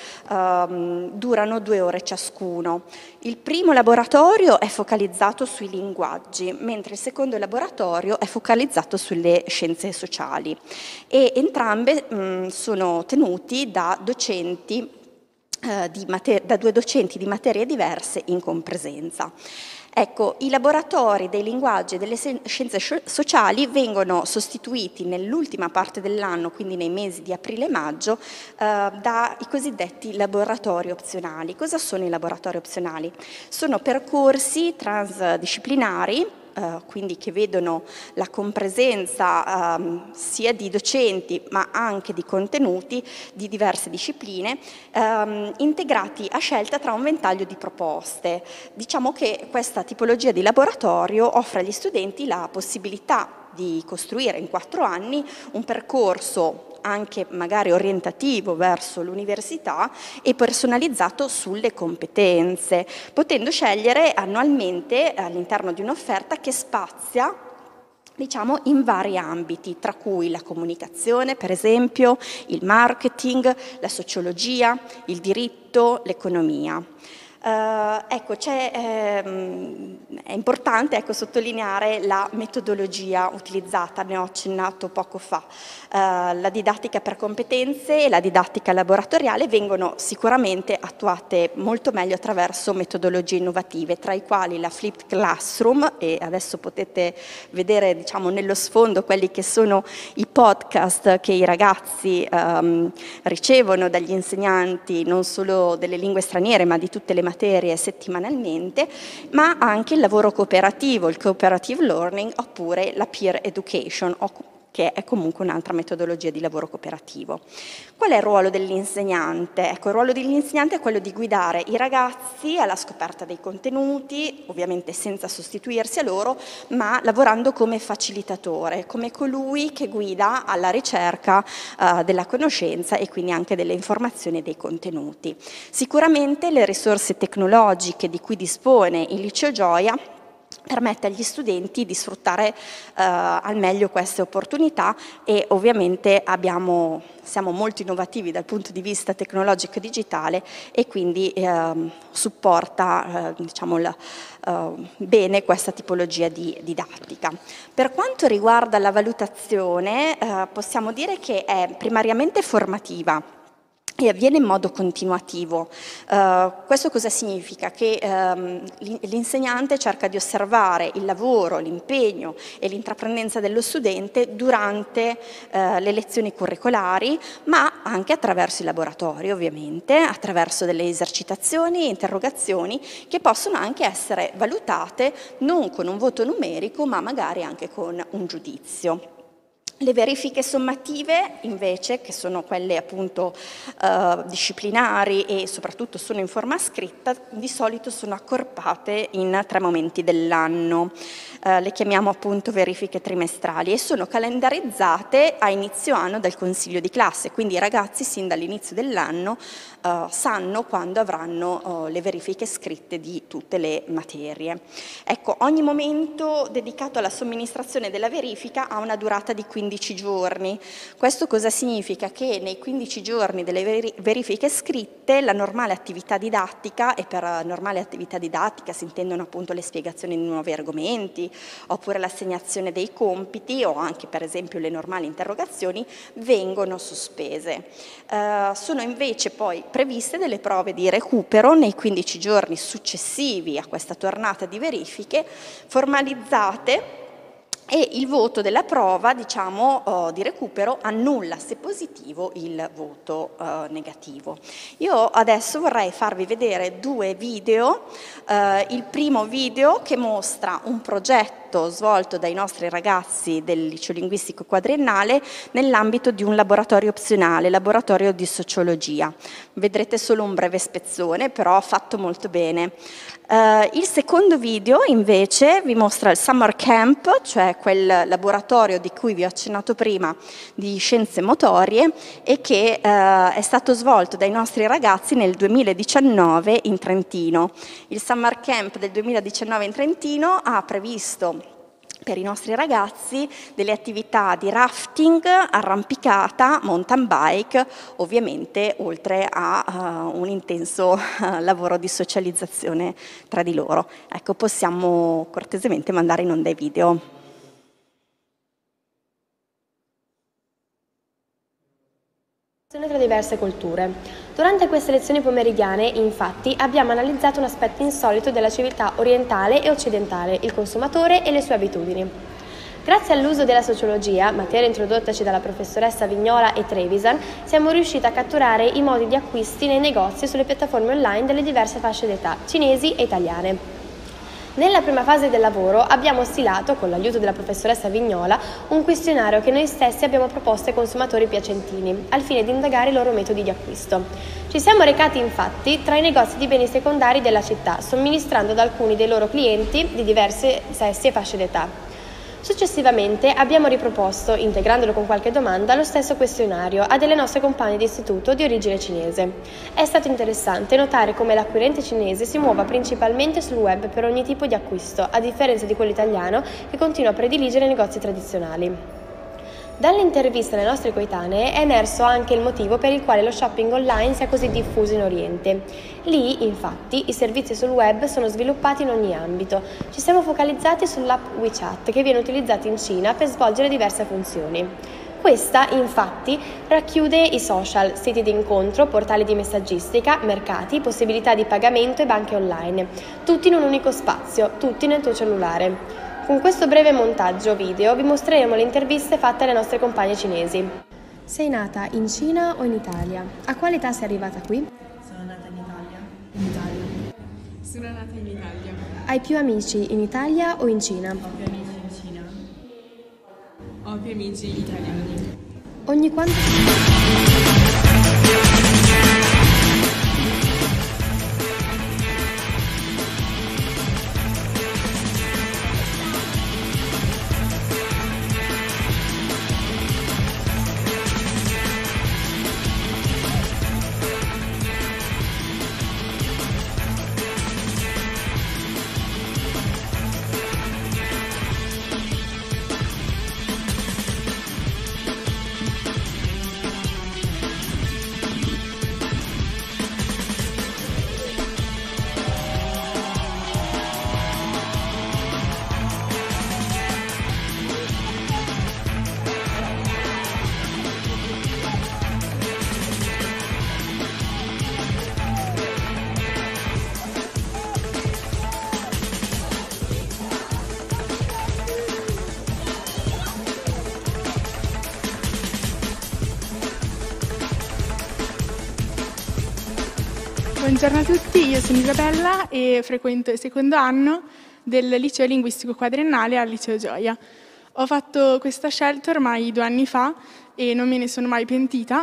ehm, durano due ore ciascuno. Il primo laboratorio è focalizzato sui linguaggi, mentre il secondo laboratorio è focalizzato sulle scienze sociali e entrambe mh, sono tenuti da docenti eh, di mater- da due docenti di materie diverse in compresenza. Ecco, i laboratori dei linguaggi e delle scienze sociali vengono sostituiti nell'ultima parte dell'anno, quindi nei mesi di aprile e maggio, eh, dai cosiddetti laboratori opzionali. Cosa sono i laboratori opzionali? Sono percorsi transdisciplinari, Uh, quindi che vedono la compresenza um, sia di docenti ma anche di contenuti di diverse discipline um, integrati a scelta tra un ventaglio di proposte. Diciamo che questa tipologia di laboratorio offre agli studenti la possibilità di costruire in quattro anni un percorso anche magari orientativo verso l'università e personalizzato sulle competenze, potendo scegliere annualmente all'interno di un'offerta che spazia diciamo in vari ambiti, tra cui la comunicazione, per esempio, il marketing, la sociologia, il diritto, l'economia. Uh, ecco, c'è, ehm, è importante ecco, sottolineare la metodologia utilizzata, ne ho accennato poco fa. Uh, la didattica per competenze e la didattica laboratoriale vengono sicuramente attuate molto meglio attraverso metodologie innovative, tra i quali la Flipped Classroom, e adesso potete vedere diciamo, nello sfondo quelli che sono i podcast che i ragazzi um, ricevono dagli insegnanti, non solo delle lingue straniere ma di tutte le materie settimanalmente, ma anche il lavoro cooperativo, il cooperative learning, oppure la peer education, che è comunque un'altra metodologia di lavoro cooperativo. Qual è il ruolo dell'insegnante? Ecco, il ruolo dell'insegnante è quello di guidare i ragazzi alla scoperta dei contenuti, ovviamente senza sostituirsi a loro, ma lavorando come facilitatore, come colui che guida alla ricerca uh, della conoscenza e quindi anche delle informazioni e dei contenuti. Sicuramente le risorse tecnologiche di cui dispone il Liceo Gioia permette agli studenti di sfruttare uh, al meglio queste opportunità e ovviamente abbiamo, siamo molto innovativi dal punto di vista tecnologico e digitale e quindi uh, supporta uh, diciamo, la, uh, bene questa tipologia di didattica. Per quanto riguarda la valutazione uh, possiamo dire che è primariamente formativa e avviene in modo continuativo. Uh, questo cosa significa? Che um, l'insegnante cerca di osservare il lavoro, l'impegno e l'intraprendenza dello studente durante uh, le lezioni curricolari, ma anche attraverso i laboratori, ovviamente, attraverso delle esercitazioni e interrogazioni che possono anche essere valutate non con un voto numerico, ma magari anche con un giudizio. Le verifiche sommative invece, che sono quelle appunto eh, disciplinari e soprattutto sono in forma scritta, di solito sono accorpate in tre momenti dell'anno. Eh, le chiamiamo appunto verifiche trimestrali e sono calendarizzate a inizio anno dal consiglio di classe, quindi i ragazzi sin dall'inizio dell'anno eh, sanno quando avranno eh, le verifiche scritte di tutte le materie. Ecco, ogni momento dedicato alla somministrazione della verifica ha una durata di quindici giorni. Questo cosa significa? Che nei quindici giorni delle veri verifiche scritte la normale attività didattica, e per normale attività didattica si intendono appunto le spiegazioni di nuovi argomenti oppure l'assegnazione dei compiti o anche per esempio le normali interrogazioni, vengono sospese. Uh, sono invece poi previste delle prove di recupero nei quindici giorni successivi a questa tornata di verifiche formalizzate, e il voto della prova, diciamo, uh, di recupero annulla, se positivo, il voto uh, negativo. Io adesso vorrei farvi vedere due video. Uh, il primo video che mostra un progetto svolto dai nostri ragazzi del Liceo Linguistico Quadriennale nell'ambito di un laboratorio opzionale, laboratorio di sociologia. Vedrete solo un breve spezzone, però fatto molto bene. Uh, il secondo video invece vi mostra il Summer Camp, cioè quel laboratorio di cui vi ho accennato prima di scienze motorie e che uh, è stato svolto dai nostri ragazzi nel duemiladiciannove in Trentino. Il Summer Camp del duemiladiciannove in Trentino ha previsto per i nostri ragazzi delle attività di rafting, arrampicata, mountain bike, ovviamente oltre a uh, un intenso uh, lavoro di socializzazione tra di loro. Ecco, possiamo cortesemente mandare in onda i video. Tra diverse culture. Durante queste lezioni pomeridiane, infatti, abbiamo analizzato un aspetto insolito della civiltà orientale e occidentale, il consumatore e le sue abitudini. Grazie all'uso della sociologia, materia introdottaci dalla professoressa Vignola e Trevisan, siamo riusciti a catturare i modi di acquisti nei negozi e sulle piattaforme online delle diverse fasce d'età, cinesi e italiane. Nella prima fase del lavoro abbiamo stilato, con l'aiuto della professoressa Vignola, un questionario che noi stessi abbiamo proposto ai consumatori piacentini, al fine di indagare i loro metodi di acquisto. Ci siamo recati infatti tra i negozi di beni secondari della città, somministrando ad alcuni dei loro clienti di diversi sessi e fasce d'età. Successivamente abbiamo riproposto, integrandolo con qualche domanda, lo stesso questionario a delle nostre compagne di istituto di origine cinese. È stato interessante notare come l'acquirente cinese si muova principalmente sul web per ogni tipo di acquisto, a differenza di quello italiano che continua a prediligere i negozi tradizionali. Dalle interviste alle nostre coetanee è emerso anche il motivo per il quale lo shopping online sia così diffuso in Oriente. Lì, infatti, i servizi sul web sono sviluppati in ogni ambito. Ci siamo focalizzati sull'app WeChat, che viene utilizzata in Cina per svolgere diverse funzioni. Questa, infatti, racchiude i social, siti di incontro, portali di messaggistica, mercati, possibilità di pagamento e banche online, tutti in un unico spazio, tutti nel tuo cellulare. Con questo breve montaggio video vi mostreremo le interviste fatte alle nostre compagne cinesi. Sei nata in Cina o in Italia? A quale età sei arrivata qui? Sono nata in Italia. In Italia. Sono nata in Italia. Hai più amici in Italia o in Cina? Ho più amici in Cina. Ho più amici italiani. Ogni quanto... Buongiorno a tutti, io sono Isabella e frequento il secondo anno del liceo linguistico quadriennale al liceo Gioia. Ho fatto questa scelta ormai due anni fa e non me ne sono mai pentita.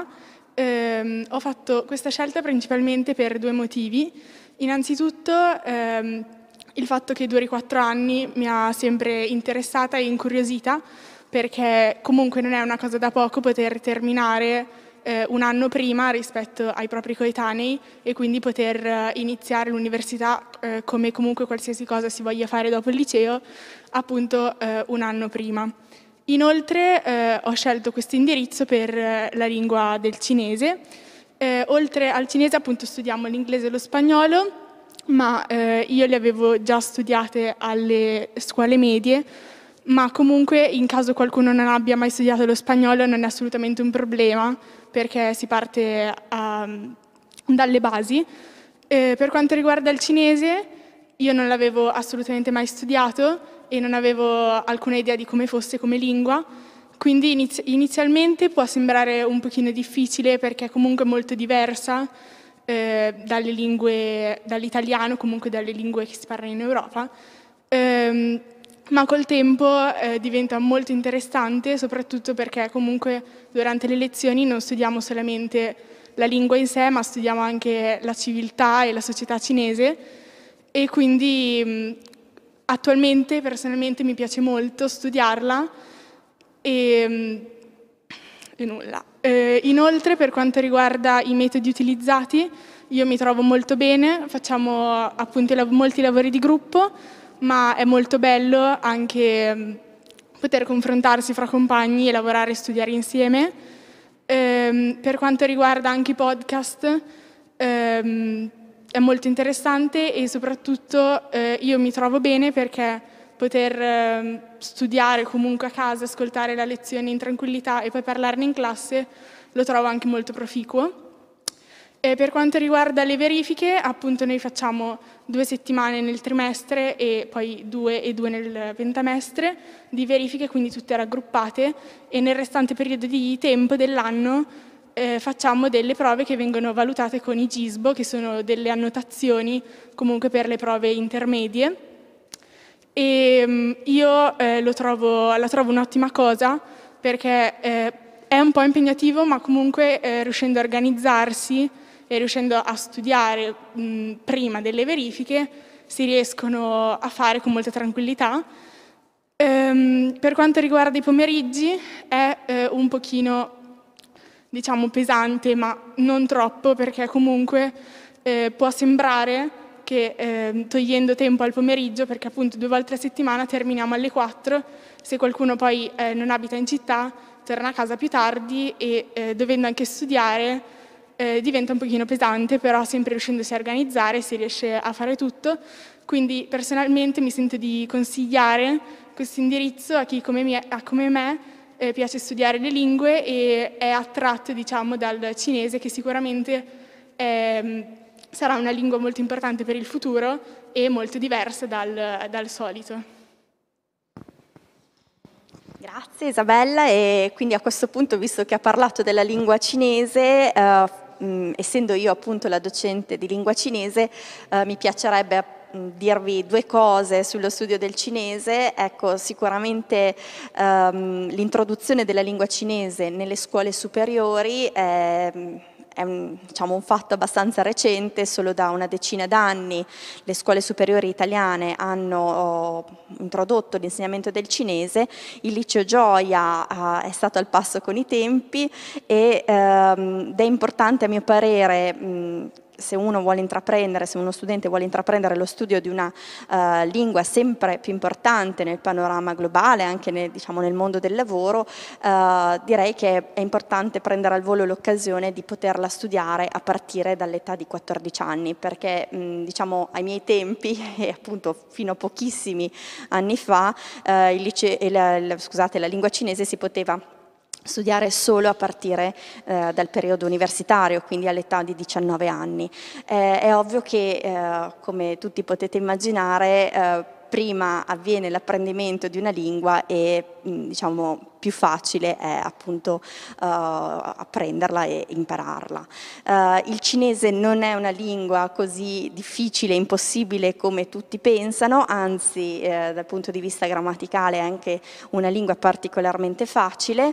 Eh, ho fatto questa scelta principalmente per due motivi. Innanzitutto ehm, il fatto che duri quattro anni mi ha sempre interessata e incuriosita, perché comunque non è una cosa da poco poter terminare eh, un anno prima rispetto ai propri coetanei e quindi poter eh, iniziare l'università eh, come comunque qualsiasi cosa si voglia fare dopo il liceo, appunto eh, un anno prima. Inoltre eh, ho scelto questo indirizzo per eh, la lingua del cinese. Eh, oltre al cinese appunto studiamo l'inglese e lo spagnolo, ma eh, io le avevo già studiate alle scuole medie, ma comunque in caso qualcuno non abbia mai studiato lo spagnolo non è assolutamente un problema, perché si parte a, dalle basi. Eh, per quanto riguarda il cinese, io non l'avevo assolutamente mai studiato e non avevo alcuna idea di come fosse come lingua, quindi inizi- inizialmente può sembrare un pochino difficile perché è comunque molto diversa eh, dalle lingue, dall'italiano, comunque dalle lingue che si parlano in Europa, ehm, ma col tempo eh, diventa molto interessante, soprattutto perché comunque durante le lezioni non studiamo solamente la lingua in sé, ma studiamo anche la civiltà e la società cinese, e quindi mh, attualmente personalmente mi piace molto studiarla e, e nulla. Eh, inoltre, per quanto riguarda i metodi utilizzati, io mi trovo molto bene, facciamo appunto molti lavori di gruppo, ma è molto bello anche poter confrontarsi fra compagni e lavorare e studiare insieme. Ehm, per quanto riguarda anche i podcast, ehm, è molto interessante e soprattutto eh, io mi trovo bene perché poter eh, studiare comunque a casa, ascoltare la lezione in tranquillità e poi parlarne in classe lo trovo anche molto proficuo. E per quanto riguarda le verifiche, appunto noi facciamo due settimane nel trimestre e poi due e due nel ventamestre di verifiche, quindi tutte raggruppate, e nel restante periodo di tempo dell'anno eh, facciamo delle prove che vengono valutate con i GISBO, che sono delle annotazioni comunque per le prove intermedie. E um, io eh, lo trovo, la trovo un'ottima cosa perché eh, è un po' impegnativo, ma comunque eh, riuscendo a organizzarsi e riuscendo a studiare mh, prima delle verifiche si riescono a fare con molta tranquillità. Ehm, per quanto riguarda i pomeriggi è eh, un pochino, diciamo, pesante, ma non troppo, perché comunque eh, può sembrare che eh, togliendo tempo al pomeriggio, perché appunto due volte a settimana terminiamo alle quattro, se qualcuno poi eh, non abita in città torna a casa più tardi e eh, dovendo anche studiare eh, diventa un pochino pesante, però sempre riuscendosi a organizzare si riesce a fare tutto. Quindi personalmente mi sento di consigliare questo indirizzo a chi come me, a come me eh, piace studiare le lingue e è attratto, diciamo, dal cinese, che sicuramente è, sarà una lingua molto importante per il futuro e molto diversa dal, dal solito. Grazie Isabella, e quindi a questo punto, visto che ha parlato della lingua cinese, eh, mh, essendo io appunto la docente di lingua cinese, eh, mi piacerebbe mh, dirvi due cose sullo studio del cinese. Ecco, sicuramente ehm, l'introduzione della lingua cinese nelle scuole superiori è È un, diciamo, un fatto abbastanza recente, solo da una decina d'anni le scuole superiori italiane hanno oh, introdotto l'insegnamento del cinese. Il liceo Gioia uh, è stato al passo con i tempi e, um, ed è importante a mio parere, mh, se uno vuole intraprendere, se uno studente vuole intraprendere lo studio di una uh, lingua sempre più importante nel panorama globale, anche nel, diciamo, nel mondo del lavoro, uh, direi che è importante prendere al volo l'occasione di poterla studiare a partire dall'età di quattordici anni, perché mh, diciamo ai miei tempi, e appunto fino a pochissimi anni fa, uh, il lice- la, la, scusate, la lingua cinese si poteva studiare solo a partire eh, dal periodo universitario, quindi all'età di diciannove anni. Eh, è ovvio che, eh, come tutti potete immaginare, eh, prima avviene l'apprendimento di una lingua e mh, diciamo più facile è appunto uh, apprenderla e impararla. Uh, il cinese non è una lingua così difficile e impossibile come tutti pensano, anzi eh, dal punto di vista grammaticale è anche una lingua particolarmente facile.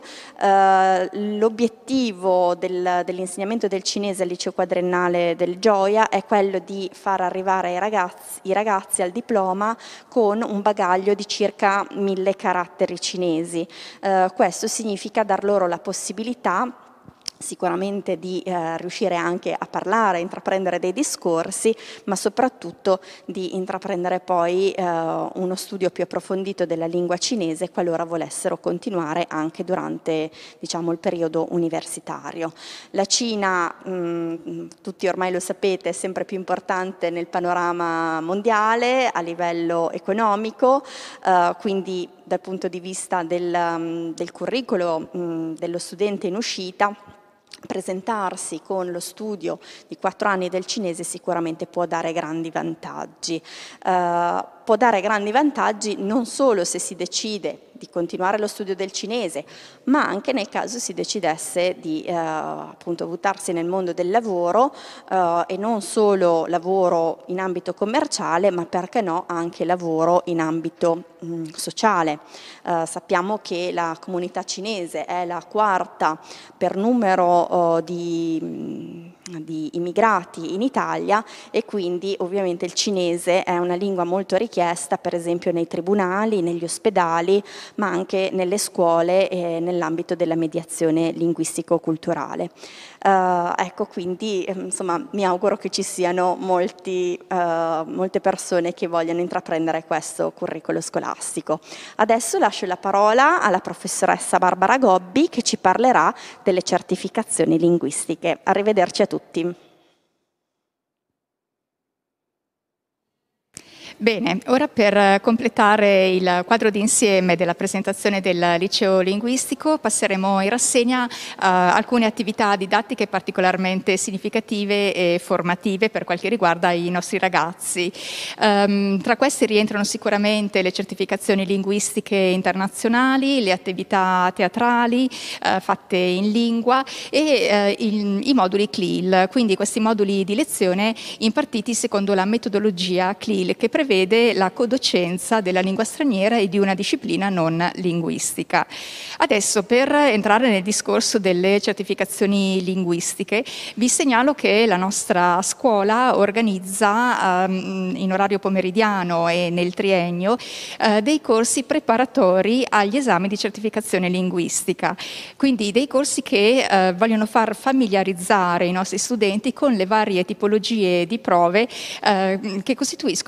Uh, l'obiettivo del, dell'insegnamento del cinese al liceo quadriennale del Gioia è quello di far arrivare i ragazzi, i ragazzi al diploma con un bagaglio di circa mille caratteri cinesi. Uh, questo significa dar loro la possibilità sicuramente di eh, riuscire anche a parlare, a intraprendere dei discorsi, ma soprattutto di intraprendere poi eh, uno studio più approfondito della lingua cinese qualora volessero continuare anche durante, diciamo, il periodo universitario. La Cina, mh, tutti ormai lo sapete, è sempre più importante nel panorama mondiale a livello economico, eh, quindi dal punto di vista del, del curriculum mh, dello studente in uscita, presentarsi con lo studio di quattro anni del cinese sicuramente può dare grandi vantaggi. Uh, può dare grandi vantaggi non solo se si decide di continuare lo studio del cinese, ma anche nel caso si decidesse di uh, appunto buttarsi nel mondo del lavoro, uh, e non solo lavoro in ambito commerciale, ma perché no anche lavoro in ambito mh, sociale. Uh, sappiamo che la comunità cinese è la quarta per numero uh, di, mh, di immigrati in Italia, e quindi ovviamente il cinese è una lingua molto richiesta, per esempio nei tribunali, negli ospedali, ma anche nelle scuole e nell'ambito della mediazione linguistico-culturale. Uh, ecco, quindi insomma mi auguro che ci siano molti, uh, molte persone che vogliano intraprendere questo curriculum scolastico. Adesso lascio la parola alla professoressa Barbara Gobbi, che ci parlerà delle certificazioni linguistiche. Arrivederci a tutti. Bene, ora per completare il quadro d'insieme della presentazione del liceo linguistico passeremo in rassegna uh, alcune attività didattiche particolarmente significative e formative per quel che riguarda i nostri ragazzi. Um, tra queste rientrano sicuramente le certificazioni linguistiche internazionali, le attività teatrali uh, fatte in lingua e uh, il, i moduli C L I L, quindi questi moduli di lezione impartiti secondo la metodologia C L I L, che prevede la codocenza della lingua straniera e di una disciplina non linguistica. Adesso, per entrare nel discorso delle certificazioni linguistiche, vi segnalo che la nostra scuola organizza um, in orario pomeridiano e nel triennio uh, dei corsi preparatori agli esami di certificazione linguistica, quindi dei corsi che uh, vogliono far familiarizzare i nostri studenti con le varie tipologie di prove uh, che costituiscono poi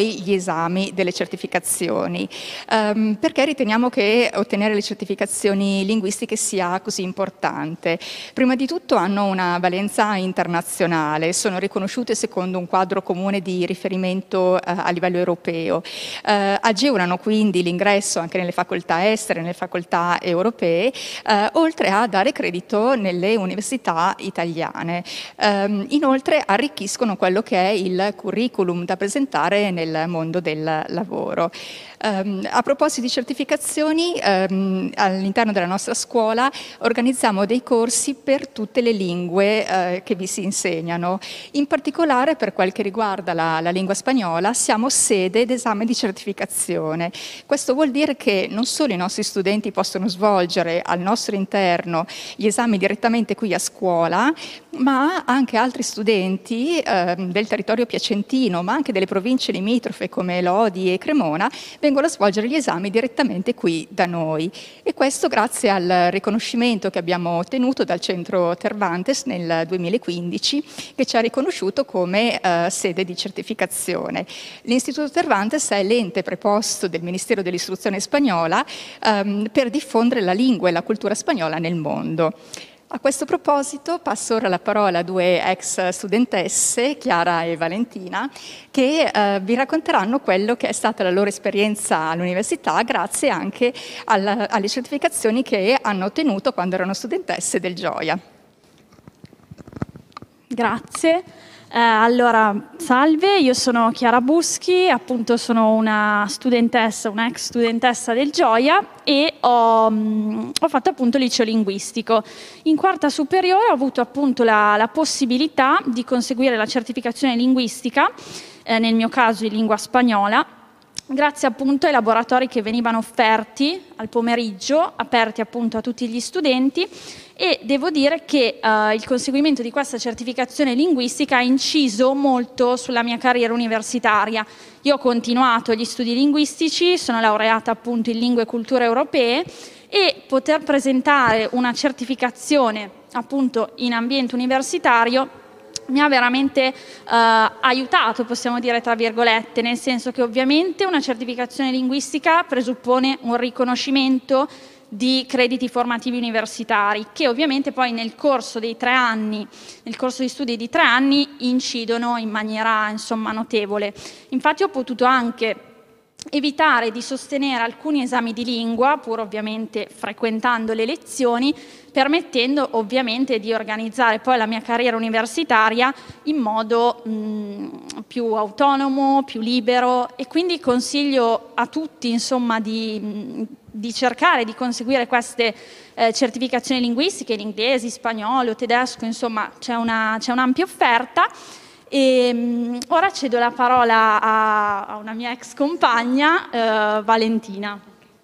poi gli esami delle certificazioni. Um, perché riteniamo che ottenere le certificazioni linguistiche sia così importante? Prima di tutto hanno una valenza internazionale, sono riconosciute secondo un quadro comune di riferimento uh, a livello europeo, uh, agevolano quindi l'ingresso anche nelle facoltà estere, nelle facoltà europee, uh, oltre a dare credito nelle università italiane. Um, inoltre arricchiscono quello che è il curriculum da presentare nel mondo del lavoro. Um, a proposito di certificazioni, um, all'interno della nostra scuola organizziamo dei corsi per tutte le lingue uh, che vi si insegnano. In particolare, per quel che riguarda la, la lingua spagnola, siamo sede d'esame di certificazione. Questo vuol dire che non solo i nostri studenti possono svolgere al nostro interno gli esami direttamente qui a scuola, ma anche altri studenti uh, del territorio piacentino, ma anche delle province limitrofe come Lodi e Cremona, vengono a svolgere gli esami direttamente qui da noi, e questo grazie al riconoscimento che abbiamo ottenuto dal centro Cervantes nel duemilaquindici, che ci ha riconosciuto come uh, sede di certificazione. L'Istituto Cervantes è l'ente preposto del Ministero dell'Istruzione spagnola um, per diffondere la lingua e la cultura spagnola nel mondo. A questo proposito passo ora la parola a due ex studentesse, Chiara e Valentina, che eh, vi racconteranno quello che è stata la loro esperienza all'università, grazie anche al, alle certificazioni che hanno ottenuto quando erano studentesse del Gioia. Grazie. Eh, allora, salve, io sono Chiara Buschi, appunto sono una studentessa, una ex studentessa del Gioia e ho, mh, ho fatto appunto liceo linguistico. In quarta superiore ho avuto appunto la, la possibilità di conseguire la certificazione linguistica, eh, nel mio caso in lingua spagnola, grazie appunto ai laboratori che venivano offerti al pomeriggio, aperti appunto a tutti gli studenti, e devo dire che uh, il conseguimento di questa certificazione linguistica ha inciso molto sulla mia carriera universitaria. Io ho continuato gli studi linguistici, sono laureata appunto in lingue e culture europee, e poter presentare una certificazione appunto in ambiente universitario mi ha veramente eh, aiutato, possiamo dire tra virgolette, nel senso che ovviamente una certificazione linguistica presuppone un riconoscimento di crediti formativi universitari, che ovviamente poi nel corso dei tre anni, nel corso di studi di tre anni, incidono in maniera insomma notevole. Infatti ho potuto anche evitare di sostenere alcuni esami di lingua, pur ovviamente frequentando le lezioni, permettendo ovviamente di organizzare poi la mia carriera universitaria in modo mh, più autonomo, più libero, e quindi consiglio a tutti insomma di, mh, di cercare di conseguire queste eh, certificazioni linguistiche in inglese, spagnolo, tedesco, insomma c'è una, c'è un'ampia offerta. E, um, ora cedo la parola a, a una mia ex compagna, eh, Valentina.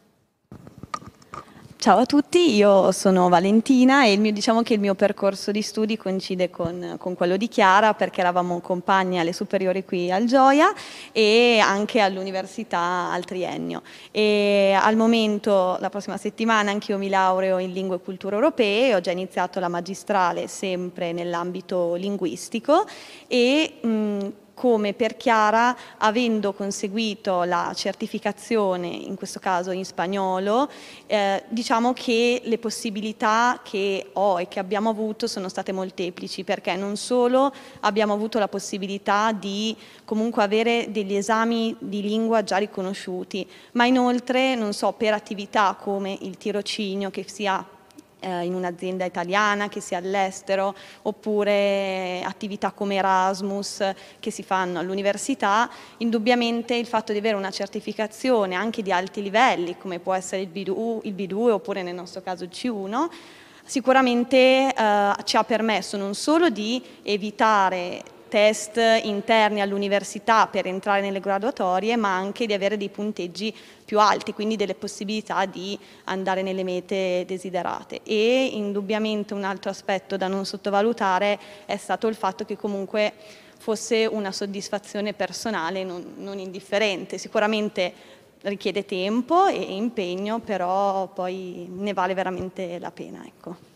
Ciao a tutti, io sono Valentina e il mio, diciamo che il mio percorso di studi coincide con, con quello di Chiara, perché eravamo compagne alle superiori qui al Gioia e anche all'università al triennio. E al momento, la prossima settimana, anch'io mi laureo in lingue e culture europee, ho già iniziato la magistrale sempre nell'ambito linguistico e mh, come per Chiara, avendo conseguito la certificazione, in questo caso in spagnolo, eh, diciamo che le possibilità che ho e che abbiamo avuto sono state molteplici, perché non solo abbiamo avuto la possibilità di comunque avere degli esami di lingua già riconosciuti, ma inoltre, non so, per attività come il tirocinio, che sia in un'azienda italiana, che sia all'estero, oppure attività come Erasmus che si fanno all'università, indubbiamente il fatto di avere una certificazione anche di alti livelli, come può essere il B due oppure nel nostro caso il C uno, sicuramente eh, ci ha permesso non solo di evitare test interni all'università per entrare nelle graduatorie, ma anche di avere dei punteggi più alti, quindi delle possibilità di andare nelle mete desiderate. E indubbiamente un altro aspetto da non sottovalutare è stato il fatto che comunque fosse una soddisfazione personale non, non indifferente. Sicuramente richiede tempo e impegno, però poi ne vale veramente la pena, ecco.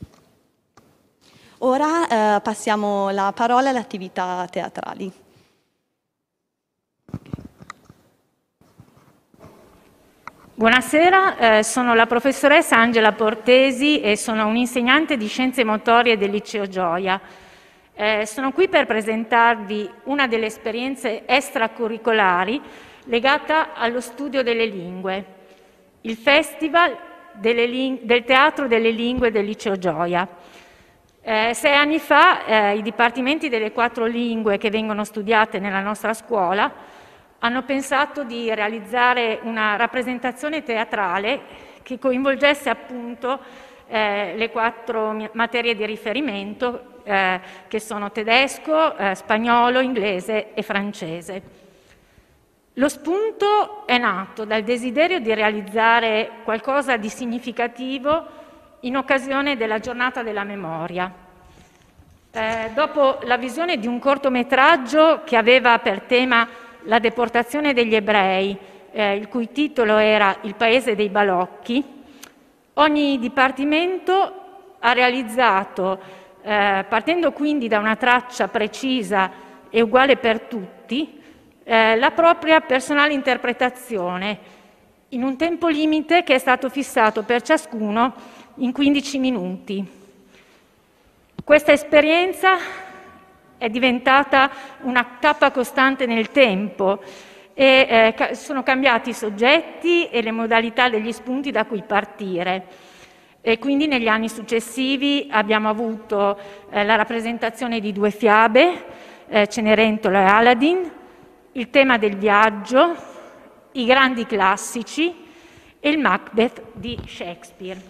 Ora eh, passiamo la parola alle attività teatrali. Buonasera, eh, sono la professoressa Angela Portesi e sono un'insegnante di Scienze Motorie del Liceo Gioia. Eh, sono qui per presentarvi una delle esperienze extracurricolari legata allo studio delle lingue, il Festival delle ling- del Teatro delle Lingue del Liceo Gioia. Eh, sei anni fa eh, i dipartimenti delle quattro lingue che vengono studiate nella nostra scuola hanno pensato di realizzare una rappresentazione teatrale che coinvolgesse appunto eh, le quattro materie di riferimento eh, che sono tedesco, eh, spagnolo, inglese e francese. Lo spunto è nato dal desiderio di realizzare qualcosa di significativo in occasione della giornata della memoria. Eh, dopo la visione di un cortometraggio che aveva per tema la deportazione degli ebrei, eh, il cui titolo era Il paese dei balocchi, ogni dipartimento ha realizzato, eh, partendo quindi da una traccia precisa e uguale per tutti, eh, la propria personale interpretazione, in un tempo limite che è stato fissato per ciascuno in quindici minuti. Questa esperienza è diventata una tappa costante nel tempo e eh, sono cambiati i soggetti e le modalità degli spunti da cui partire. E quindi negli anni successivi abbiamo avuto eh, la rappresentazione di due fiabe, eh, Cenerentola e Aladdin, il tema del viaggio, i grandi classici e il Macbeth di Shakespeare.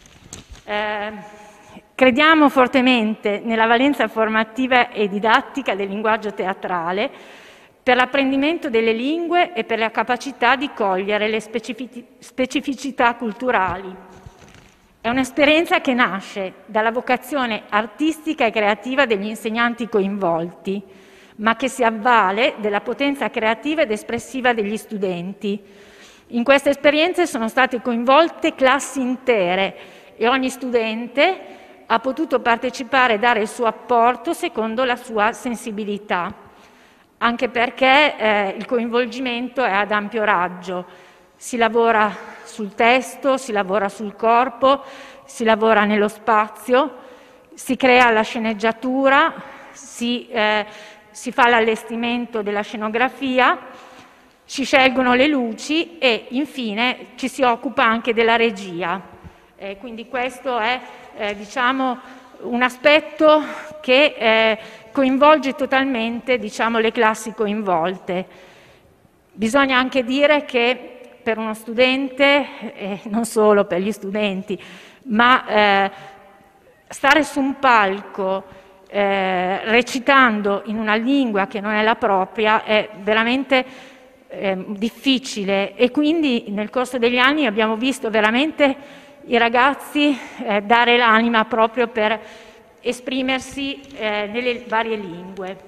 Eh, Crediamo fortemente nella valenza formativa e didattica del linguaggio teatrale per l'apprendimento delle lingue e per la capacità di cogliere le specificità culturali. È un'esperienza che nasce dalla vocazione artistica e creativa degli insegnanti coinvolti, ma che si avvale della potenza creativa ed espressiva degli studenti. In queste esperienze sono state coinvolte classi intere e ogni studente ha potuto partecipare e dare il suo apporto secondo la sua sensibilità, anche perché eh, il coinvolgimento è ad ampio raggio. Si lavora sul testo, si lavora sul corpo, si lavora nello spazio, si crea la sceneggiatura, si, eh, si fa l'allestimento della scenografia, si scelgono le luci e infine ci si occupa anche della regia. Eh, quindi questo è Eh, diciamo, un aspetto che eh, coinvolge totalmente diciamo, le classi coinvolte. Bisogna anche dire che per uno studente, eh, non solo per gli studenti, ma eh, stare su un palco eh, recitando in una lingua che non è la propria è veramente eh, difficile e quindi nel corso degli anni abbiamo visto veramente i ragazzi eh, dare l'anima proprio per esprimersi eh, nelle varie lingue.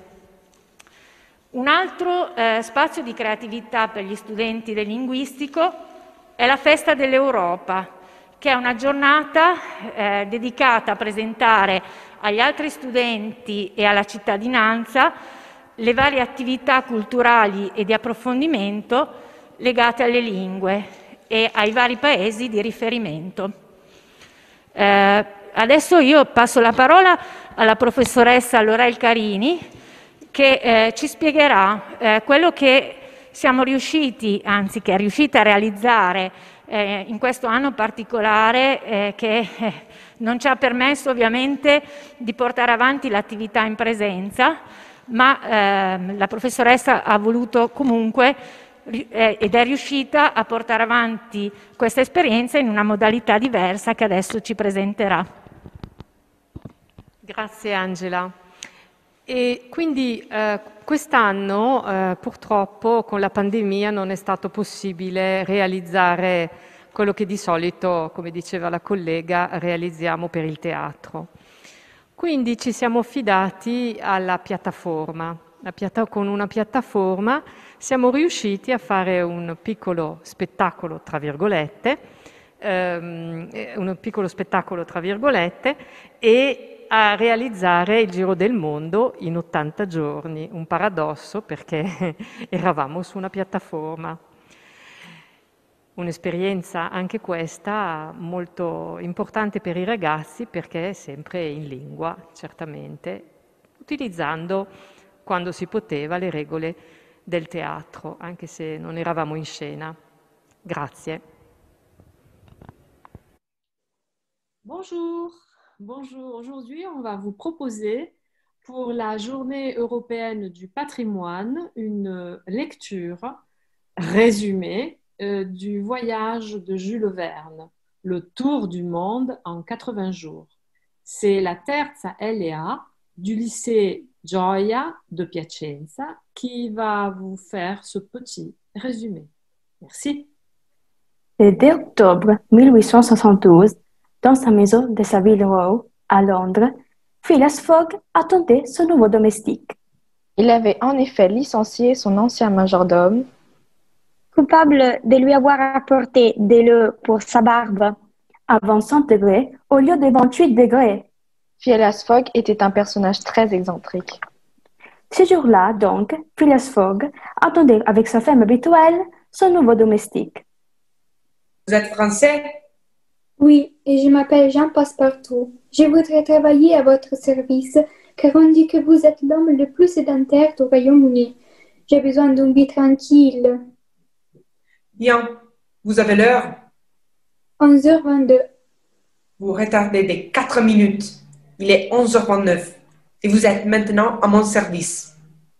Un altro eh, spazio di creatività per gli studenti del linguistico è la Festa dell'Europa, che è una giornata eh, dedicata a presentare agli altri studenti e alla cittadinanza le varie attività culturali e di approfondimento legate alle lingue e ai vari paesi di riferimento. Eh, adesso io passo la parola alla professoressa Lorel Carini che eh, ci spiegherà eh, quello che siamo riusciti, anzi che è riuscita a realizzare eh, in questo anno particolare eh, che eh, non ci ha permesso ovviamente di portare avanti l'attività in presenza, ma eh, la professoressa ha voluto comunque ed è riuscita a portare avanti questa esperienza in una modalità diversa che adesso ci presenterà. Grazie Angela. E quindi eh, quest'anno eh, purtroppo con la pandemia non è stato possibile realizzare quello che di solito, come diceva la collega, realizziamo per il teatro. Quindi ci siamo affidati alla piattaforma. La piatta- con una piattaforma siamo riusciti a fare un piccolo spettacolo, tra virgolette, ehm, un piccolo spettacolo, tra virgolette, e a realizzare il giro del mondo in ottanta giorni. Un paradosso perché eravamo su una piattaforma. un'esperienza anche questa molto importante per i ragazzi perché è sempre in lingua, certamente, utilizzando quando si poteva le regole del teatro, anche se non eravamo in scena. Grazie. Bonjour, bonjour. Aujourd'hui, on va vous proposer pour la journée européenne du patrimoine une lecture résumée euh, du voyage de Jules Verne, le tour du monde en quatre-vingts jours. C'est la terza L E A du lycée Gioia de Piacenza qui va vous faire ce petit résumé. Merci. Le deux octobre mille huit cent soixante-douze, dans sa maison de Savile Row, à Londres, Phileas Fogg attendait son nouveau domestique. Il avait en effet licencié son ancien majordome, coupable de lui avoir apporté de l'eau pour sa barbe à vingt-cinq degrés au lieu de vingt-huit degrés. Phileas Fogg était un personnage très excentrique. Ce jour-là, donc, Phileas Fogg attendait avec sa femme habituelle son nouveau domestique. Vous êtes français? Oui, et je m'appelle Jean Passepartout. Je voudrais travailler à votre service, car on dit que vous êtes l'homme le plus sédentaire du Royaume-Uni. J'ai besoin d'une vie tranquille. Bien. Vous avez l'heure? onze heures vingt-deux. Vous retardez de quatre minutes. Il est onze heures vingt-neuf. Et vous êtes maintenant à mon service.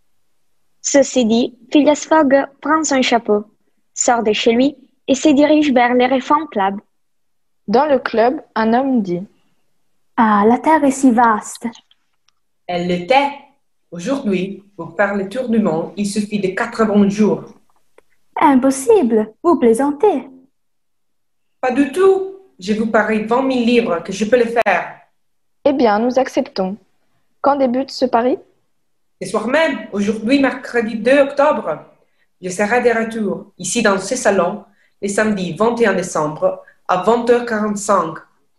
Ceci dit, Phileas Fogg prend son chapeau, sort de chez lui et se dirige vers le Reform Club. Dans le club, un homme dit « Ah, la Terre est si vaste !» Elle l'était. Aujourd'hui, pour faire le tour du monde, il suffit de quatre-vingts jours. Impossible, vous plaisantez. Pas du tout. Je vous parie vingt mille livres que je peux le faire. Eh bien, nous acceptons. Quand débute ce pari? Ce soir même, aujourd'hui, mercredi deux octobre. Je serai de retour, ici dans ce salon, le samedi vingt et un décembre, à vingt heures quarante-cinq.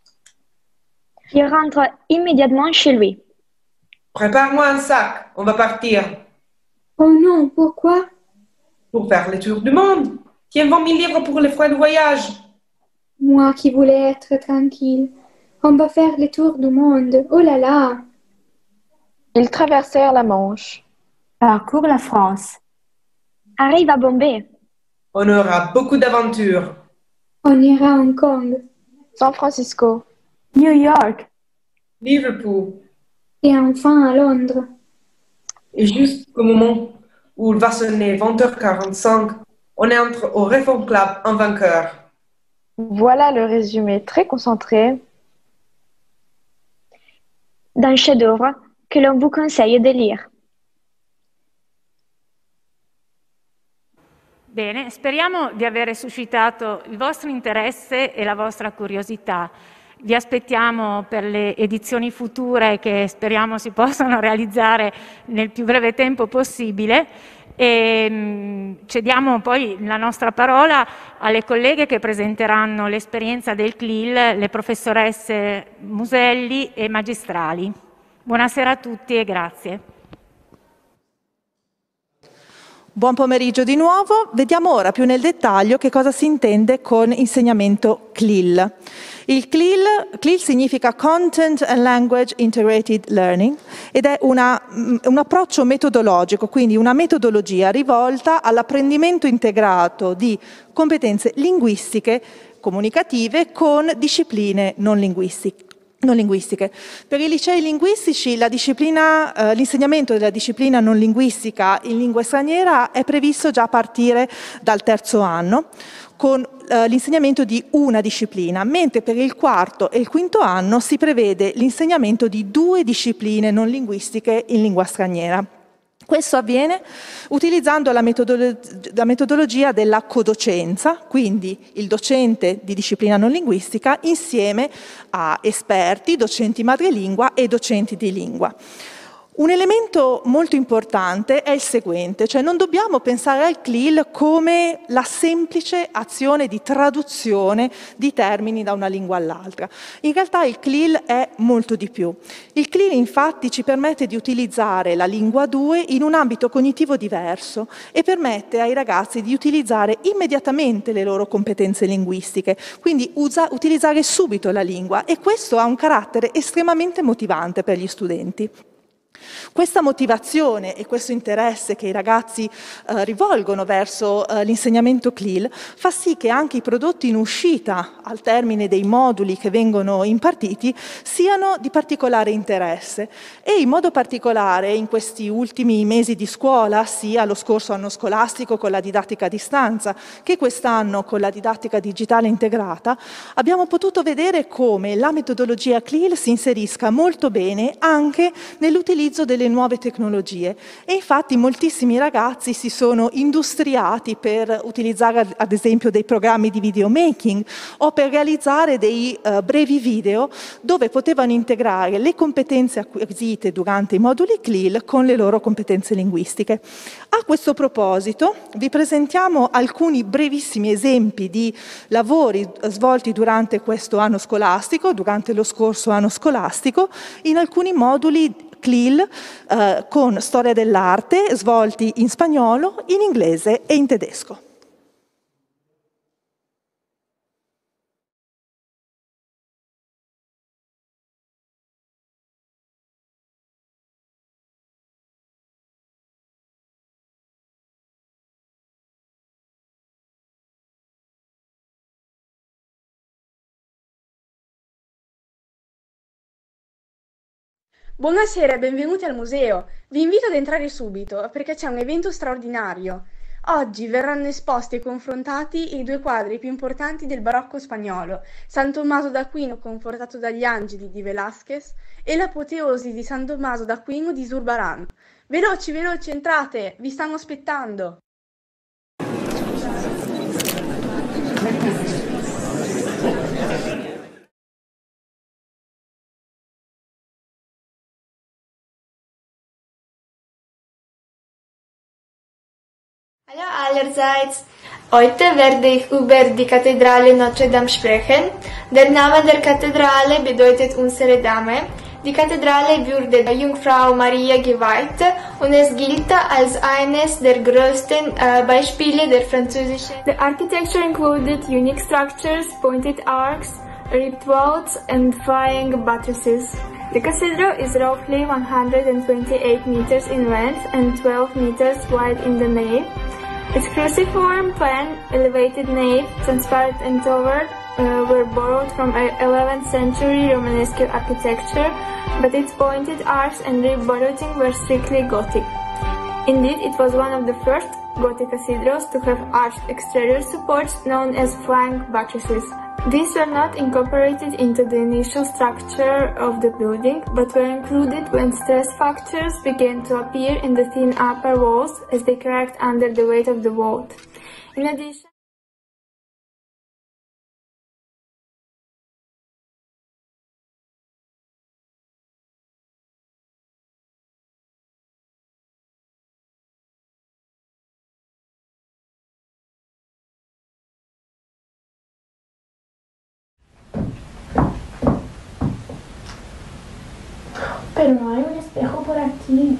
Il rentre immédiatement chez lui. Prépare-moi un sac, on va partir. Oh non, pourquoi? Pour faire le tour du monde. Tiens vingt mille livres pour les frais de voyage. Moi qui voulais être tranquille. On va faire le tour du monde. Oh là là! Ils traversèrent la Manche. Parcourent la France. Arrive à Bombay. On aura beaucoup d'aventures. On ira à Hong Kong. San Francisco. New York. Liverpool. Et enfin à Londres. Et juste au moment où il va sonner vingt heures quarante-cinq, on entre au Reform Club en vainqueur. Voilà le résumé très concentré d'un chef-d'œuvre che l'on vous conseille di lire. Bene, speriamo di aver suscitato il vostro interesse e la vostra curiosità. Vi aspettiamo per le edizioni future che speriamo si possano realizzare nel più breve tempo possibile e mh, cediamo poi la nostra parola alle colleghe che presenteranno l'esperienza del C L I L, le professoresse Muselli e Magistrali. Buonasera a tutti e grazie. Buon pomeriggio di nuovo. Vediamo ora più nel dettaglio che cosa si intende con insegnamento C L I L. Il C L I L, C L I L significa Content and Language Integrated Learning ed è una, un approccio metodologico, quindi una metodologia rivolta all'apprendimento integrato di competenze linguistiche comunicative con discipline non linguistiche. Non linguistiche. Per i licei linguistici la disciplina, eh, l'insegnamento della disciplina non linguistica in lingua straniera è previsto già a partire dal terzo anno con eh, l'insegnamento di una disciplina, mentre per il quarto e il quinto anno si prevede l'insegnamento di due discipline non linguistiche in lingua straniera. Questo avviene utilizzando la, metodolo- la metodologia della codocenza, quindi il docente di disciplina non linguistica insieme a esperti, docenti madrelingua e docenti di lingua. Un elemento molto importante è il seguente, cioè non dobbiamo pensare al C L I L come la semplice azione di traduzione di termini da una lingua all'altra. In realtà il C L I L è molto di più. Il C L I L infatti ci permette di utilizzare la lingua due in un ambito cognitivo diverso e permette ai ragazzi di utilizzare immediatamente le loro competenze linguistiche, quindi usa, utilizzare subito la lingua, e questo ha un carattere estremamente motivante per gli studenti. Questa motivazione e questo interesse che i ragazzi eh, rivolgono verso eh, l'insegnamento C L I L fa sì che anche i prodotti in uscita al termine dei moduli che vengono impartiti siano di particolare interesse, e in modo particolare in questi ultimi mesi di scuola, sia lo scorso anno scolastico con la didattica a distanza che quest'anno con la didattica digitale integrata, abbiamo potuto vedere come la metodologia C L I L si inserisca molto bene anche nell'utilizzo delle nuove tecnologie, e infatti moltissimi ragazzi si sono industriati per utilizzare ad esempio dei programmi di videomaking o per realizzare dei uh, brevi video dove potevano integrare le competenze acquisite durante i moduli C L I L con le loro competenze linguistiche. A questo proposito vi presentiamo alcuni brevissimi esempi di lavori svolti durante questo anno scolastico, durante lo scorso anno scolastico, in alcuni moduli C L I L eh, con storia dell'arte svolti in spagnolo, in inglese e in tedesco. Buonasera e benvenuti al museo. Vi invito ad entrare subito perché c'è un evento straordinario. Oggi verranno esposti e confrontati i due quadri più importanti del barocco spagnolo, San Tommaso d'Aquino confortato dagli angeli di Velázquez e l'Apoteosi di San Tommaso d'Aquino di Zurbarán. Veloci, veloci, entrate, vi stanno aspettando. Hallo allerseits! Heute werde ich über die Kathedrale Notre Dame sprechen. Der Name der Kathedrale bedeutet Unsere Dame. Die Kathedrale wurde der Jungfrau Maria geweiht und es gilt als eines der größten äh, Beispiele der französischen. The architecture included unique structures, pointed arcs, ribbed vaults and flying buttresses. The cathedral is roughly one hundred twenty-eight meters in length and twelve meters wide in the nave. Its cruciform plan, elevated nave, transparent and towered, uh, were borrowed from eleventh century Romanesque architecture, but its pointed arcs and rib borrowing were strictly Gothic. Indeed, it was one of the first Gothic cathedrals to have arched exterior supports known as flank buttresses. These were not incorporated into the initial structure of the building, but were included when stress fractures began to appear in the thin upper walls as they cracked under the weight of the vault. In addition, Pero no hay un espejo por aquí.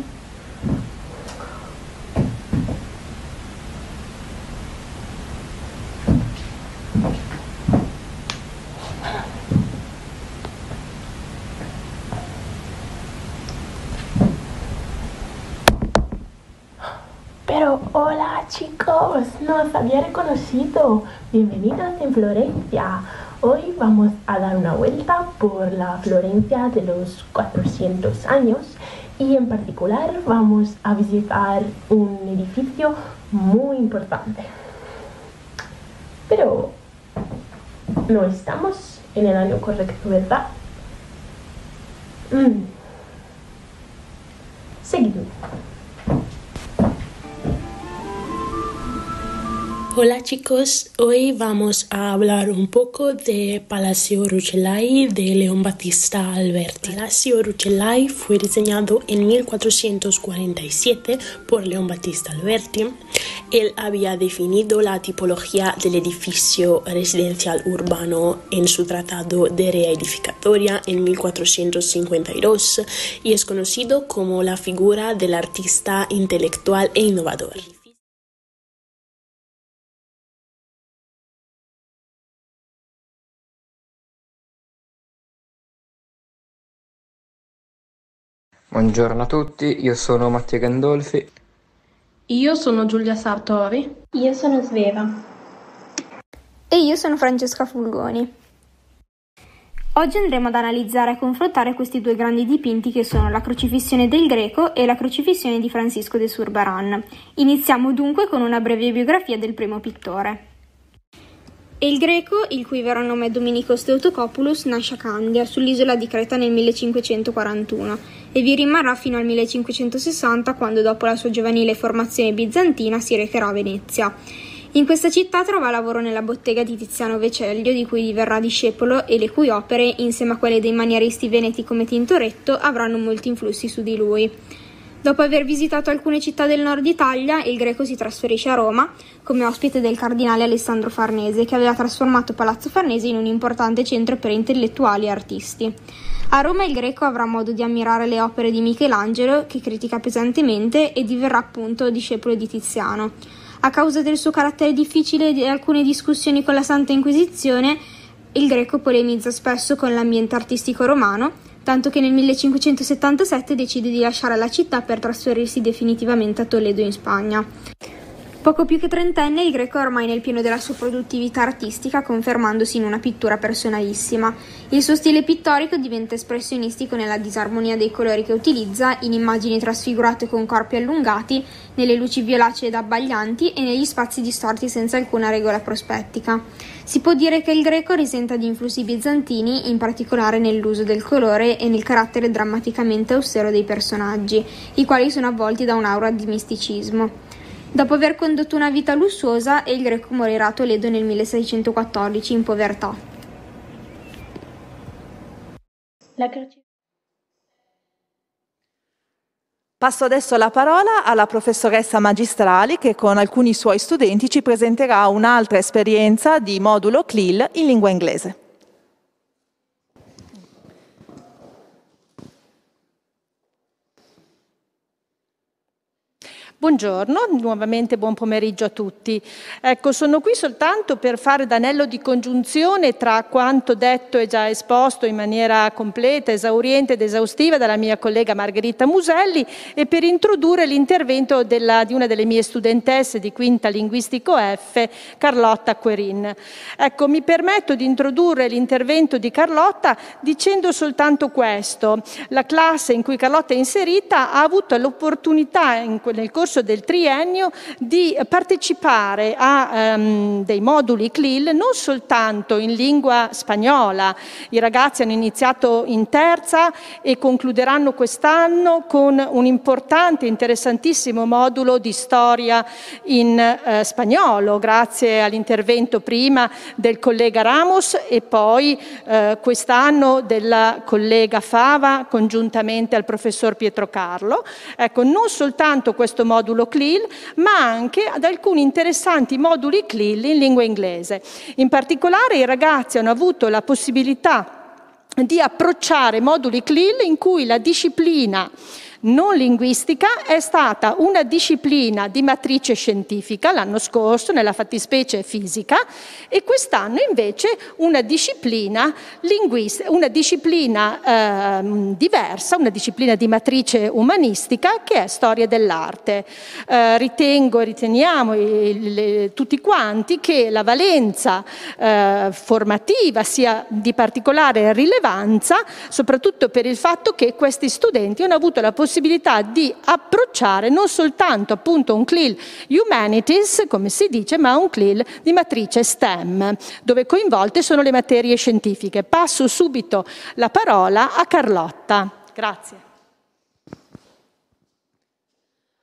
Pero hola chicos, no os había reconocido. Bienvenidos en Florencia. Hoy vamos a dar una vuelta por la Florencia de los cuatrocientos años y en particular vamos a visitar un edificio muy importante. Pero no estamos en el año correcto, ¿verdad? Mm. Seguidme. Hola chicos, hoy vamos a hablar un poco de Palacio Rucellai de León Battista Alberti. Palacio Rucellai fue diseñado en mil cuatrocientos cuarenta y siete por León Battista Alberti. Él había definido la tipología del edificio residencial urbano en su tratado de reedificatoria en mil cuatrocientos cincuenta y dos y es conocido como la figura del artista intelectual e innovador. Buongiorno a tutti, io sono Mattia Gandolfi. Io sono Giulia Sartori. Io sono Sveva. E io sono Francesca Fulgoni. Oggi andremo ad analizzare e confrontare questi due grandi dipinti che sono la Crocifissione del Greco e la Crocifissione di Francisco de Zurbarán. Iniziamo dunque con una breve biografia del primo pittore. Il Greco, il cui vero nome è Dominikos Theotokopoulos, nasce a Candia, sull'isola di Creta nel millecinquecentoquarantuno e vi rimarrà fino al millecinquecentosessanta, quando dopo la sua giovanile formazione bizantina si recherà a Venezia. In questa città trova lavoro nella bottega di Tiziano Vecellio, di cui diverrà discepolo e le cui opere, insieme a quelle dei manieristi veneti come Tintoretto, avranno molti influssi su di lui. Dopo aver visitato alcune città del nord Italia, il Greco si trasferisce a Roma come ospite del cardinale Alessandro Farnese, che aveva trasformato Palazzo Farnese in un importante centro per intellettuali e artisti. A Roma il Greco avrà modo di ammirare le opere di Michelangelo, che critica pesantemente, e diverrà appunto discepolo di Tiziano. A causa del suo carattere difficile e di alcune discussioni con la Santa Inquisizione, il Greco polemizza spesso con l'ambiente artistico romano, tanto che nel millecinquecentosettantasette decide di lasciare la città per trasferirsi definitivamente a Toledo in Spagna. Poco più che trentenne, il Greco è ormai nel pieno della sua produttività artistica, confermandosi in una pittura personalissima. Il suo stile pittorico diventa espressionistico nella disarmonia dei colori che utilizza, in immagini trasfigurate con corpi allungati, nelle luci violacee ed abbaglianti e negli spazi distorti senza alcuna regola prospettica. Si può dire che il Greco risenta di influssi bizantini, in particolare nell'uso del colore e nel carattere drammaticamente austero dei personaggi, i quali sono avvolti da un'aura di misticismo. Dopo aver condotto una vita lussuosa, il Greco morirà a Toledo nel milleseicentoquattordici in povertà. La croce... Passo adesso la parola alla professoressa Magistrali, che con alcuni suoi studenti ci presenterà un'altra esperienza di modulo C L I L in lingua inglese. Buongiorno, nuovamente buon pomeriggio a tutti. Ecco, sono qui soltanto per fare d'anello di congiunzione tra quanto detto e già esposto in maniera completa, esauriente ed esaustiva dalla mia collega Margherita Muselli e per introdurre l'intervento della, di una delle mie studentesse di quinta linguistico F, Carlotta Querin. Ecco, mi permetto di introdurre l'intervento di Carlotta dicendo soltanto questo. La classe in cui Carlotta è inserita ha avuto l'opportunità nel corso del triennio di partecipare a um, dei moduli C L I L non soltanto in lingua spagnola. I ragazzi hanno iniziato in terza e concluderanno quest'anno con un importante, interessantissimo modulo di storia in eh, spagnolo, grazie all'intervento prima del collega Ramos e poi eh, quest'anno della collega Fava congiuntamente al professor Pietro Carlo. Ecco, non soltanto questo modulo modulo C L I L, ma anche ad alcuni interessanti moduli C L I L in lingua inglese. In particolare i ragazzi hanno avuto la possibilità di approcciare moduli C L I L in cui la disciplina non linguistica è stata una disciplina di matrice scientifica l'anno scorso, nella fattispecie fisica, e quest'anno invece una disciplina linguistica, una disciplina eh, diversa, una disciplina di matrice umanistica che è storia dell'arte. Eh, ritengo e riteniamo il, le, tutti quanti che la valenza eh, formativa sia di particolare rilevanza, soprattutto per il fatto che questi studenti hanno avuto la possibilità possibilità di approcciare non soltanto appunto un C L I L Humanities, come si dice, ma un C L I L di matrice STEM, dove coinvolte sono le materie scientifiche. Passo subito la parola a Carlotta. Grazie.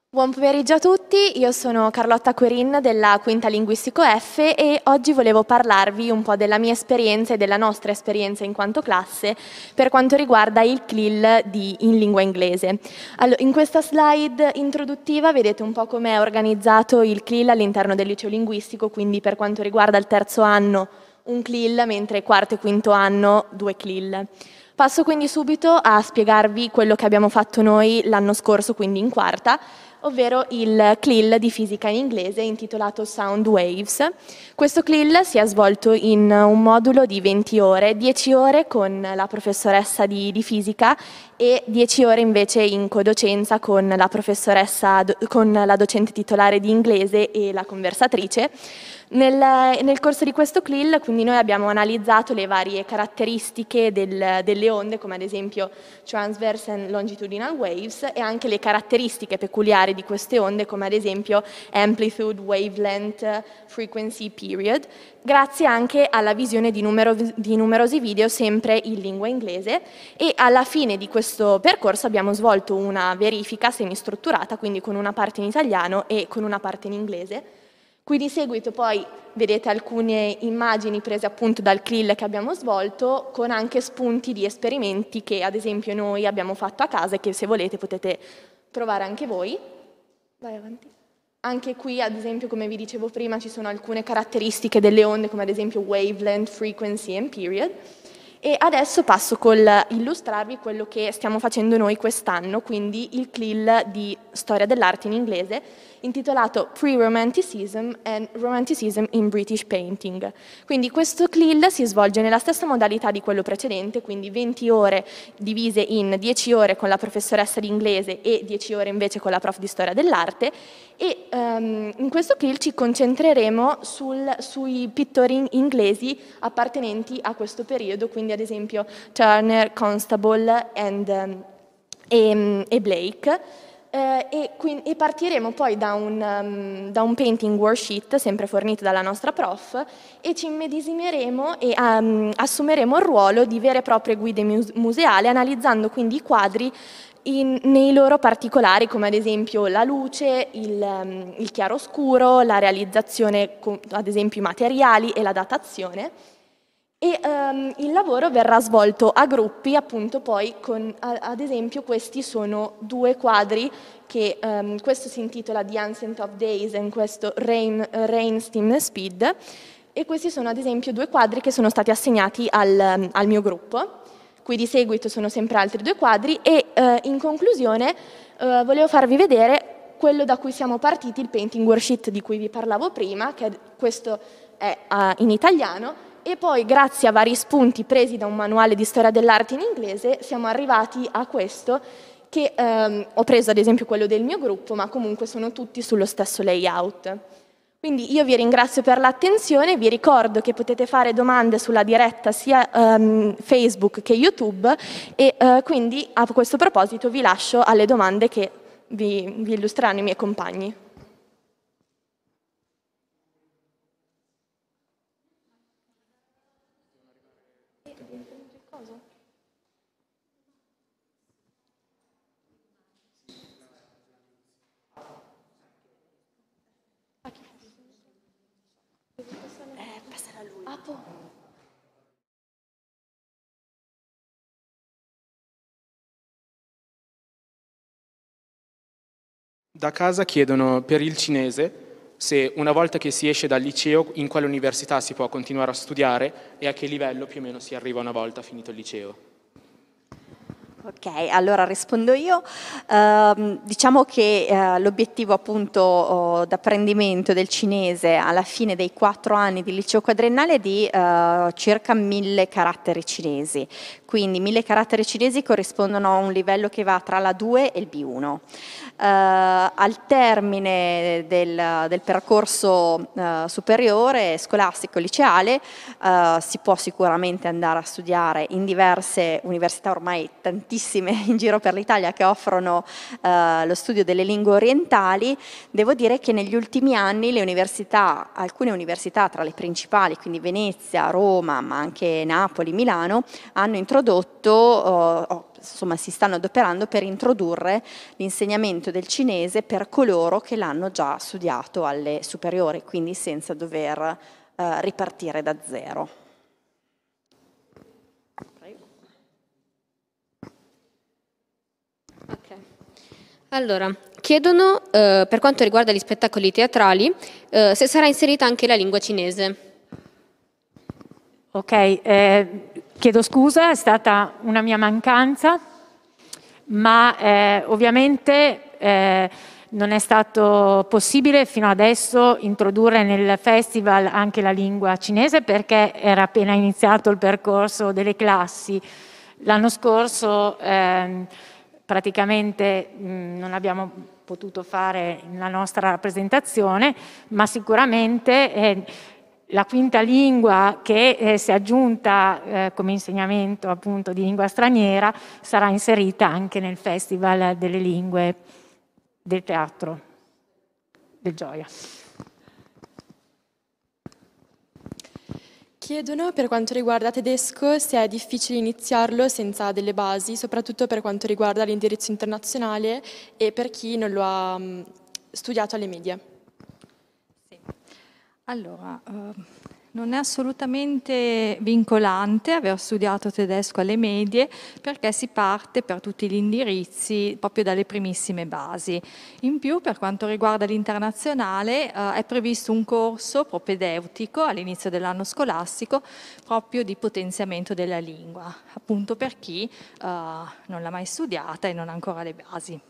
Buon pomeriggio a tutti, io sono Carlotta Querin della Quinta Linguistico F e oggi volevo parlarvi un po' della mia esperienza e della nostra esperienza in quanto classe per quanto riguarda il C L I L di, in lingua inglese. Allora, in questa slide introduttiva vedete un po' come è organizzato il C L I L all'interno del liceo linguistico, quindi per quanto riguarda il terzo anno un C L I L, mentre quarto e quinto anno due C L I L. Passo quindi subito a spiegarvi quello che abbiamo fatto noi l'anno scorso, quindi in quarta, ovvero il C L I L di fisica in inglese intitolato Sound Waves. Questo C L I L si è svolto in un modulo di venti ore, dieci ore con la professoressa di, di fisica e dieci ore invece in codocenza con la professoressa, con la docente titolare di inglese e la conversatrice. Nel, nel corso di questo C L I L quindi noi abbiamo analizzato le varie caratteristiche del, delle onde, come ad esempio transverse and longitudinal waves, e anche le caratteristiche peculiari di queste onde, come ad esempio amplitude, wavelength, frequency, period, grazie anche alla visione di, numero, di numerosi video sempre in lingua inglese. E alla fine di questo percorso abbiamo svolto una verifica semistrutturata, quindi con una parte in italiano e con una parte in inglese. Qui di seguito poi vedete alcune immagini prese appunto dal C L I L che abbiamo svolto, con anche spunti di esperimenti che ad esempio noi abbiamo fatto a casa e che se volete potete provare anche voi. Vai avanti. Anche qui ad esempio, come vi dicevo prima, ci sono alcune caratteristiche delle onde, come ad esempio wavelength, frequency and period. E adesso passo col illustrarvi quello che stiamo facendo noi quest'anno, quindi il C L I L di storia dell'arte in inglese, intitolato Pre-Romanticism and Romanticism in British Painting. Quindi questo C L I L si svolge nella stessa modalità di quello precedente, quindi venti ore divise in dieci ore con la professoressa di inglese e dieci ore invece con la prof di storia dell'arte, e um, in questo C L I L ci concentreremo sul, sui pittori inglesi appartenenti a questo periodo, quindi ad esempio Turner, Constable and, um, e, e Blake. Eh, e, quindi, e partiremo poi da un, um, da un painting worksheet sempre fornito dalla nostra prof, e ci immedesimeremo e um, assumeremo il ruolo di vere e proprie guide muse museali, analizzando quindi i quadri in, nei loro particolari, come ad esempio la luce, il, um, il chiaroscuro, la realizzazione, ad esempio i materiali e la datazione. E um, il lavoro verrà svolto a gruppi, appunto poi con, a, ad esempio questi sono due quadri che, um, questo si intitola The Ancient of Days e questo Rain, uh, Rain, Steam, Speed, e questi sono ad esempio due quadri che sono stati assegnati al, um, al mio gruppo. Qui di seguito sono sempre altri due quadri e uh, in conclusione uh, volevo farvi vedere quello da cui siamo partiti, il painting worksheet di cui vi parlavo prima, che questo è uh, in italiano. E poi, grazie a vari spunti presi da un manuale di storia dell'arte in inglese, siamo arrivati a questo, che ehm, ho preso ad esempio quello del mio gruppo, ma comunque sono tutti sullo stesso layout. Quindi io vi ringrazio per l'attenzione, vi ricordo che potete fare domande sulla diretta sia ehm, Facebook che YouTube, e eh, quindi a questo proposito vi lascio alle domande che vi, vi illustreranno i miei compagni. Da casa chiedono per il cinese se una volta che si esce dal liceo in quale università si può continuare a studiare e a che livello più o meno si arriva una volta finito il liceo. Ok, allora rispondo io. Uh, diciamo che uh, l'obiettivo appunto uh, d'apprendimento del cinese alla fine dei quattro anni di liceo quadriennale è di uh, circa mille caratteri cinesi. Quindi mille caratteri cinesi corrispondono a un livello che va tra la due e il B uno. Uh, al termine del, del percorso uh, superiore, scolastico, liceale, uh, si può sicuramente andare a studiare in diverse università, ormai tantissime pochissime in giro per l'Italia che offrono eh, lo studio delle lingue orientali, devo dire che negli ultimi anni le università, alcune università tra le principali, quindi Venezia, Roma, ma anche Napoli, Milano, hanno introdotto, oh, oh, insomma si stanno adoperando per introdurre l'insegnamento del cinese per coloro che l'hanno già studiato alle superiori, quindi senza dover eh, ripartire da zero. Okay. Allora, chiedono eh, per quanto riguarda gli spettacoli teatrali eh, se sarà inserita anche la lingua cinese. Ok, eh, chiedo scusa, è stata una mia mancanza, ma eh, ovviamente eh, non è stato possibile fino adesso introdurre nel festival anche la lingua cinese perché era appena iniziato il percorso delle classi. L'anno scorso eh, praticamente mh, non abbiamo potuto fare la nostra rappresentazione, ma sicuramente eh, la quinta lingua che eh, si è aggiunta eh, come insegnamento appunto di lingua straniera sarà inserita anche nel Festival delle Lingue del Teatro del Gioia. Chiedono per quanto riguarda tedesco se è difficile iniziarlo senza delle basi, soprattutto per quanto riguarda l'indirizzo internazionale e per chi non lo ha mh, studiato alle medie. Allora, eh, non è assolutamente vincolante aver studiato tedesco alle medie perché si parte per tutti gli indirizzi proprio dalle primissime basi. In più, per quanto riguarda l'internazionale, eh, è previsto un corso propedeutico all'inizio dell'anno scolastico proprio di potenziamento della lingua, appunto per chi eh, non l'ha mai studiata e non ha ancora le basi.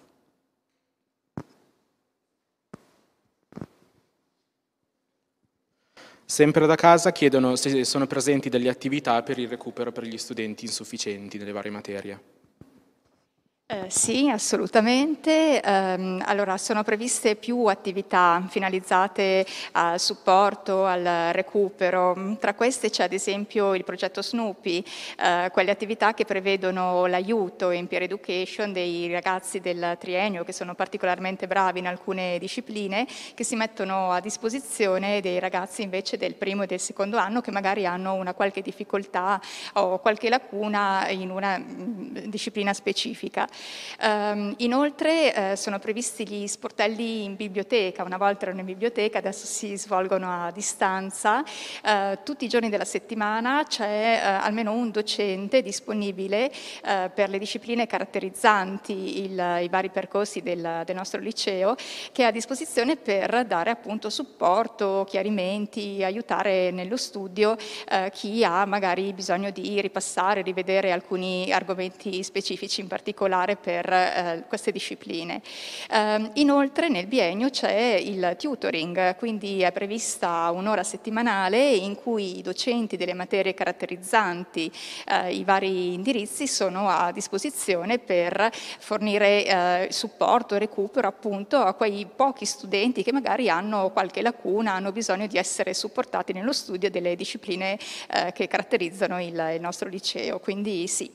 Sempre da casa chiedono se sono presenti delle attività per il recupero per gli studenti insufficienti nelle varie materie. Eh, sì, assolutamente. Eh, allora, sono previste più attività finalizzate al supporto, al recupero. Tra queste c'è ad esempio il progetto Snoopy, eh, quelle attività che prevedono l'aiuto in peer education dei ragazzi del triennio che sono particolarmente bravi in alcune discipline, che si mettono a disposizione dei ragazzi invece del primo e del secondo anno che magari hanno una qualche difficoltà o qualche lacuna in una mh, disciplina specifica. Um, inoltre eh, sono previsti gli sportelli in biblioteca, una volta erano in biblioteca, adesso si svolgono a distanza. Uh, tutti i giorni della settimana c'è uh, almeno un docente disponibile uh, per le discipline caratterizzanti il, i vari percorsi del, del nostro liceo, che è a disposizione per dare appunto supporto, chiarimenti, aiutare nello studio uh, chi ha magari bisogno di ripassare, rivedere alcuni argomenti specifici in particolare per eh, queste discipline. Eh, inoltre nel biennio c'è il tutoring, quindi è prevista un'ora settimanale in cui i docenti delle materie caratterizzanti eh, i vari indirizzi sono a disposizione per fornire eh, supporto e recupero appunto a quei pochi studenti che magari hanno qualche lacuna, hanno bisogno di essere supportati nello studio delle discipline eh, che caratterizzano il, il nostro liceo, quindi sì.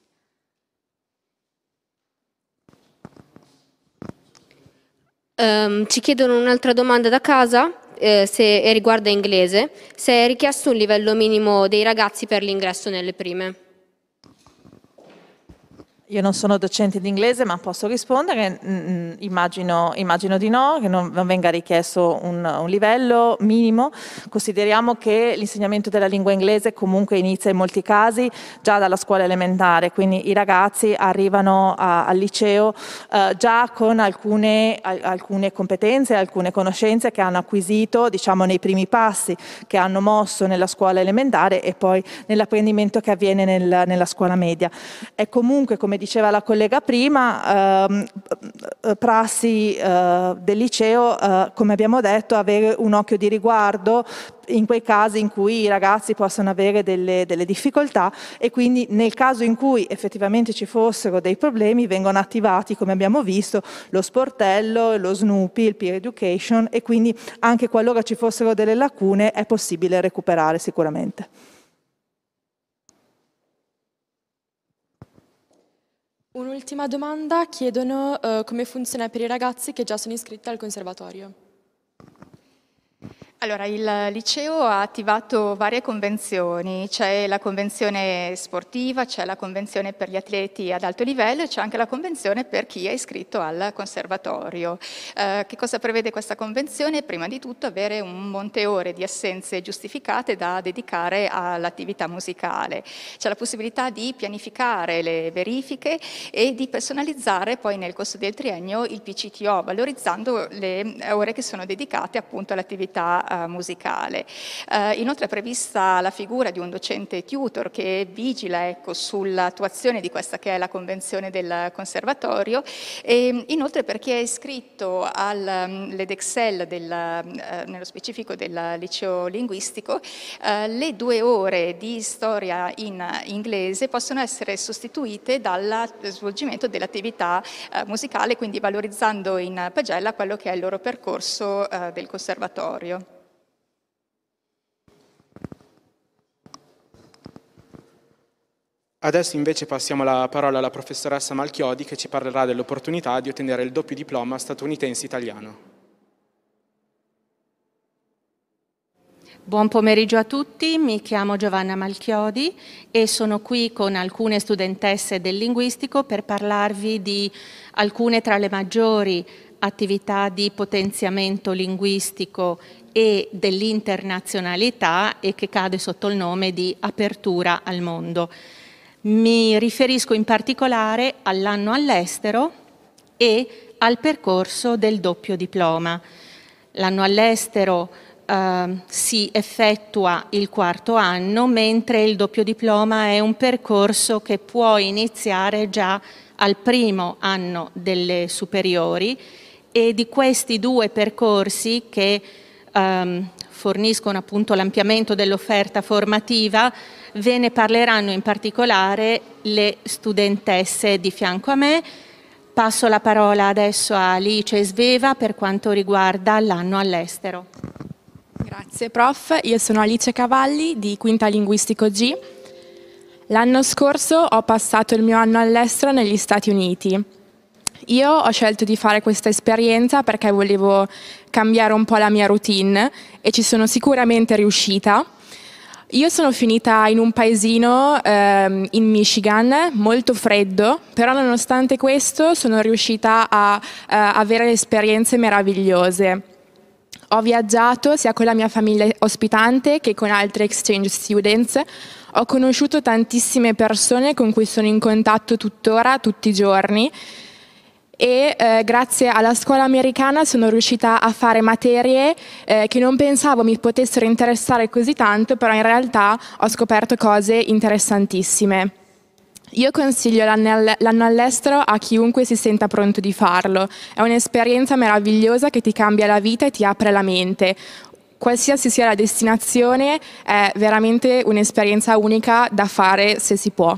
Um, ci chiedono un'altra domanda da casa, eh, se riguarda inglese, se è richiesto un livello minimo dei ragazzi per l'ingresso nelle prime. Io non sono docente di inglese, ma posso rispondere. Mm, immagino, immagino di no, che non, non venga richiesto un, un livello minimo. Consideriamo che l'insegnamento della lingua inglese comunque inizia in molti casi già dalla scuola elementare, quindi i ragazzi arrivano a, al liceo eh, già con alcune, a, alcune competenze, alcune conoscenze che hanno acquisito, diciamo, nei primi passi che hanno mosso nella scuola elementare e poi nell'apprendimento che avviene nel, nella scuola media. È comunque, come diceva la collega prima, ehm, prassi eh, del liceo, eh, come abbiamo detto, avere un occhio di riguardo in quei casi in cui i ragazzi possono avere delle, delle difficoltà e quindi nel caso in cui effettivamente ci fossero dei problemi vengono attivati, come abbiamo visto, lo sportello, lo Snoopy, il peer education e quindi anche qualora ci fossero delle lacune è possibile recuperare sicuramente. Un'ultima domanda, chiedono eh, come funziona per i ragazzi che già sono iscritti al conservatorio. Allora, il liceo ha attivato varie convenzioni, c'è la convenzione sportiva, c'è la convenzione per gli atleti ad alto livello e c'è anche la convenzione per chi è iscritto al conservatorio. Eh, che cosa prevede questa convenzione? Prima di tutto avere un monte ore di assenze giustificate da dedicare all'attività musicale. C'è la possibilità di pianificare le verifiche e di personalizzare poi nel corso del triennio il P C T O, valorizzando le ore che sono dedicate appunto all'attività musicale. Eh, inoltre è prevista la figura di un docente tutor che vigila ecco, sull'attuazione di questa che è la convenzione del conservatorio e inoltre per chi è iscritto all'Edexcel del, eh, nello specifico del liceo linguistico eh, le due ore di storia in inglese possono essere sostituite dal svolgimento dell'attività eh, musicale, quindi valorizzando in pagella quello che è il loro percorso eh, del conservatorio. Adesso invece passiamo la parola alla professoressa Malchiodi che ci parlerà dell'opportunità di ottenere il doppio diploma statunitense italiano. Buon pomeriggio a tutti, mi chiamo Giovanna Malchiodi e sono qui con alcune studentesse del linguistico per parlarvi di alcune tra le maggiori attività di potenziamento linguistico e dell'internazionalità e che cade sotto il nome di apertura al mondo. Mi riferisco in particolare all'anno all'estero e al percorso del doppio diploma. L'anno all'estero eh, si effettua il quarto anno, mentre il doppio diploma è un percorso che può iniziare già al primo anno delle superiori e di questi due percorsi che ehm, forniscono appunto l'ampliamento dell'offerta formativa ve ne parleranno in particolare le studentesse di fianco a me. Passo la parola adesso a Alice Sveva per quanto riguarda l'anno all'estero. Grazie prof, io sono Alice Cavalli di Quinta Linguistico G. L'anno scorso ho passato il mio anno all'estero negli Stati Uniti. Io ho scelto di fare questa esperienza perché volevo cambiare un po' la mia routine e ci sono sicuramente riuscita. Io sono finita in un paesino ehm, in Michigan, molto freddo, però nonostante questo sono riuscita a eh, avere esperienze meravigliose. Ho viaggiato sia con la mia famiglia ospitante che con altri exchange students. Ho conosciuto tantissime persone con cui sono in contatto tuttora, tutti i giorni. E eh, grazie alla scuola americana sono riuscita a fare materie eh, che non pensavo mi potessero interessare così tanto, però in realtà ho scoperto cose interessantissime. Io consiglio l'anno all'estero a chiunque si senta pronto di farlo. È un'esperienza meravigliosa che ti cambia la vita e ti apre la mente. Qualsiasi sia la destinazione, è veramente un'esperienza unica da fare se si può.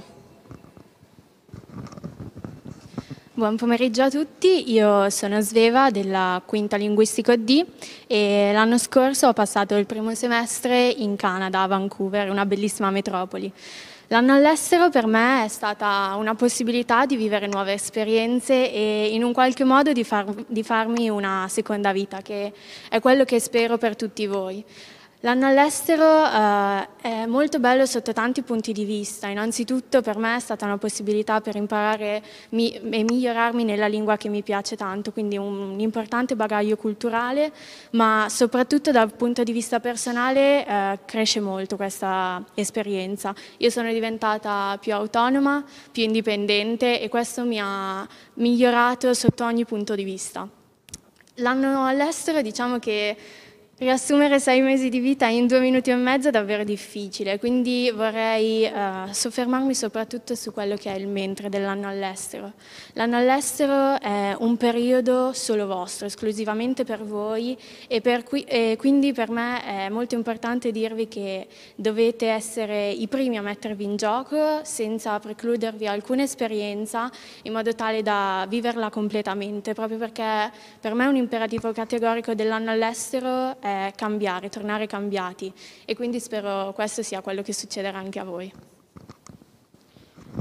Buon pomeriggio a tutti, io sono Sveva della Quinta Linguistico D e l'anno scorso ho passato il primo semestre in Canada, a Vancouver, una bellissima metropoli. L'anno all'estero per me è stata una possibilità di vivere nuove esperienze e in un qualche modo di, far, di farmi una seconda vita, che è quello che spero per tutti voi. L'anno all'estero eh, è molto bello sotto tanti punti di vista. Innanzitutto per me è stata una possibilità per imparare mi, e migliorarmi nella lingua che mi piace tanto, quindi un, un importante bagaglio culturale, ma soprattutto dal punto di vista personale eh, cresce molto questa esperienza. Io sono diventata più autonoma, più indipendente e questo mi ha migliorato sotto ogni punto di vista. L'anno all'estero diciamo che riassumere sei mesi di vita in due minuti e mezzo è davvero difficile, quindi vorrei eh, soffermarmi soprattutto su quello che è il mentre dell'anno all'estero. L'anno all'estero è un periodo solo vostro, esclusivamente per voi e, per qui, e quindi per me è molto importante dirvi che dovete essere i primi a mettervi in gioco senza precludervi alcuna esperienza in modo tale da viverla completamente, proprio perché per me un imperativo categorico dell'anno all'estero è cambiare, tornare cambiati e quindi spero questo sia quello che succederà anche a voi.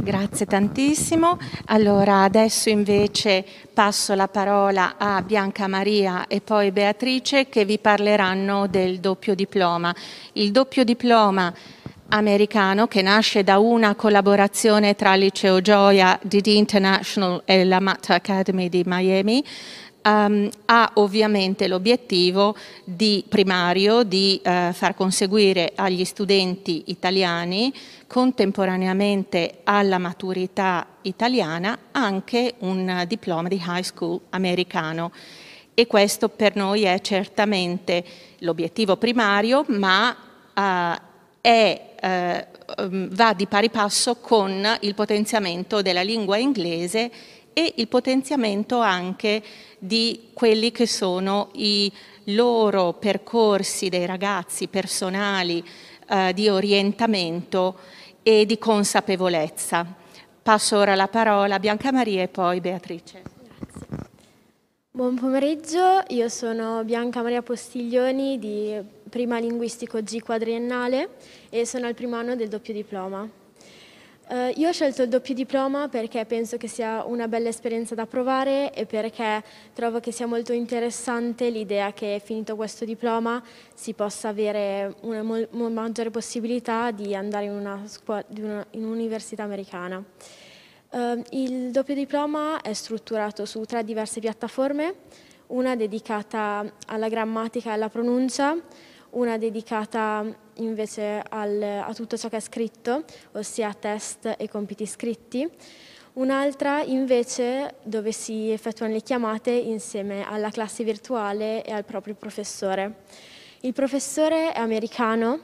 Grazie tantissimo. Allora adesso invece passo la parola a Bianca Maria e poi Beatrice che vi parleranno del doppio diploma. Il doppio diploma americano che nasce da una collaborazione tra il Liceo Gioia, D D International e la Mater Academy di Miami. Um, ha ovviamente l'obiettivo di primario di uh, far conseguire agli studenti italiani contemporaneamente alla maturità italiana anche un diploma di high school americano, e questo per noi è certamente l'obiettivo primario, ma uh, è, uh, um, va di pari passo con il potenziamento della lingua inglese e il potenziamento anche di quelli che sono i loro percorsi dei ragazzi personali eh, di orientamento e di consapevolezza. Passo ora la parola a Bianca Maria e poi Beatrice. Grazie. Buon pomeriggio, io sono Bianca Maria Postiglioni di Prima Linguistico G quadriennale e sono al primo anno del doppio diploma. Uh, io ho scelto il doppio diploma perché penso che sia una bella esperienza da provare e perché trovo che sia molto interessante l'idea che finito questo diploma si possa avere una mo- maggiore possibilità di andare in una scuola, di una, in un'università americana. Uh, il doppio diploma è strutturato su tre diverse piattaforme, una dedicata alla grammatica e alla pronuncia, una dedicata invece al, a tutto ciò che è scritto, ossia test e compiti scritti, un'altra invece dove si effettuano le chiamate insieme alla classe virtuale e al proprio professore. Il professore è americano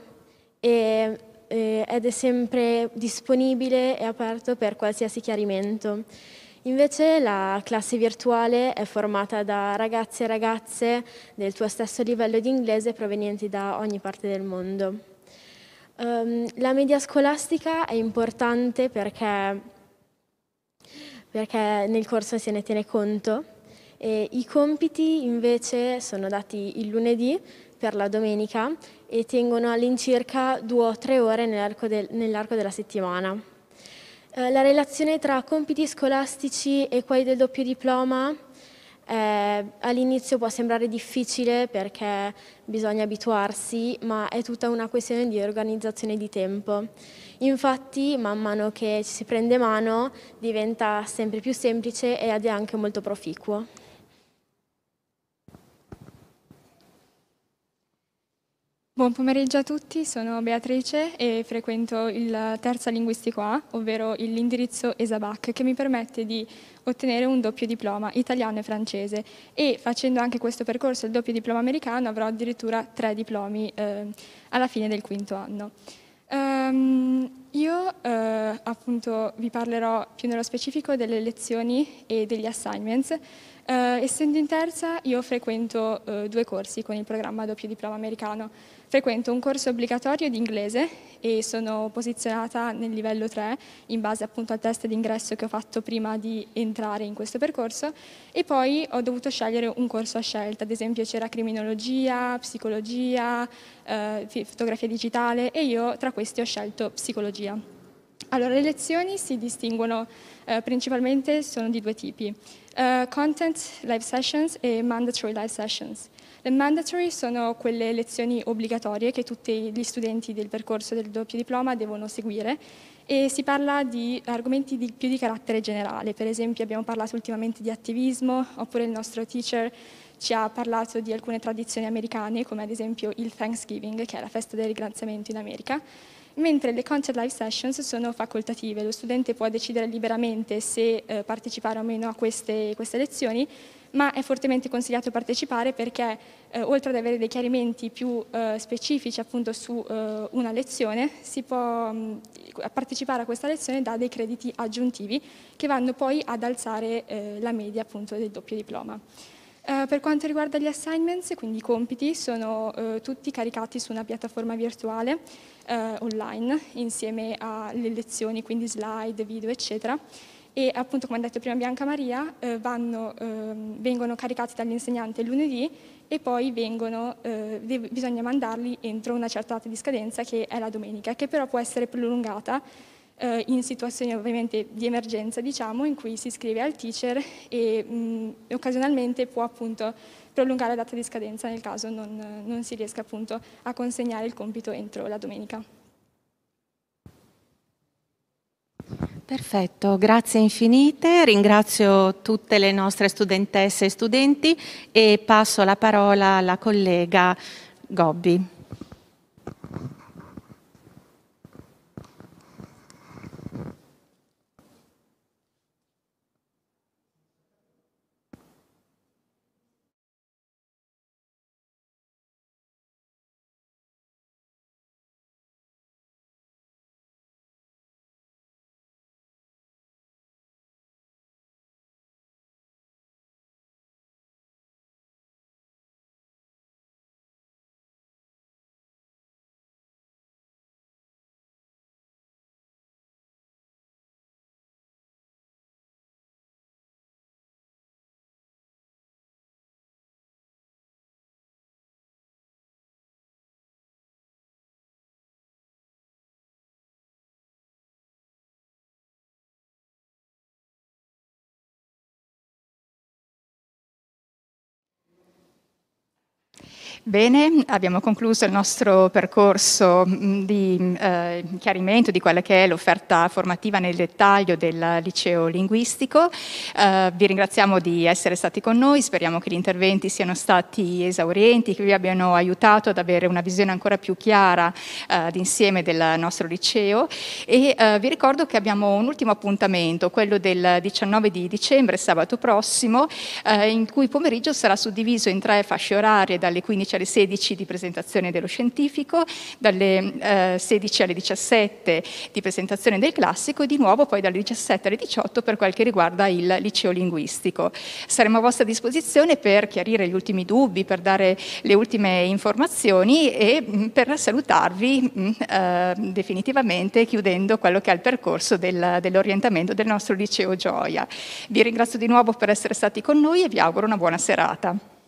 e, eh, ed è sempre disponibile e aperto per qualsiasi chiarimento. Invece la classe virtuale è formata da ragazzi e ragazze del tuo stesso livello di inglese provenienti da ogni parte del mondo. Um, la media scolastica è importante perché, perché nel corso se ne tiene conto e i compiti invece sono dati il lunedì per la domenica e tengono all'incirca due o tre ore nell'arco, del, nell'arco della settimana. La relazione tra compiti scolastici e quelli del doppio diploma eh, all'inizio può sembrare difficile perché bisogna abituarsi, ma è tutta una questione di organizzazione di tempo. Infatti, man mano che ci si prende mano, diventa sempre più semplice ed è anche molto proficuo. Buon pomeriggio a tutti, sono Beatrice e frequento il terza linguistico A, ovvero l'indirizzo E S A B A C, che mi permette di ottenere un doppio diploma italiano e francese, e facendo anche questo percorso, il doppio diploma americano, avrò addirittura tre diplomi eh, alla fine del quinto anno. Um, io eh, appunto vi parlerò più nello specifico delle lezioni e degli assignments. Uh, essendo in terza, io frequento uh, due corsi con il programma doppio diploma americano. Frequento un corso obbligatorio di inglese e sono posizionata nel livello tre in base appunto al test d'ingresso che ho fatto prima di entrare in questo percorso, e poi ho dovuto scegliere un corso a scelta, ad esempio c'era criminologia, psicologia, uh, fotografia digitale, e io tra questi ho scelto psicologia. Allora, le lezioni si distinguono uh, principalmente, sono di due tipi. Uh, content live sessions e mandatory live sessions. Le mandatory sono quelle lezioni obbligatorie che tutti gli studenti del percorso del doppio diploma devono seguire, e si parla di argomenti di, più di carattere generale. Per esempio abbiamo parlato ultimamente di attivismo, oppure il nostro teacher ci ha parlato di alcune tradizioni americane, come ad esempio il Thanksgiving, che è la festa del ringraziamento in America. Mentre le content live sessions sono facoltative, lo studente può decidere liberamente se eh, partecipare o meno a queste, queste lezioni, ma è fortemente consigliato partecipare perché eh, oltre ad avere dei chiarimenti più eh, specifici appunto su eh, una lezione, si può mh, partecipare a questa lezione da dei crediti aggiuntivi che vanno poi ad alzare eh, la media appunto del doppio diploma. Uh, per quanto riguarda gli assignments, quindi i compiti, sono uh, tutti caricati su una piattaforma virtuale uh, online insieme alle lezioni, quindi slide, video, eccetera. E appunto, come ha detto prima Bianca Maria, uh, vanno, uh, vengono caricati dall'insegnante il lunedì e poi vengono, uh, bisogna mandarli entro una certa data di scadenza, che è la domenica, che però può essere prolungata eh, in situazioni ovviamente di emergenza, diciamo, in cui si scrive al teacher e mh, occasionalmente può appunto prolungare la data di scadenza nel caso non, non si riesca appunto a consegnare il compito entro la domenica. Perfetto, grazie infinite, ringrazio tutte le nostre studentesse e studenti e passo la parola alla collega Gobbi. Bene, abbiamo concluso il nostro percorso di eh, chiarimento di quella che è l'offerta formativa nel dettaglio del liceo linguistico. Eh, vi ringraziamo di essere stati con noi, speriamo che gli interventi siano stati esaurienti, che vi abbiano aiutato ad avere una visione ancora più chiara eh, d'insieme del nostro liceo e eh, vi ricordo che abbiamo un ultimo appuntamento, quello del diciannove di dicembre, sabato prossimo, eh, in cui il pomeriggio sarà suddiviso in tre fasce orarie dalle quindici alle sedici di presentazione dello scientifico, dalle eh, sedici alle diciassette di presentazione del classico e di nuovo poi dalle diciassette alle diciotto per quel che riguarda il liceo linguistico. Saremo a vostra disposizione per chiarire gli ultimi dubbi, per dare le ultime informazioni e mh, per salutarvi mh, eh, definitivamente chiudendo quello che è il percorso del, dell'orientamento del nostro liceo Gioia. Vi ringrazio di nuovo per essere stati con noi e vi auguro una buona serata.